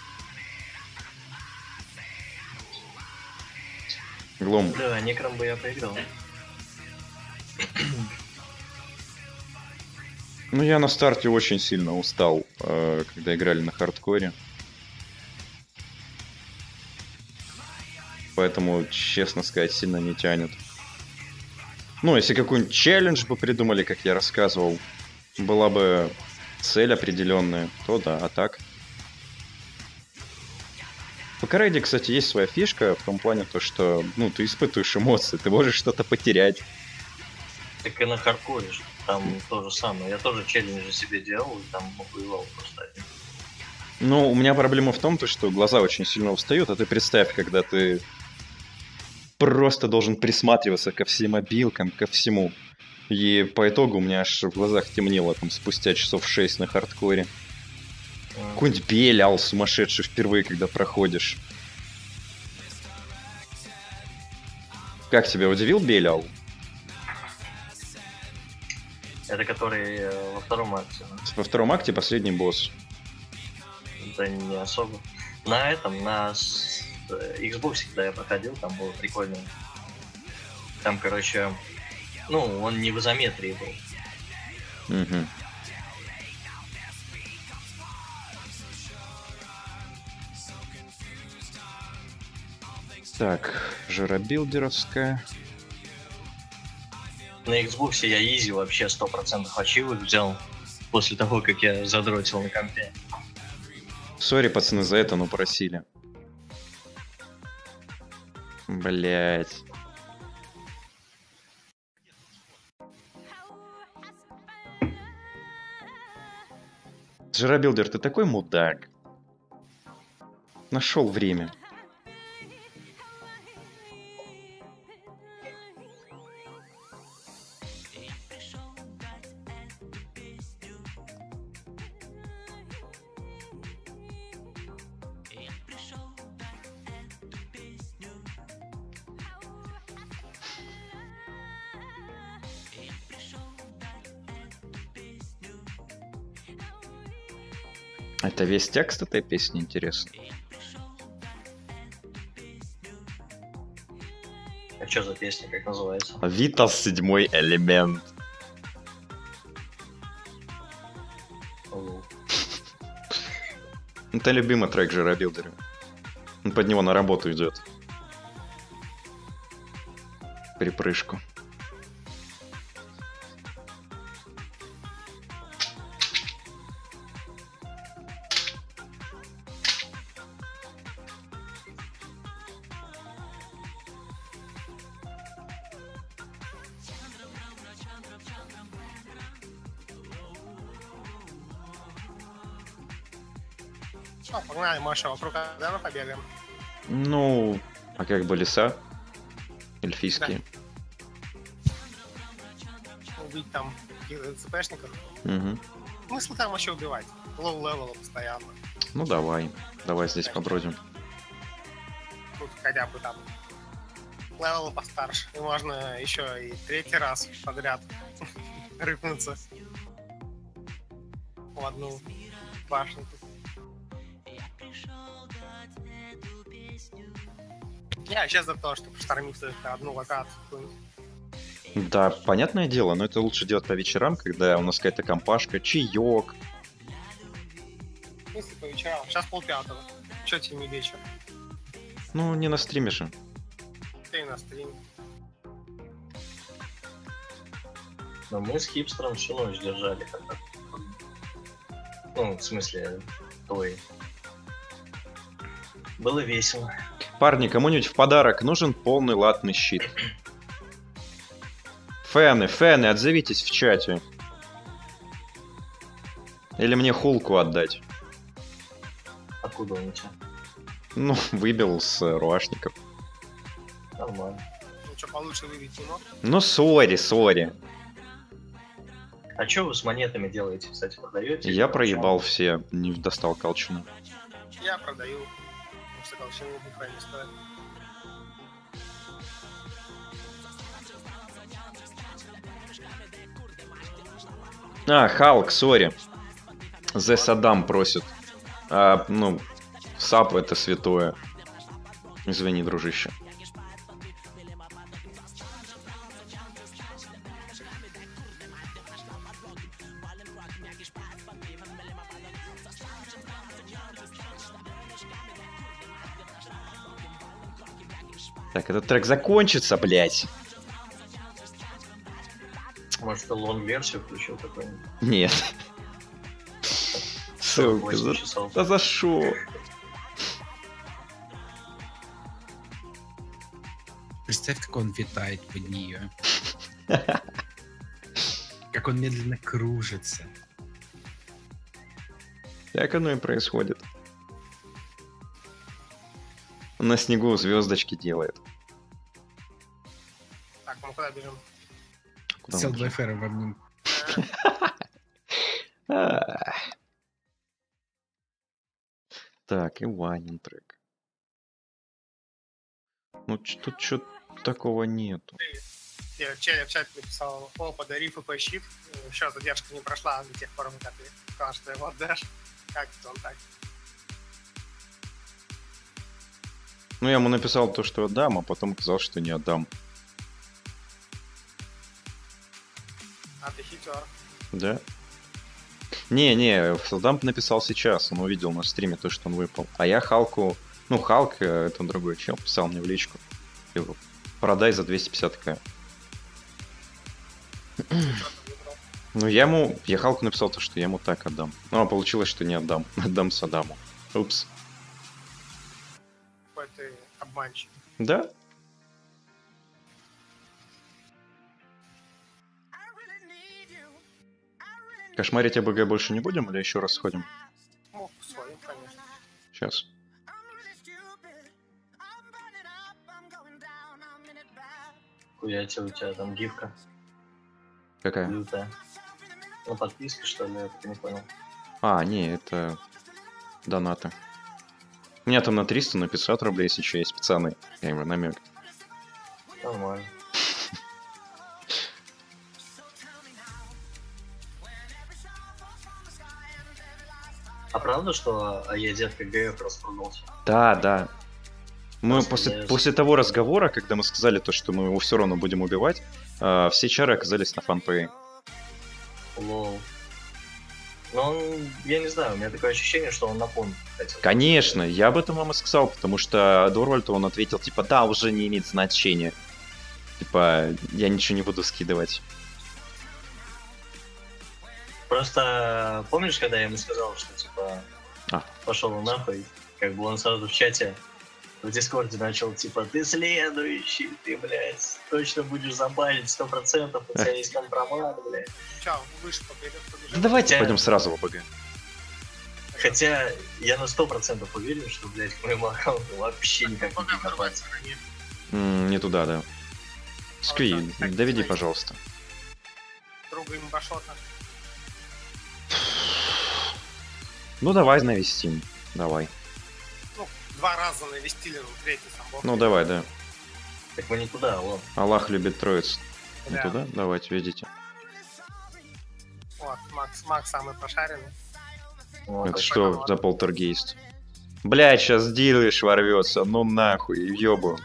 Глум. Бля, некром бы я поиграл. Ну, я на старте очень сильно устал, когда играли на хардкоре. Поэтому, честно сказать, сильно не тянет. Ну, если какой-нибудь челлендж бы придумали, как я рассказывал, была бы цель определенная, то да, а так. В Карайде, кстати, есть своя фишка в том плане, то, что, ну, ты испытываешь эмоции, ты можешь что-то потерять. Так и на хардкоре же. Там то же самое. Я тоже челленджи себе делал, и там воевал просто. Ну, у меня проблема в том, то, что глаза очень сильно устают, а ты представь, когда ты просто должен присматриваться ко всем мобилкам, ко всему. И по итогу у меня аж в глазах темнело там спустя часов 6 на хардкоре. Какой-нибудь Белял сумасшедший впервые, когда проходишь. Как тебя удивил Белял? Это который во втором акте. Да? Во втором акте последний босс. Да не особо. На этом, на Xbox, когда я проходил, там было прикольно. Там, короче, ну, он не в изометрии был. Угу. Так, жиробилдеровская. На Xbox я изи вообще 100% ачивок взял после того, как я задротил на компе. Сори, пацаны, за это, но просили. Блять. Жиробилдер, ты такой мудак. Нашел время. Это весь текст этой песни, интересно? А что за песня, как называется? Витас, седьмой элемент. Это любимый трек Жиробилдера. Он под него на работу идет. Припрыжку. Что, погнали, Маша, вокруг Адама побегаем. Ну, а как бы леса? Эльфийские. Убить там каких-то ЦПшников. Угу. Смысл там вообще убивать? Лоу-левела постоянно. Ну давай. Давай здесь побродим. Тут хотя бы там левела постарше. И можно еще и третий раз подряд рыпнуться в одну башенку. Я вообще за то, чтобы штормить одну локацию. Да, понятное дело, но это лучше делать по вечерам, когда у нас какая-то компашка, чаек. Если по вечерам. Сейчас 4:30. Че тебе не вечер? Ну, не на стриме же. Ты и на стриме. Но мы с хипстером всю ночь держали как-то. Ну, в смысле, твой. Было весело. Парни, кому-нибудь в подарок нужен полный латный щит? Фэны, отзовитесь в чате. Или мне хулку отдать? Откуда он у тебя? Ну, выбил с руашников. Нормально. Ну что, получше выбить не мог? Ну, сори. А что вы с монетами делаете, кстати, продаете? Я проебал все, не достал колчана. Я продаю. Потому что колчаны нихуя не стоят. А, Халк, сори. The Saddam просит. Ну, сап это святое. Извини, дружище. Так, этот трек закончится, блять. Может, ты лонг-версию включил какой-нибудь? Нет. Сука, 8 часов. да за шо? Представь, как он витает под нее. Как он медленно кружится. Так оно и происходит. На снегу звездочки делает. Так, мы куда бежим? Куда Сел мы бежим? Байфера в одном. Так, и Ванин трек. Ну, тут что такого нету. Я в чате написал: о, подари ФП щит. Еще задержка не прошла до тех пор, когда ты сказал, что его отдашь. Как это он так? Ну, я ему написал то, что отдам, а потом сказал, что не отдам. А ты хитер. Да? Не, Салдамп написал сейчас, он увидел на стриме то, что он выпал. А я Халку... Ну, Халк, это другой чел, писал мне в личку. Типа, продай за 250к. Ну, я Халку написал то, что я ему так отдам. Ну, а получилось, что не отдам. Отдам Саддаму. Упс. Какой ты обманщик. Да? Кошмарить АБГ больше не будем или еще раз сходим? Ну, своим, конечно. Сейчас. Хуятя, у тебя там гифка Какая? лютая. Ну, подписки, что ли, я так и не понял. А, не, это донаты. У меня там на 300, на 500 рублей сейчас есть, пацаны. Я ему намек. Нормально. А правда, что я детка ГФ распродался? Да. Мы Просто после того разговора, когда мы сказали то, что мы его все равно будем убивать, все чары оказались на фанпее. Лол. Но он, я не знаю, у меня такое ощущение, что он на пон хотел. Конечно, я об этом вам и сказал, потому что Дорвальду он ответил, типа, да, уже не имеет значения. Типа, я ничего не буду скидывать. Просто помнишь, когда я ему сказал, что типа пошел нахуй, как бы он сразу в чате в Дискорде начал, типа, ты следующий, ты, блядь, точно будешь забанить 100%, у тебя есть компромат, блядь. Чё, выше побежим? Да давайте пойдем сразу в АБГ. Хотя я на 100% уверен, что, блядь, к моему аккаунту вообще никак не Пока в другой докопаться. стороне. Не туда, да. Скви, вот так, доведи, знаете. пожалуйста. Друга имбашота. Ну, давай навестим. Давай. Ну, 2 раза навестили, ну, третий сам бог. Ну, давай, да. Так мы не туда, алло. Аллах любит троицу. Не Да. туда? Давайте, ведите. Вот, Макс самый прошаренный. Вот. Это такой что вот. за полтергейст? Блять, сейчас Дилыш ворвется. Ну нахуй, ёбу.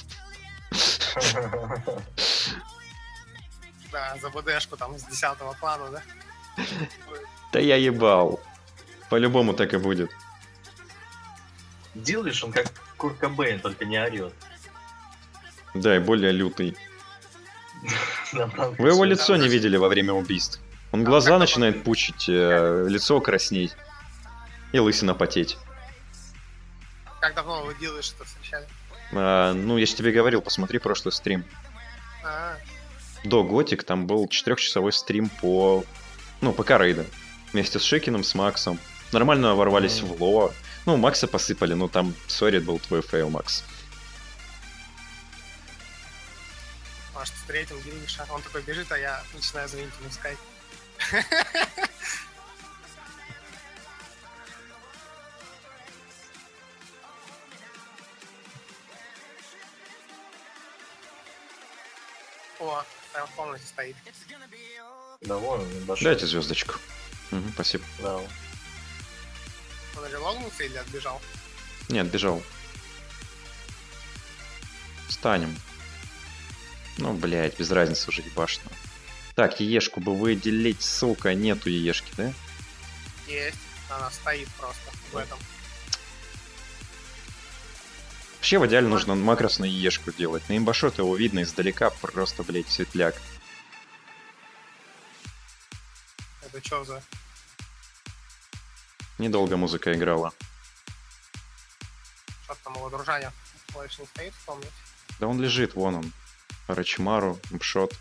Да, за БДшку там с 10-го плана, да? Да я ебал. По-любому так и будет. Делаешь, он как Курт Кобейн, только не орет. Да, и более лютый. Нам Вы его всё- лицо не видели во время убийств. Он глаза начинает пучить, лицо краснеть. И лысина потеть. Как давно вы делаешь что встречали? Ну, я же тебе говорил, посмотри прошлый стрим. А, До Готик там был 4-часовой стрим по... Ну, по рейда. Вместе с Шикиным, с Максом. Нормально ворвались в ло. Ну, Макса посыпали, но там, сори, был твой фейл, Макс. может, встретил Гриша. Он такой бежит, а я начинаю звонить ему в скайп. О, прям в комнате стоит. Да вон, он дошел. Дайте звездочку. Спасибо. Да. Он релогнулся или отбежал? Нет, бежал. Встанем. Ну, блядь, без разницы уже ебашно. Так, яешку бы выделить, сука, нету яешки, да? Есть. Она стоит просто в этом. Вообще в идеале нужно макрос на яешку делать. На имбашот его видно издалека, просто, блядь, светляк. Это что за... Недолго музыка играла. Что там его дружаня? Больше не стоит в комнате. Да он лежит, вон он. Рачмару, импшот.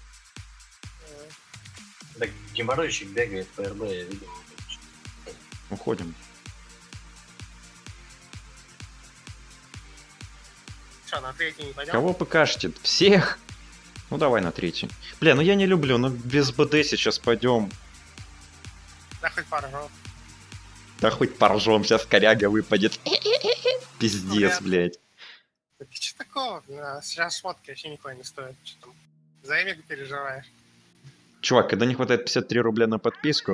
Так геморройщик бегает по РБ, я видел. Уходим. Что, на третий не пойдем? Кого ПКшите? Всех? Ну давай на третий. Бля, ну я не люблю, но без БД сейчас пойдем. Да хоть пару раз. Да хоть поржем, сейчас коряга выпадет. Пиздец, Блядь. блядь. Да ты что такого? Сейчас шмотки вообще никуда не стоят. Что там? За Эмику переживаешь? Чувак, когда не хватает 53 рубля на подписку,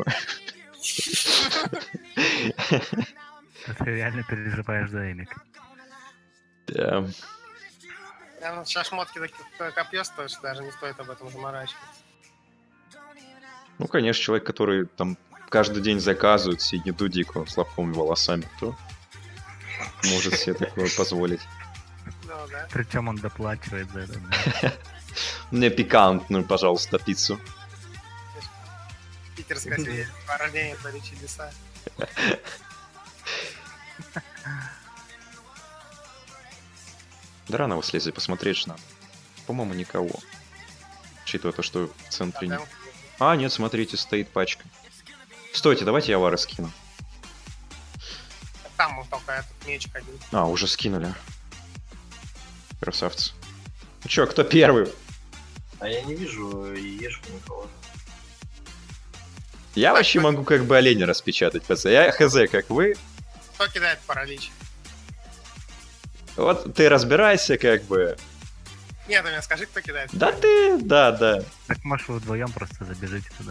Ты реально переживаешь за Эмик. да. Сейчас шмотки такие копье стоят, что даже не стоит об этом заморачиваться. Ну, конечно, человек, который там каждый день заказывает себе еду дикую с лобковыми волосами, то может себе такое позволить. Ну да. Причем он доплачивает за это. Мне пикантную, пожалуйста, пиццу. Питерская свидетельство о рождении творит чудеса. Да рано его слезли, посмотреть же надо. По-моему, никого. Учитывая то, что в центре нет. А, нет, смотрите, стоит пачка. Стойте, давайте я вары скину. Там вот только этот мечик один. А, уже скинули. Красавцы. Ну чё, кто первый? А я не вижу яешку никого. Я вообще могу как бы оленя распечатать, пацаны. Я хз, как вы. Кто кидает паралич? Вот ты разбирайся, как бы. Нет, ты мне скажи, кто кидает. Да ты, да. Так может вы вдвоем просто забежите туда.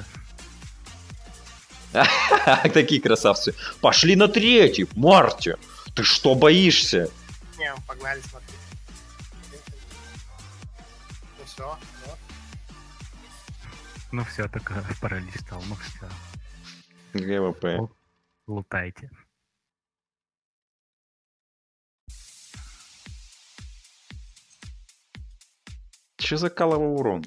Такие красавцы. Пошли на третий, Марти. Ты что боишься? Не, погнали, смотри. Ну все, вот. Ну все, только паралич стал. Ну все, ГВП. лутайте. Че за каловый урон?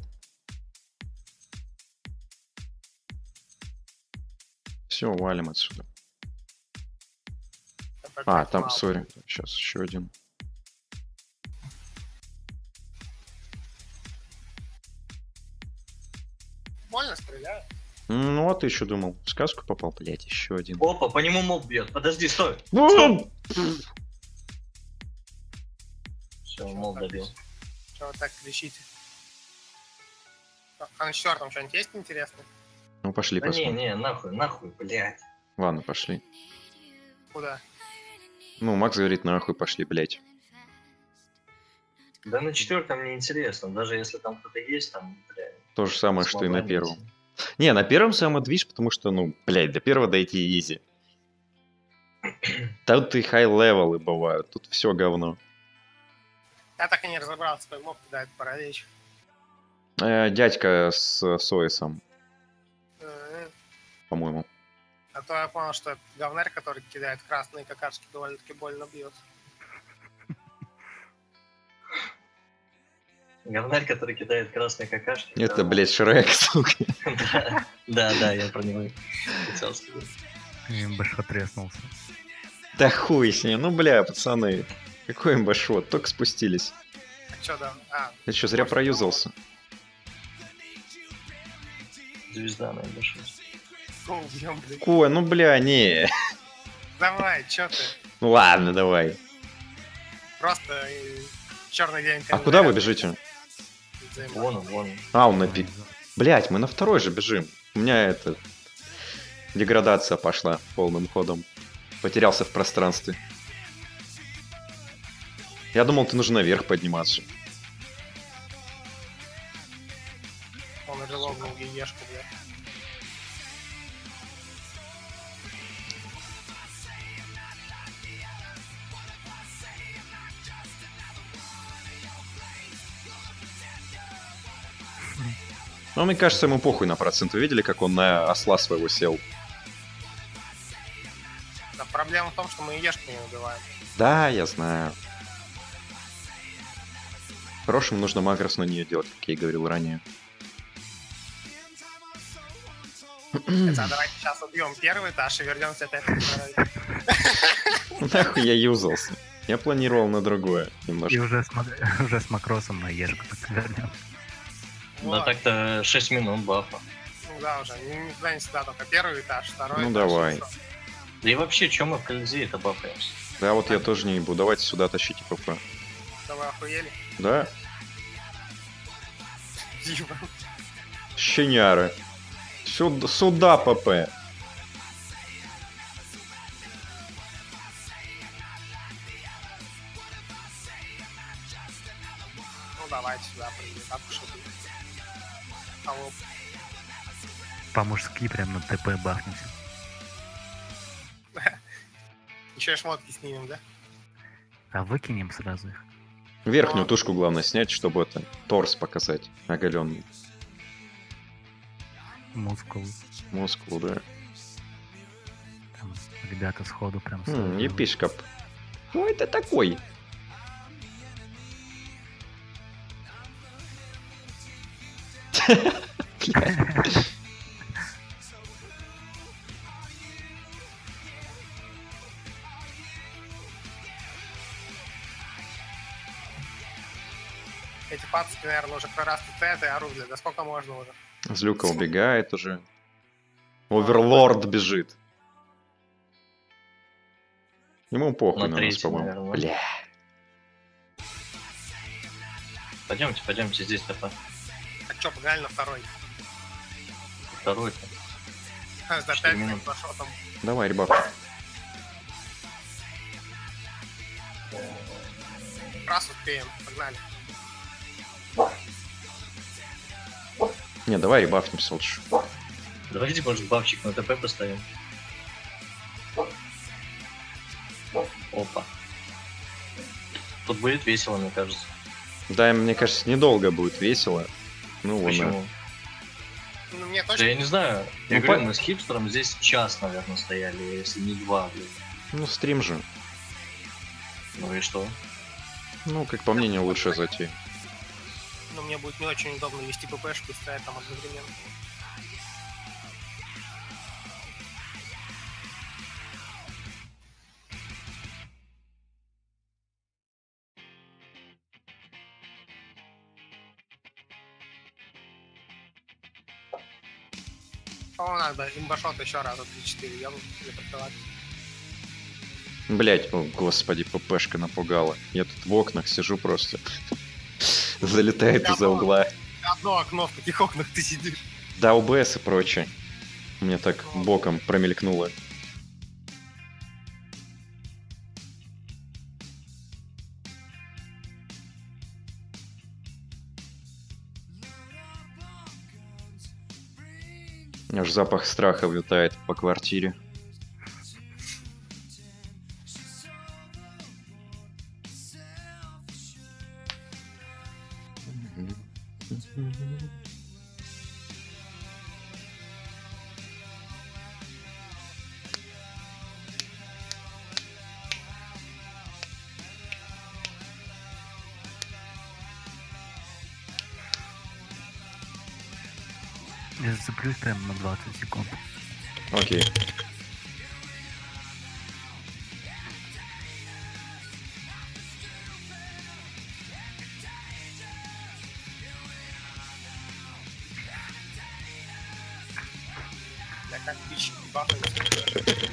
Все, валим отсюда. А, там, сори. Сейчас еще один. Больно стреляют. Ну, а ты еще думал, в сказку попал, блять, еще один. Опа, по нему моб бьет. Подожди, стой. Ну, Все, моб добил. Что вы так кричите? А на четвертом что-нибудь есть интересное? ну, пошли Да не, посмотрим. не, нахуй, блядь. Ладно, пошли. Куда? Ну, Макс говорит, нахуй пошли, блять. Да на четвертом мне интересно, даже если там кто-то есть, там, блядь. То же самое, с что и на мобами первом. идти. Не, на первом самый движ, потому что, ну, блядь, до первого дойти изи. Тут и хай-левелы бывают, тут все говно. Я так и не разобрался, как мог кидает паралич. Дядька с Соисом, по-моему. А то я понял, что это говнарь, который кидает красные какашки, довольно-таки больно бьет. Говнарь, который кидает красные какашки. Это, блядь, Шрек, сука. Да, я про него хотел сказать. И большой треснулся. Да хуй с ним, ну, бля, пацаны. Какой им башот, только спустились. А чё да? А, Я что, зря проюзался? Звезда, наверное, большой. го убьем, блин. Ой, ну, бля, не. Давай, чё ты? Ну, ладно, давай. Просто черный день. А куда вы бежите? Вон он. А, он на пик. Блять, мы на второй же бежим. У меня это... Деградация пошла полным ходом. Потерялся в пространстве. Я думал, ты нужно наверх подниматься. Он релогнул ЕЕшку, блядь. Но мне кажется, ему похуй на процент. Вы видели, как он на осла своего сел? Да, проблема в том, что мы ЕЕшку не убиваем. Да, я знаю. Хорошему нужно макрос на нее делать, как я и говорил ранее. Хотя давайте сейчас убьем первый этаж и вернемся опять на второй. Нахуй я юзался. Я планировал на другое И немножко. уже с макросом на ешку так вернем. Да Вот. так-то 6 минут бафа. Ну да, уже. Никуда не сюда, только первый этаж, второй Ну, этаж. давай. и всё. Да и вообще, чем мы в Колизее это бафаемся? Да, вот я тоже не ебу. Давайте сюда тащите ПП. Да вы охуели? Да? Дима. Щеняры. Сюда ПП. Ну давайте сюда прийти, так уж и быть. А вот, По-мужски прям на ТП бахнемся. еще и шмотки снимем, да? А выкинем сразу их. Верхнюю тушку главное снять, чтобы это торс показать. Оголенный. Мускул. Мускул, да. Там ребята сходу прям сразу. Епископ. Ну это такой. Эти пацки, наверное, уже прорастут это и оружие. Да сколько можно уже? Злюка убегает уже. Оверлорд бежит. Ему похуй На на нас, третий, по-моему. наверное. Бля. Пойдемте, здесь ТП. Так что, погнали на второй. Второй-то. За 4 5 минут минут. пошел там. Давай, ребят. Раз успеем, погнали. Не, давай ребафнемся лучше. Давайте, может, бабчик на ТП поставим. Опа. Тут будет весело, мне кажется. Да, мне кажется, недолго будет весело. Ну, вон. Почему? Ну, мне Да точно... я не знаю. Я Ну, говорю, мы с хипстером здесь час, наверное, стояли, если не 2, блин. Ну, стрим же. Ну и что? Ну, как по мне, не лучше зайти. Ну, мне будет не очень удобно вести ППшку и стоять там одновременно. По-моему, надо имбашот еще раза 3-4 ебнуть для профилактики. Блять, о господи, ППшка напугала. Я тут в окнах сижу просто. Залетает из-за угла. Одно окно, в каких окнах ты сидишь? Да, ОБС и прочее. Мне так боком промелькнуло. Аж запах страха витает по квартире. Я зацеплюсь прямо на 20 секунд. Окей. Я как бич бахаюсь.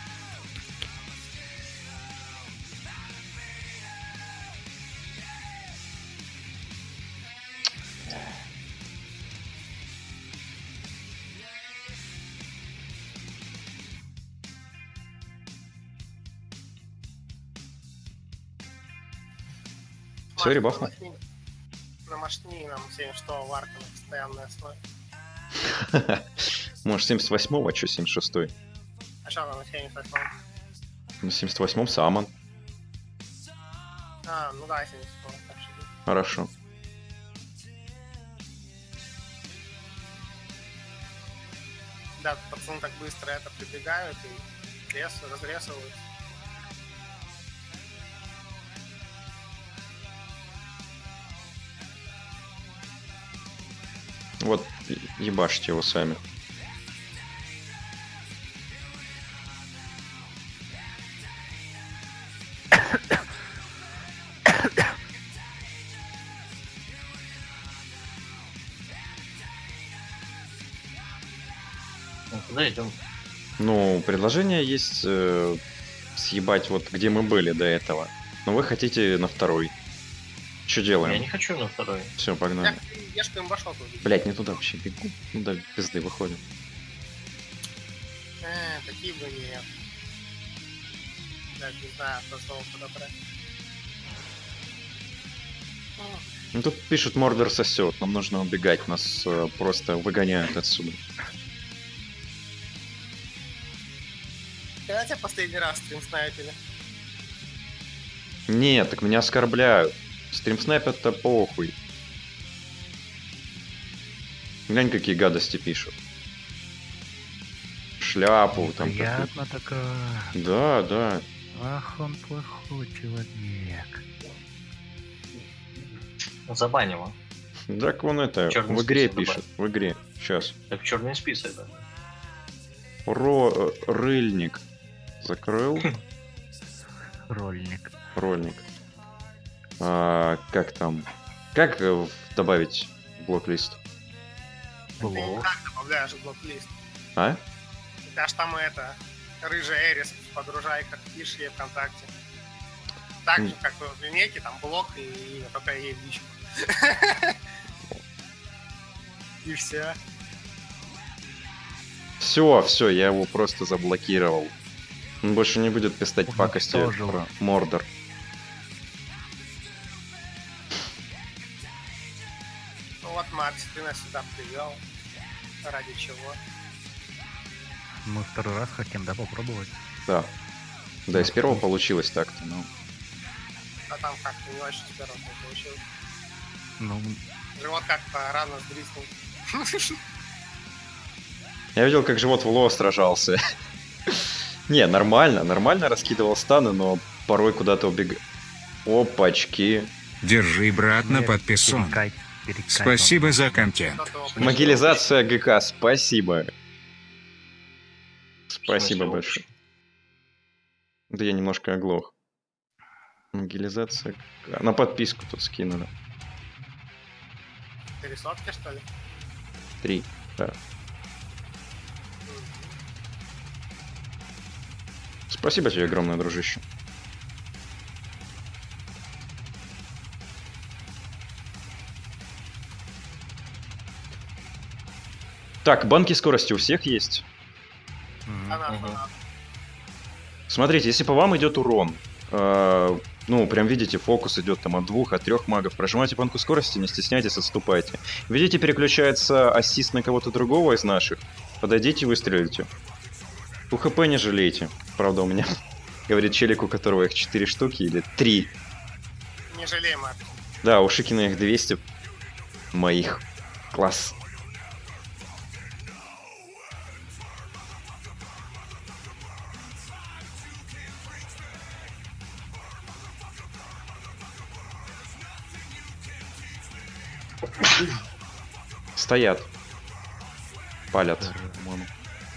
Все, ребафну. На машине нам 76 варка на постоянной основе. Может, 78-го, а что 76-й? А что там на 78? На 78-м Саман. А, ну да, 78, так что будет. Хорошо. Да, пацаны так быстро это прибегают и разрезывают. Вот, ебашьте его сами. Ну, куда идем? Ну, предложение есть съебать вот где мы были до этого. Но вы хотите на второй. Что Я делаем? не хочу на второй. Все, погнали. Я ж имбашот убил. Блять, не туда вообще бегу. Ну да, пизды выходим. Такие бы нет. Даже не знаю, что слово подобрать. Ну тут пишут, Мордор сосет, нам нужно убегать, нас просто выгоняют отсюда. Когда тебя последний раз стрим снайпили? Нет, так меня оскорбляют. Стрим снайпер-то похуй. Глянь, какие гадости пишут. Шляпу там. Приятно такое. Да, да. Ах, он плохой человек. Забань его. Так вон это, Чёрный в игре список пишет, в игре. Сейчас. Так черный список, да. Рыльник. Закрыл. Рольник. Рольник. Как там? Как добавить в блок-лист? Ты не так добавляешь в блок-лист. А? У тебя ж там это, рыжая Эрис в подружайках, пишешь ей ВКонтакте. Так же, как в Винеке, там блок и имя, только ей в личку. И все. Все, я его просто заблокировал. Он больше не будет писать пакости Уничтожил. про Мордор. Ну вот, Макс, ты нас сюда привел. Ради чего? Мы второй раз хотим, да, попробовать? Да. Да, из первого получилось так-то, но... А там как-то не очень с первого получилось. Ну, Живот как-то рано сдриснул. Я видел, как живот в ло сражался. Не, нормально раскидывал станы, но порой куда-то убегал. Опачки. Держи, брат, на нет, подписон. перекать Спасибо он. за контент. Кто-то его Могилизация ГК, спасибо. Спасибо В смысле, большое. Да я немножко оглох. Могилизация ГК. На подписку тут скинули. 4 сотки, что ли? 3, да. Спасибо тебе огромное, дружище. Так, банки скорости у всех есть? Она. Смотрите, если по вам идет урон, ну, прям видите, фокус идет там от 2, от 3 магов, прожимайте банку скорости, не стесняйтесь, отступайте. Видите, переключается ассист на кого-то другого из наших, подойдите и выстрелите. У ХП не жалейте. Правда, у меня, говорит челик, у которого их 4 штуки или 3. Не жалеем, Марк. Да, у Шикина их 200 моих. Класс. Стоят. Палят. по-моему.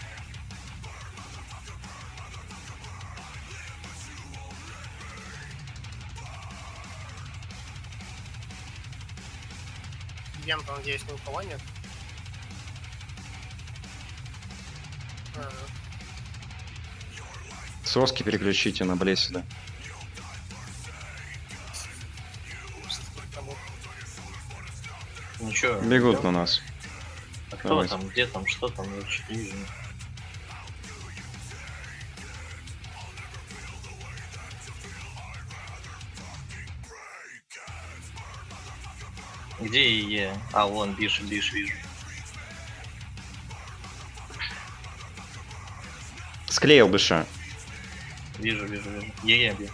Вента, надеюсь, ни у кого нет. Соски переключите на Блесида. Ну чё? Бегут на нас. А кто Давайте. там, где там, что там, я чуть не вижу. Где я? А, вон, Биш вижу. Склеил быша. Вижу. Я бью.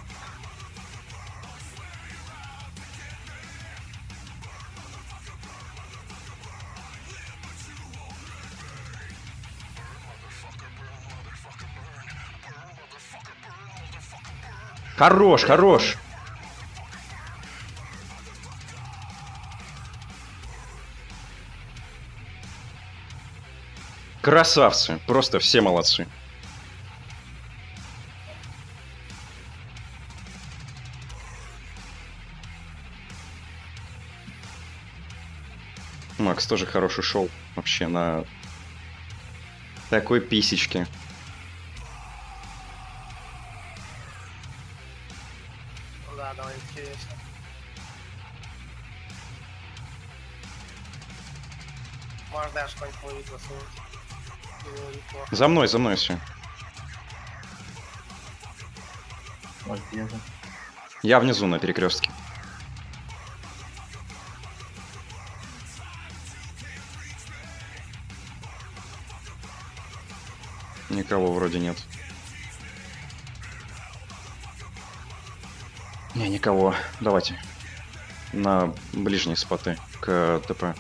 Хорош, хорош. Красавцы. Просто все молодцы. Макс тоже хороший шел вообще на такой писечке. Да, давай интересно. Может даже какой-нибудь мой вид засунуть. Было неплохо. За мной все. Вот где-то. Я внизу на перекрестке. Никого вроде нет. Не, никого. Давайте. На ближние споты к ТП.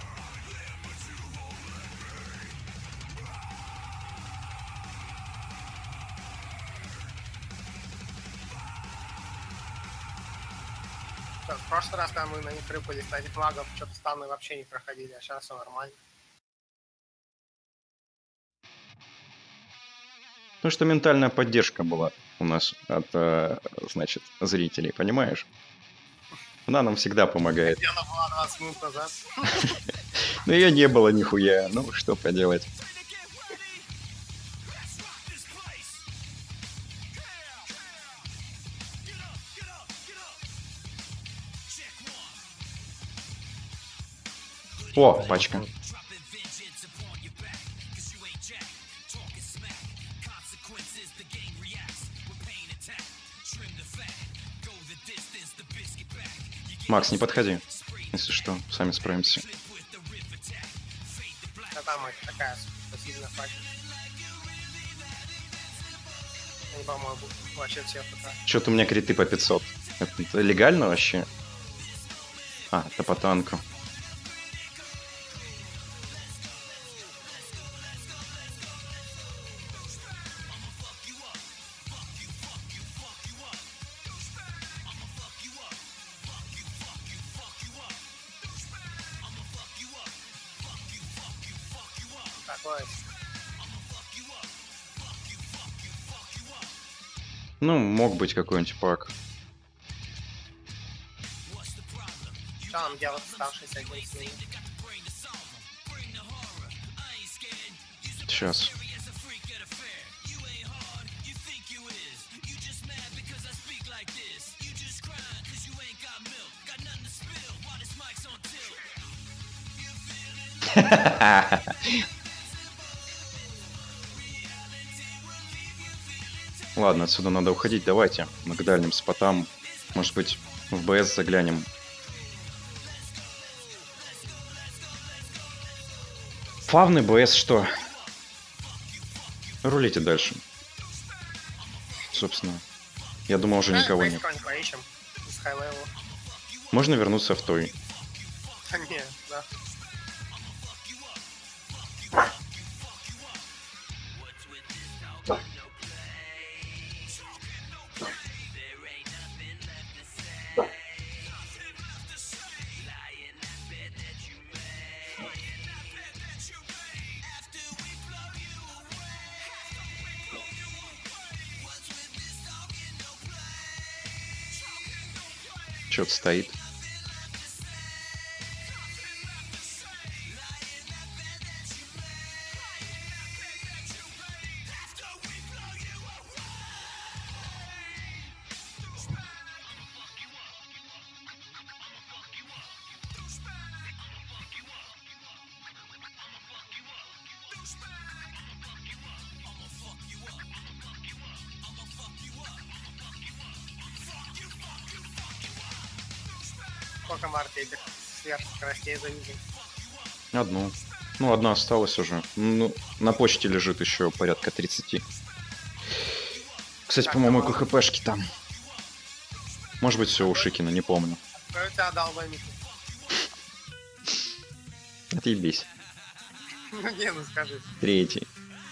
В прошлый раз, когда мы на них рыпали с этих магов, что-то станы вообще не проходили, а сейчас все нормально. Потому что ментальная поддержка была у нас от, значит, зрителей, понимаешь? Она нам всегда помогает. Дело было 20 минут назад. Но ее не было нихуя. Ну, что поделать. О, пачка. Макс, не подходи. Если что, сами справимся. А там такая пассивная пачка. Они, по-моему, вообще все пока. Что-то у меня криты по 500. Это легально вообще? А, это по танку. Такое. Ну, мог быть какой-нибудь пак. Что нам делать оставшиеся одни с ними? Сейчас. Ладно, отсюда надо уходить. Давайте мы к дальним спотам. Может быть, в БС заглянем. Фавны БС что? Рулите дальше. Собственно, я думал, уже никого нет. Поищем с хай-левела. Можно вернуться в той. Да не, да. Что-то стоит. Сколько Марти этих сверхскоростей завидел? Одну. Ну, одна осталась уже. Ну, на почте лежит еще порядка 30. Кстати, Так, по-моему, а КХПшки там. Может быть, все у Шикина, не помню. Кто у тебя дал бэмики? Отъебись. Ну не, ну скажи. Третий.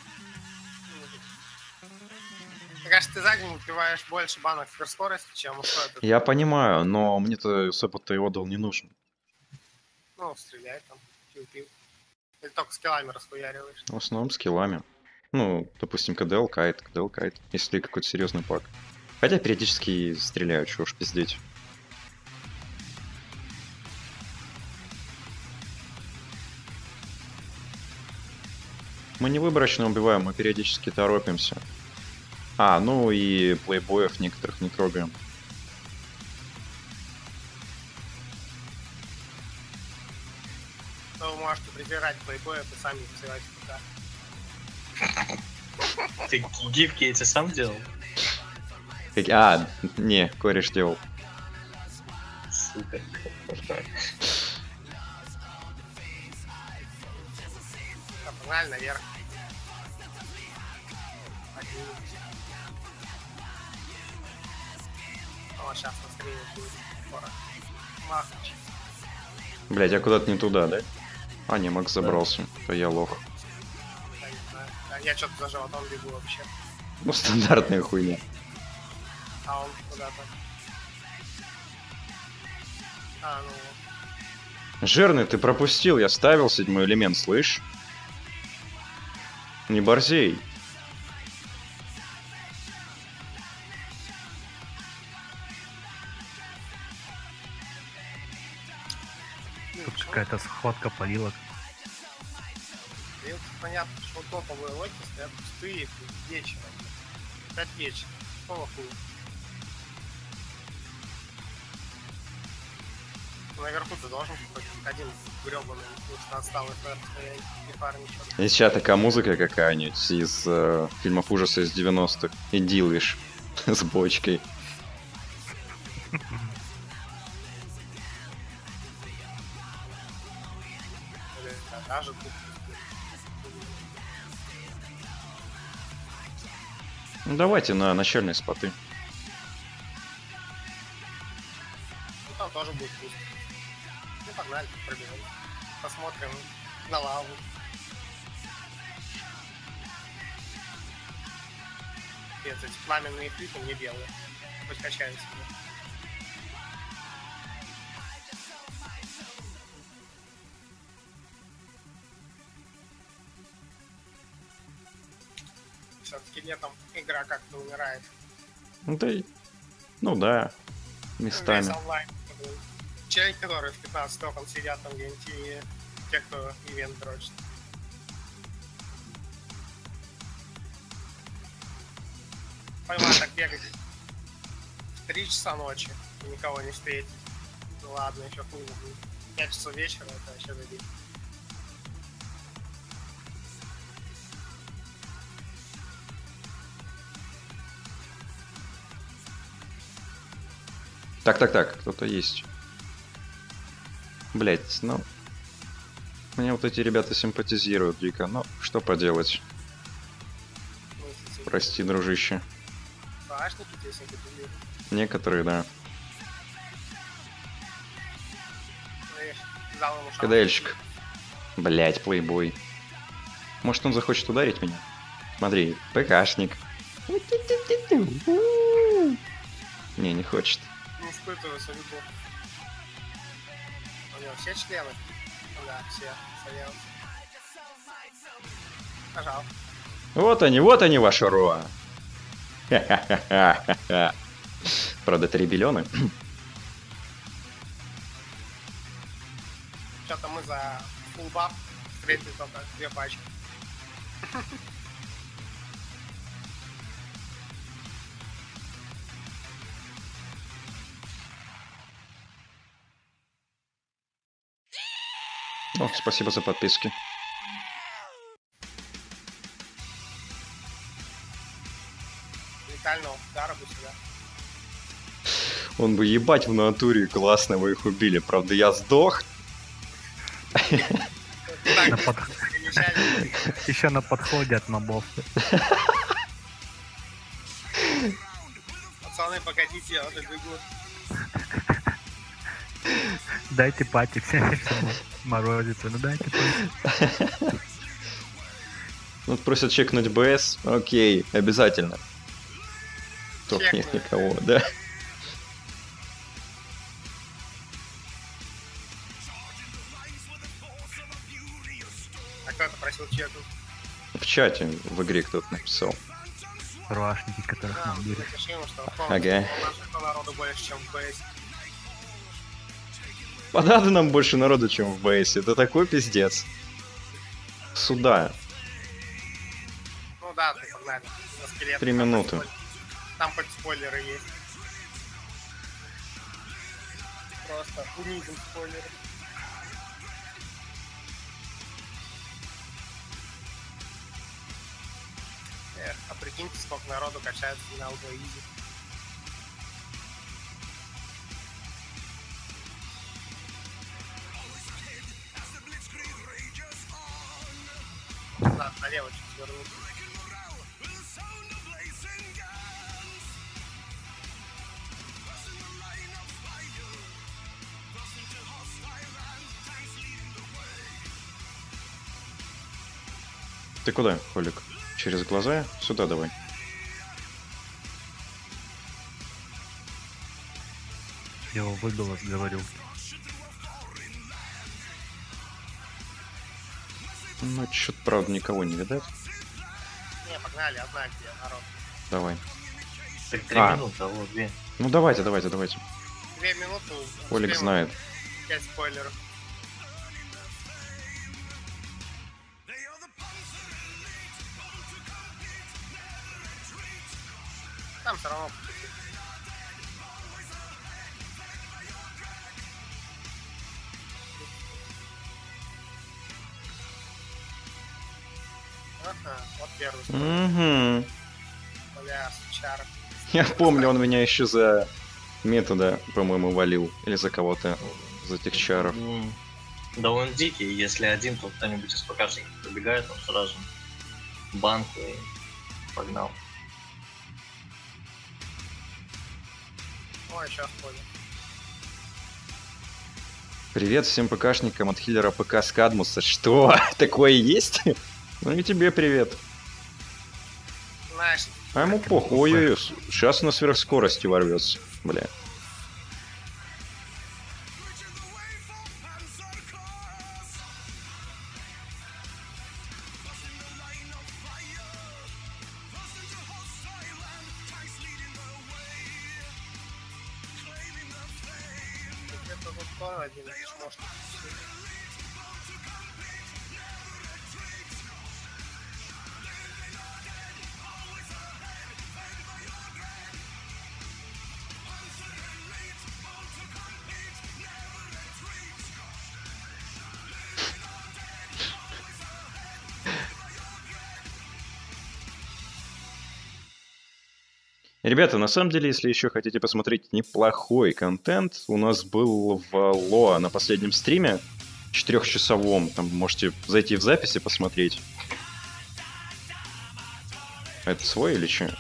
Мне кажется, ты за день успеваешь больше банок сверхскорости, чем стоит. Я понимаю, но мне-то опыт его дал не нужен. Ну, стреляй там, пил-пил. Или только скиллами расхуяриваешь. В основном скиллами. Ну, допустим, КДЛ, кайт, если какой-то серьезный пак. Хотя периодически стреляю, чего уж пиздеть. Мы не выборочно убиваем, мы периодически торопимся. А, ну и плейбоев некоторых не трогаем. Но вы можете прибирать плейбоев и сами посылать туда. Ты гифки эти сам делал? А, не, кореш делал. Сука. Да, погнали наверх. О, сейчас настреливать будет. Скоро. Махач. Блять, я куда-то не туда, да? А, не, Макс забрался. То я лох. Я не знаю. Да, я что-то за животом бегу вообще. Ну, стандартная хуйня. А он куда-то. А, ну вот. Жирный, ты пропустил, я ставил 7-й элемент, слышь? Не борзей. Тут какая-то сходка полилок. И вот понятно, что топовые локи стоят пустые вечером. 5 вечера. Какого хуя? Наверху ты должен хоть один гребаный, потому отсталый фэр стоять и фармить. Из чата такая музыка какая-нибудь из фильмов ужаса из 90-х. И дилвиш с бочкой. Даже тут. Ну, давайте на начальные споты. Ну там тоже будет пусто. Ну погнали, пробежим. Посмотрим на лаву. Нет, эти пламенные клипы не белые. Хоть качаем себе. Все-таки летом игра как-то умирает. Ну да, местами. Весь онлайн. Челики, которые в 15 окон сидят там где-нибудь, и те, кто ивент дрочит. Поймай так бегать в 3 часа ночи и никого не встретить. Ну ладно, еще хуйня будет. 5 часов вечера, это вообще забить. Так, кто-то есть. Блять, ну... Мне вот эти ребята симпатизируют дико, но что поделать. Ну, если Прости, дружище. башники тебе симпатизируют. Некоторые, да. Ну, видишь, дал ему шанс. КДЛьщик. Блять, плейбой. Может, он захочет ударить меня? Смотри, ПКшник. Не хочет. Не испытываю судьбу. У него все члены? Да, все. Союз. Нажал. Вот они, ваши роа. Ха-ха-ха-ха-ха. Правда, 3 биллиона. Что-то мы за full buff встретили только 2 пачки. О, спасибо за подписки. Летального удара бы сюда. Он бы ебать в натуре, классно вы их убили. Правда, я сдох. На под- Еще на подходе от мобов. Пацаны, погодите, я уже бегу. Дайте пати, все морозится. Ну дайте пати. Вот просят чекнуть БС. Окей, обязательно. Только нет Чекну. никого, да. А кто-то просил чекнуть. В чате в игре кто-то написал. Руашники, которых Да, нам берет. напиши ему, что Ага. нашего народу больше, чем в БС. Понадо нам больше народу, чем в БС. Это такой пиздец. Сюда. Ну да, ты погнали. На скелет. 3 минуты. Там хоть спойлеры есть. Просто унизим спойлеры. А прикиньте, сколько народу качается на Aldo Easy. Да, налево чуть свернуть. Ты куда, Холик? Через глаза? Сюда давай. Я его выголос говорил. Ну, чё-то, правда, никого не видать. Не, погнали, одна где народ. Давай. Так 3 А. минуты, а вот 2. Ну, давайте. 2 минуты. Холик успеем знает. 5 спойлеров. Там все равно. Ага, вот первый спойлер. Угу. Бля, сучара. Я помню, он меня еще за метода, по-моему, валил. Или за кого-то. За этих чаров. Да он дикий, если один, то кто-нибудь из ПКшников пробегает, он сразу банку и погнал. О, еще спойлер. Привет всем ПКшникам от хиллера ПК Скадмуса. Что? Такое есть? Ну и тебе привет. Знаешь, А ему похуй. Ой-ой-ой. Сейчас на сверхскорости ворвется. Бля. где-то вот тоже один может. Ребята, на самом деле, если еще хотите посмотреть неплохой контент, у нас был в Лоа на последнем стриме, 4-часовом. Там можете зайти в записи посмотреть. Это свой или что?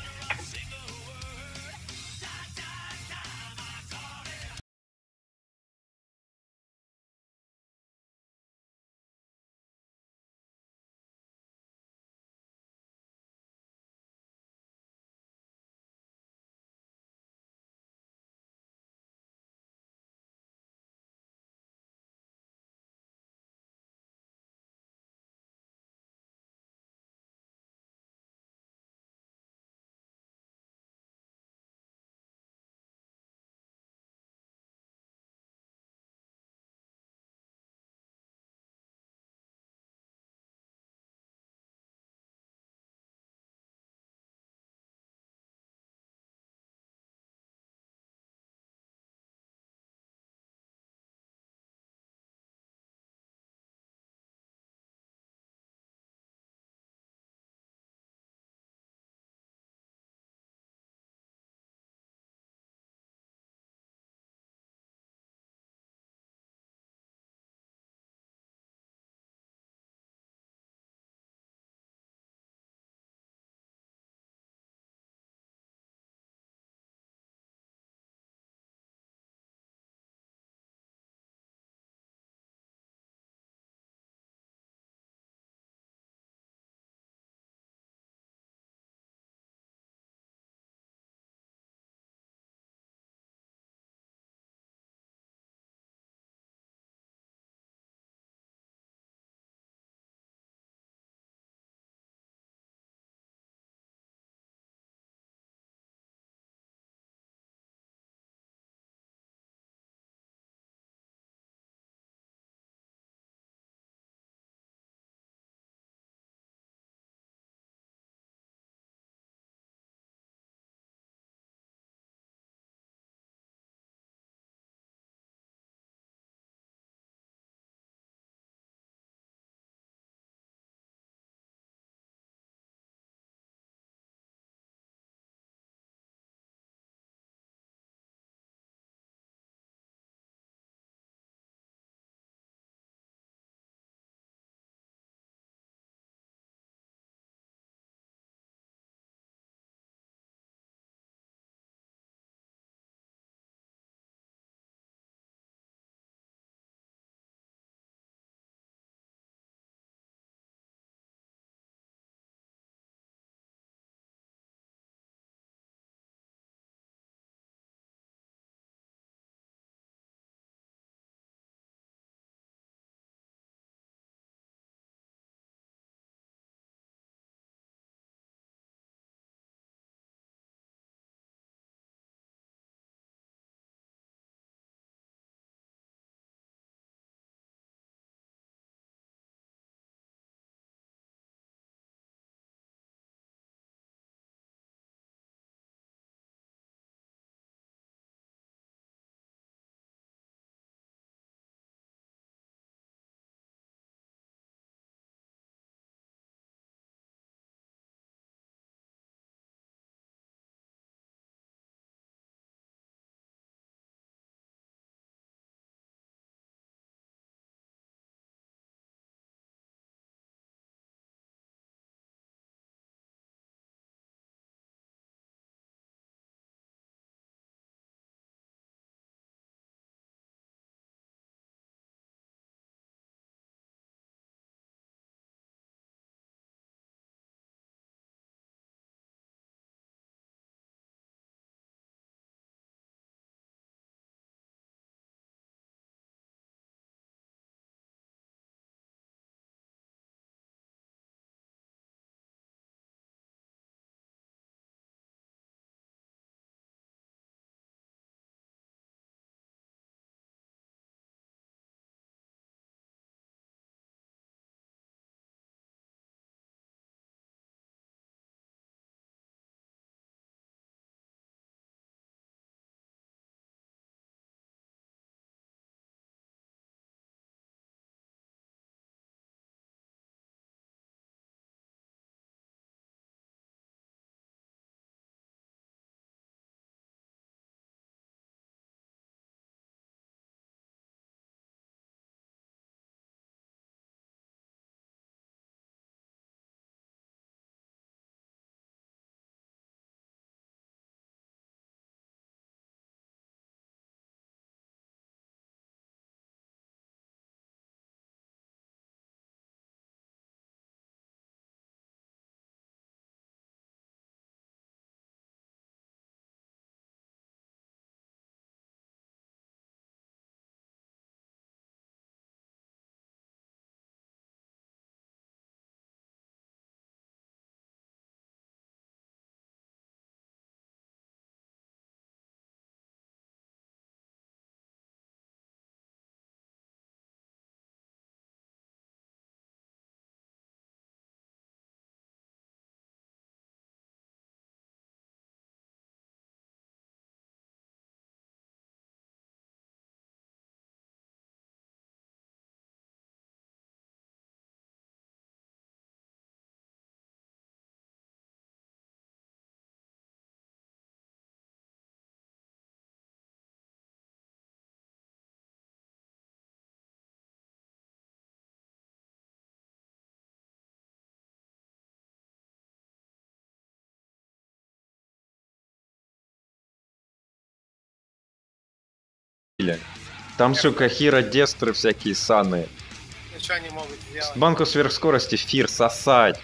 убили. Там, сука, Хиро Дестры всякие саны. Ну что они могут сделать? Банку сверхскорости, Фир, сосать.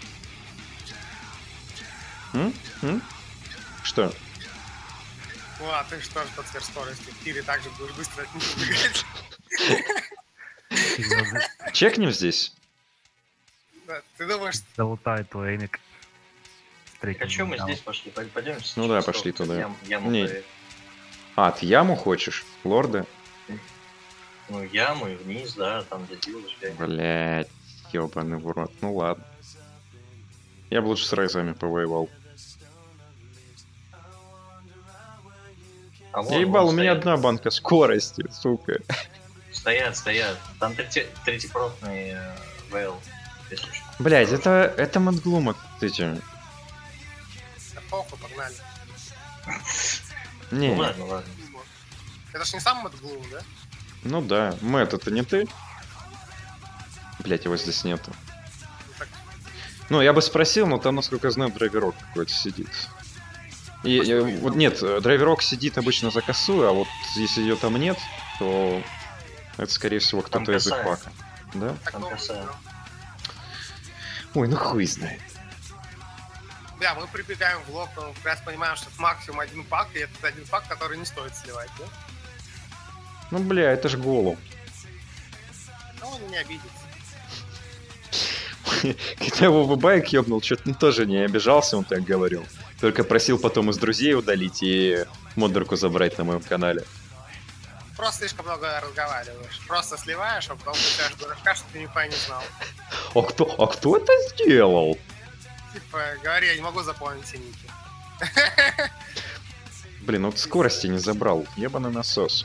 М? Что? Ну а ты что же под сверхскоростью? В тире также будешь быстро от них убегать. Чекнем здесь? Да, ты думаешь, Залутает твой Эмик. Так а чё мы здесь пошли? Пойдем. Ну да, пошли туда. Яму Не. проверим. А, ты яму хочешь? Лорды? Ну, яму и вниз, да, там где делаешь, блядь. Блять, ёбаный в рот. Ну ладно. Я бы лучше с рейзами повоевал. А Я ебал, у меня стоят. одна банка скорости, сука. Стоят. Там третьепрофный ВЛ, если что. Блять, это Мэтглум эти. да похуй, погнали. Не, Ну ладно. Это ж не сам Мэтт Глум, да? ну да. Мэтт, это не ты? Блять, его здесь нету. Ну, так, Ну, я бы спросил, но там, насколько я знаю, драйверок какой-то сидит. Вот нет, драйверок сидит обычно за косу, а вот если ее там нет, то это, скорее всего, Там кто-то из их косая. пака. Да? так Там ну, косая. Ой, ну хуй знает. Да, мы прибегаем в лоб, но как раз понимаем, что максимум один пак, и это один пак, который не стоит сливать, да? Ну, бля, это ж голубь. Но он не обидится. Когда его вебайк ёбнул, что-то он тоже не обижался, он так говорил. Только просил потом из друзей удалить и модерку забрать на моем канале. Просто слишком много разговариваешь. Просто сливаешь, а потом включаешь дурачка, что ты нихуя не знал. А кто это сделал? Типа, говори, я не могу запомнить все ники. Блин, вот скорости не забрал. Ебаный насос.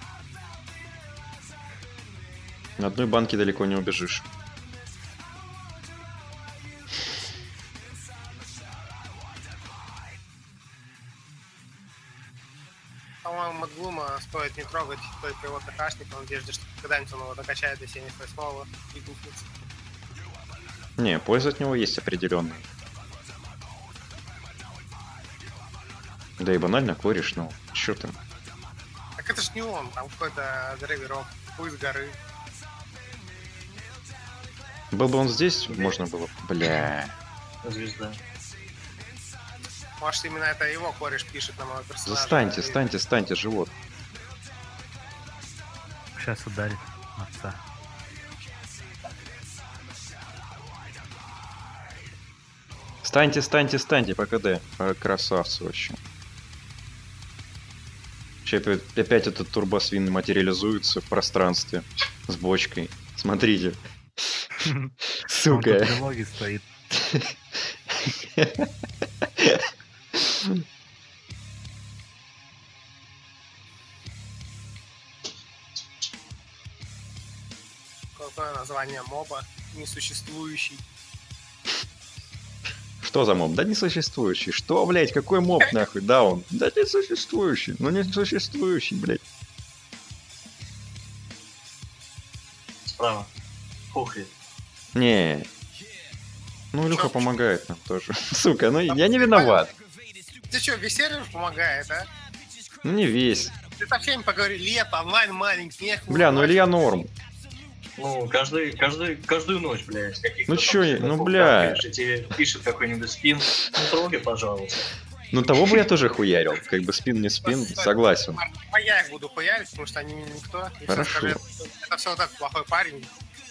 На одной банке далеко не убежишь. По-моему, Мэтт стоит не трогать только его ТХшника, в надежде, что когда-нибудь он его докачает до 78-го и гуфнется. Не, польза от него есть определенная. Да и банально кореш, ну, чё ты? Так это ж не он, там какой-то драйверок, хуй с горы. Был бы он здесь, можно было... Бля... Звезда. Может, именно это его кореш пишет на моего персонажа. Станьте, живот. Сейчас ударит отца. Станьте, по КД. Красавцы вообще. Сейчас опять этот турбосвин материализуется в пространстве с бочкой. Смотрите. Он Сука. тут в трилогии стоит. Какое название моба? Несуществующий. Что за моб? Да несуществующий. Что, блядь, какой моб нахуй? Да он. Да несуществующий. Ну несуществующий, блядь. Справа. Хухли. Не. Ну, Илюха помогает нам тоже. Сука, ну я не виноват. Ты что, весь сервер помогает, а? Ну не весь. Ты со всеми поговори, лето, онлайн маленький, снег. Бля, ну Илья норм. Ну, каждую ночь, блядь, каких-то Ну там чё, сынов ну, там бля. пишет, тебе пишет какой-нибудь спин. Ну, трогай, пожалуйста. Ну того бы я тоже хуярил. Как бы спин не спин, согласен. А я их буду хуярить, потому что они мне никто. И всё Хорошо. скажет, это все вот этот плохой парень.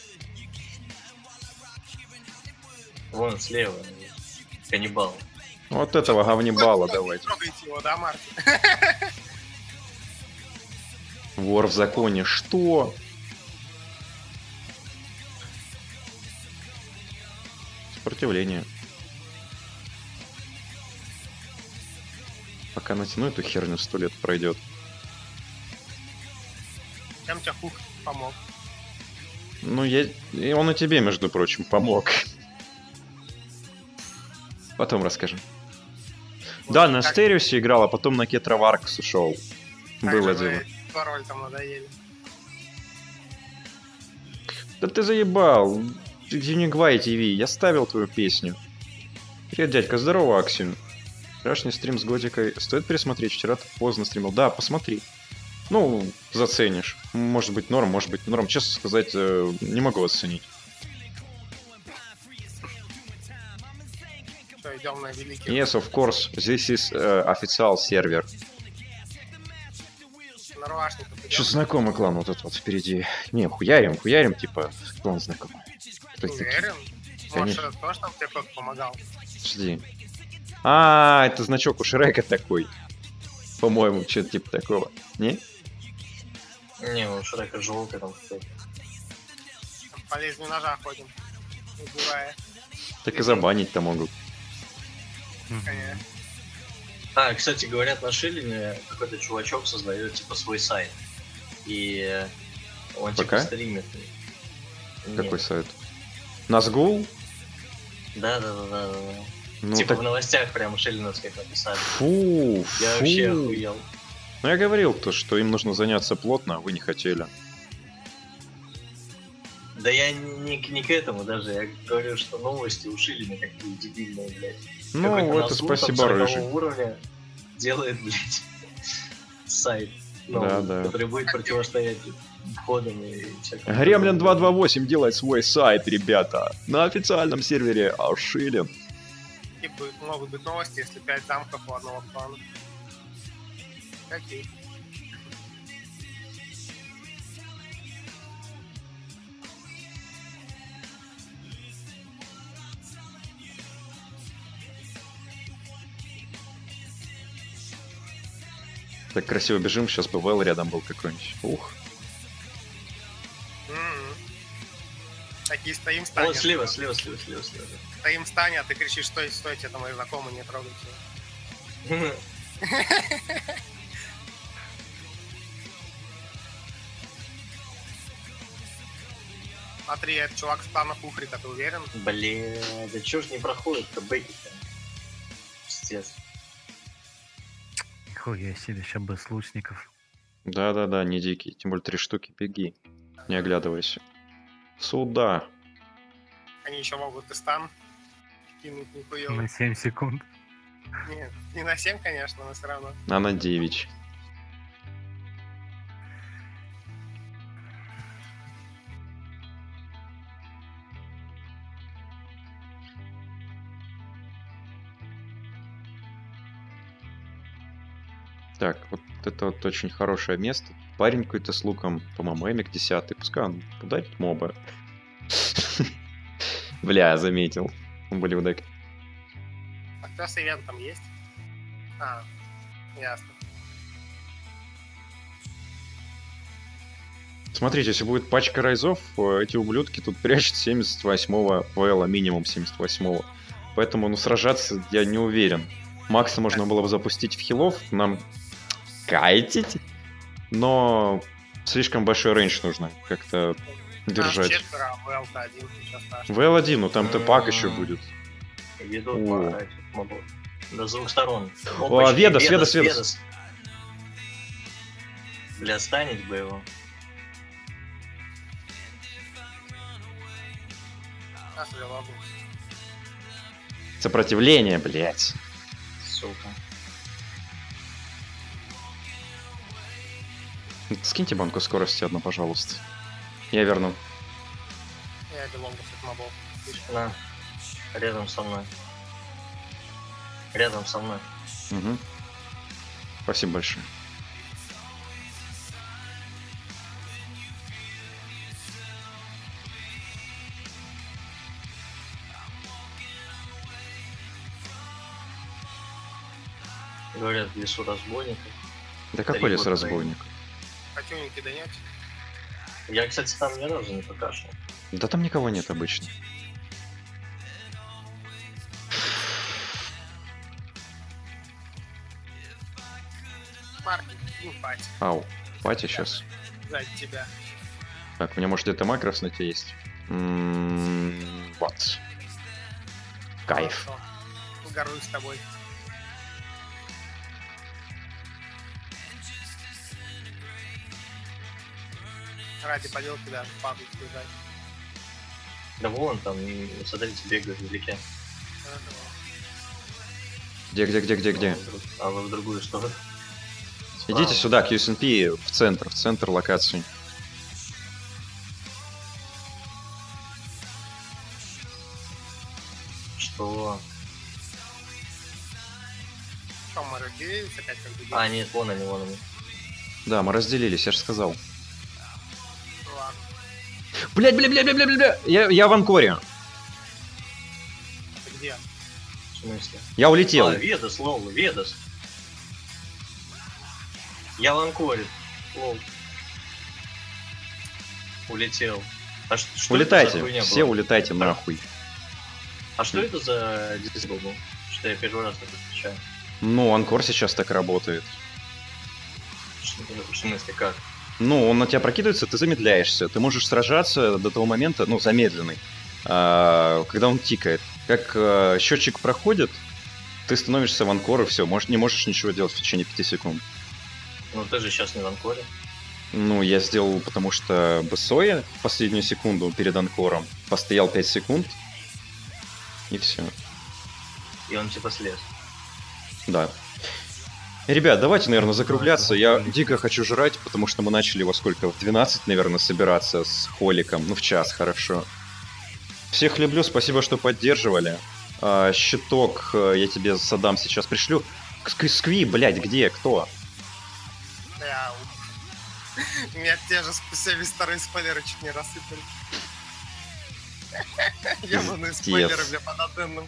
Вон слева. Каннибал. Вот этого говнебала давайте. Трогайте его, да, Марти? Вор в законе. Что? Сопротивление. Пока натяну эту херню, 100 лет пройдет. Чем тебе Хук помог? Ну, и он и тебе, между прочим, помог. Потом расскажем. Да, на Как- Стериусе играл, а потом на Кетроваркс ушел. как Было же вы дело. пароль там надоели. Да ты заебал. Юнигвай ТВ, я ставил твою песню. Привет, дядька, здорово, Аксин. Вчерашний стрим с Годикой. Стоит пересмотреть? Вчера ты поздно стримил. Да, посмотри. Ну, заценишь. Может быть норм, может быть норм. Честно сказать, не могу оценить. Что, идем на великий. Yes, of course, this is official сервер. На рвашников идем. Что знакомый клан вот этот вот впереди. Не, хуярим, типа, клан знакомый. Кто это такие? Уверен? Может, Конечно. это тоже там тебе кто-то помогал? Подожди. А, это значок у Шрека такой. По-моему, что-то типа такого. Не? Не, у Шрека желтый там какой-то. По лезвию ножа ходим. Убивая. Так и забанить-то могут. Конечно. А, кстати, говорят, на Шиллине какой-то чувачок создает типа свой сайт. И он типа ПК? стримит. Какой Нет. сайт? Назгул? Да. Ну типа так... в новостях прям шиллиновских написали. Фу, Я фу. вообще охуел. Ну я говорил то, что им нужно заняться плотно, а вы не хотели. Да я не к этому даже, я говорю, что новости у Шиллина какие дебильные, блядь. Ну, Какой-то это Назгул спасибо, там 40 Рыжий. уровня делает, блядь, сайт Да, новый, да. который будет противостоять входам и всякому. Гремлин 228 делает свой сайт, ребята. На официальном сервере Шилин. Типа могут быть новости, если 5 замков у одного клана. Какие? Так красиво бежим, сейчас бы Вэл рядом был какой-нибудь. Ух. М-м. Такие стоим, станем. Вот слева. Стоим, стань, а ты кричишь, стойте, это мои знакомые, не трогайте. Смотри, этот чувак с плана Кухрика, ты уверен? Бля, да чё ж не проходит-то бэки-то? Пиздец. Нихуя себе, сейчас бы с лучников. Да-да-да, не дикий. Тем более 3 штуки, беги. Не оглядывайся. Сюда. Они еще могут и стан кинуть нихуёво. На 7 секунд. Нет, не на 7, конечно, но все равно. А на 9. Так, вот это вот очень хорошее место. Парень какой-то с луком, по-моему, Эмик 10. Пускай он ударит моба. Бля, заметил. Он были удак. А кто с ивентом есть? А, ясно. Смотрите, если будет пачка райзов, эти ублюдки тут прячут 78-го ВЛа, минимум 78-го. Поэтому, ну, сражаться я не уверен. Макса можно было бы запустить в хилов, нам кайтить, но слишком большой рейндж нужно как-то держать. Нас четверо, а ВЛ-то один, ничего страшного. ВЛ-1, ну там Т-пак еще будет. Ведут О. по этим мобов. Да, с двух сторон. О, Ведас. Бля, станет бы его. Сейчас я могу. Сопротивление, блять. Сука. Скиньте банку скорости одну, пожалуйста. Я верну. Я белом от мобов. На. Рядом со мной. Рядом со мной. Угу. Спасибо большое. Говорят, в лесу разбойников. Да какой Три лес года разбойник? Противники донете. Я, кстати, там ни разу не покашлял. Да там никого нет обычно. Марки, ну, пати, Ау, пати сейчас. сзади тебя. Так, у меня может где-то макрос на тебе есть. Вот. Кайф. Хорошо. Горжусь с тобой. Ради поделки, да, падают сбежать. Да вон там, смотрите, бегают вдалеке. Где? А вы в другую сторону. Идите сюда, к USNP, в центр локации. Что? Что, мы разделились опять как бы? А, нет, вон они. Да, мы разделились, я же сказал. Ну ладно. Блядь. Я в анкоре. Ты где? В смысле? Я улетел. Ведас, лол, Ведас. Я в анкоре. Лол. Улетел. А что это за Улетайте, хуйня все была? улетайте нахуй. А что это за дисбл был? Что я первый раз это встречаю. Ну, анкор сейчас так работает. В смысле, как? Ну, он на тебя прокидывается, ты замедляешься. Ты можешь сражаться до того момента, ну, замедленный, когда он тикает. Как счетчик проходит, ты становишься в анкор и все, не можешь ничего делать в течение 5 секунд. Ну ты же сейчас не в анкоре. Ну, я сделал, потому что БСОя в последнюю секунду перед анкором постоял 5 секунд, и все. И он типа слез. Да. Ребят, давайте, наверное, закругляться. Я дико хочу жрать, потому что мы начали во сколько? В 12, наверное, собираться с Холиком. Ну, в час, хорошо. Всех люблю, спасибо, что поддерживали. Щиток я тебе задам сейчас, пришлю. Скви, блядь, где? Кто? Я... Меня те же 72-й спойлеры чуть не рассыпали. Ебаные спойлеры, бля, по данным.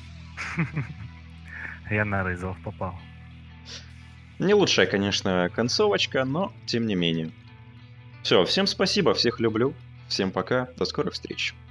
Я на Рейзов попал. Не лучшая, конечно, концовочка, но тем не менее. Все, всем спасибо, всех люблю. Всем пока, до скорых встреч.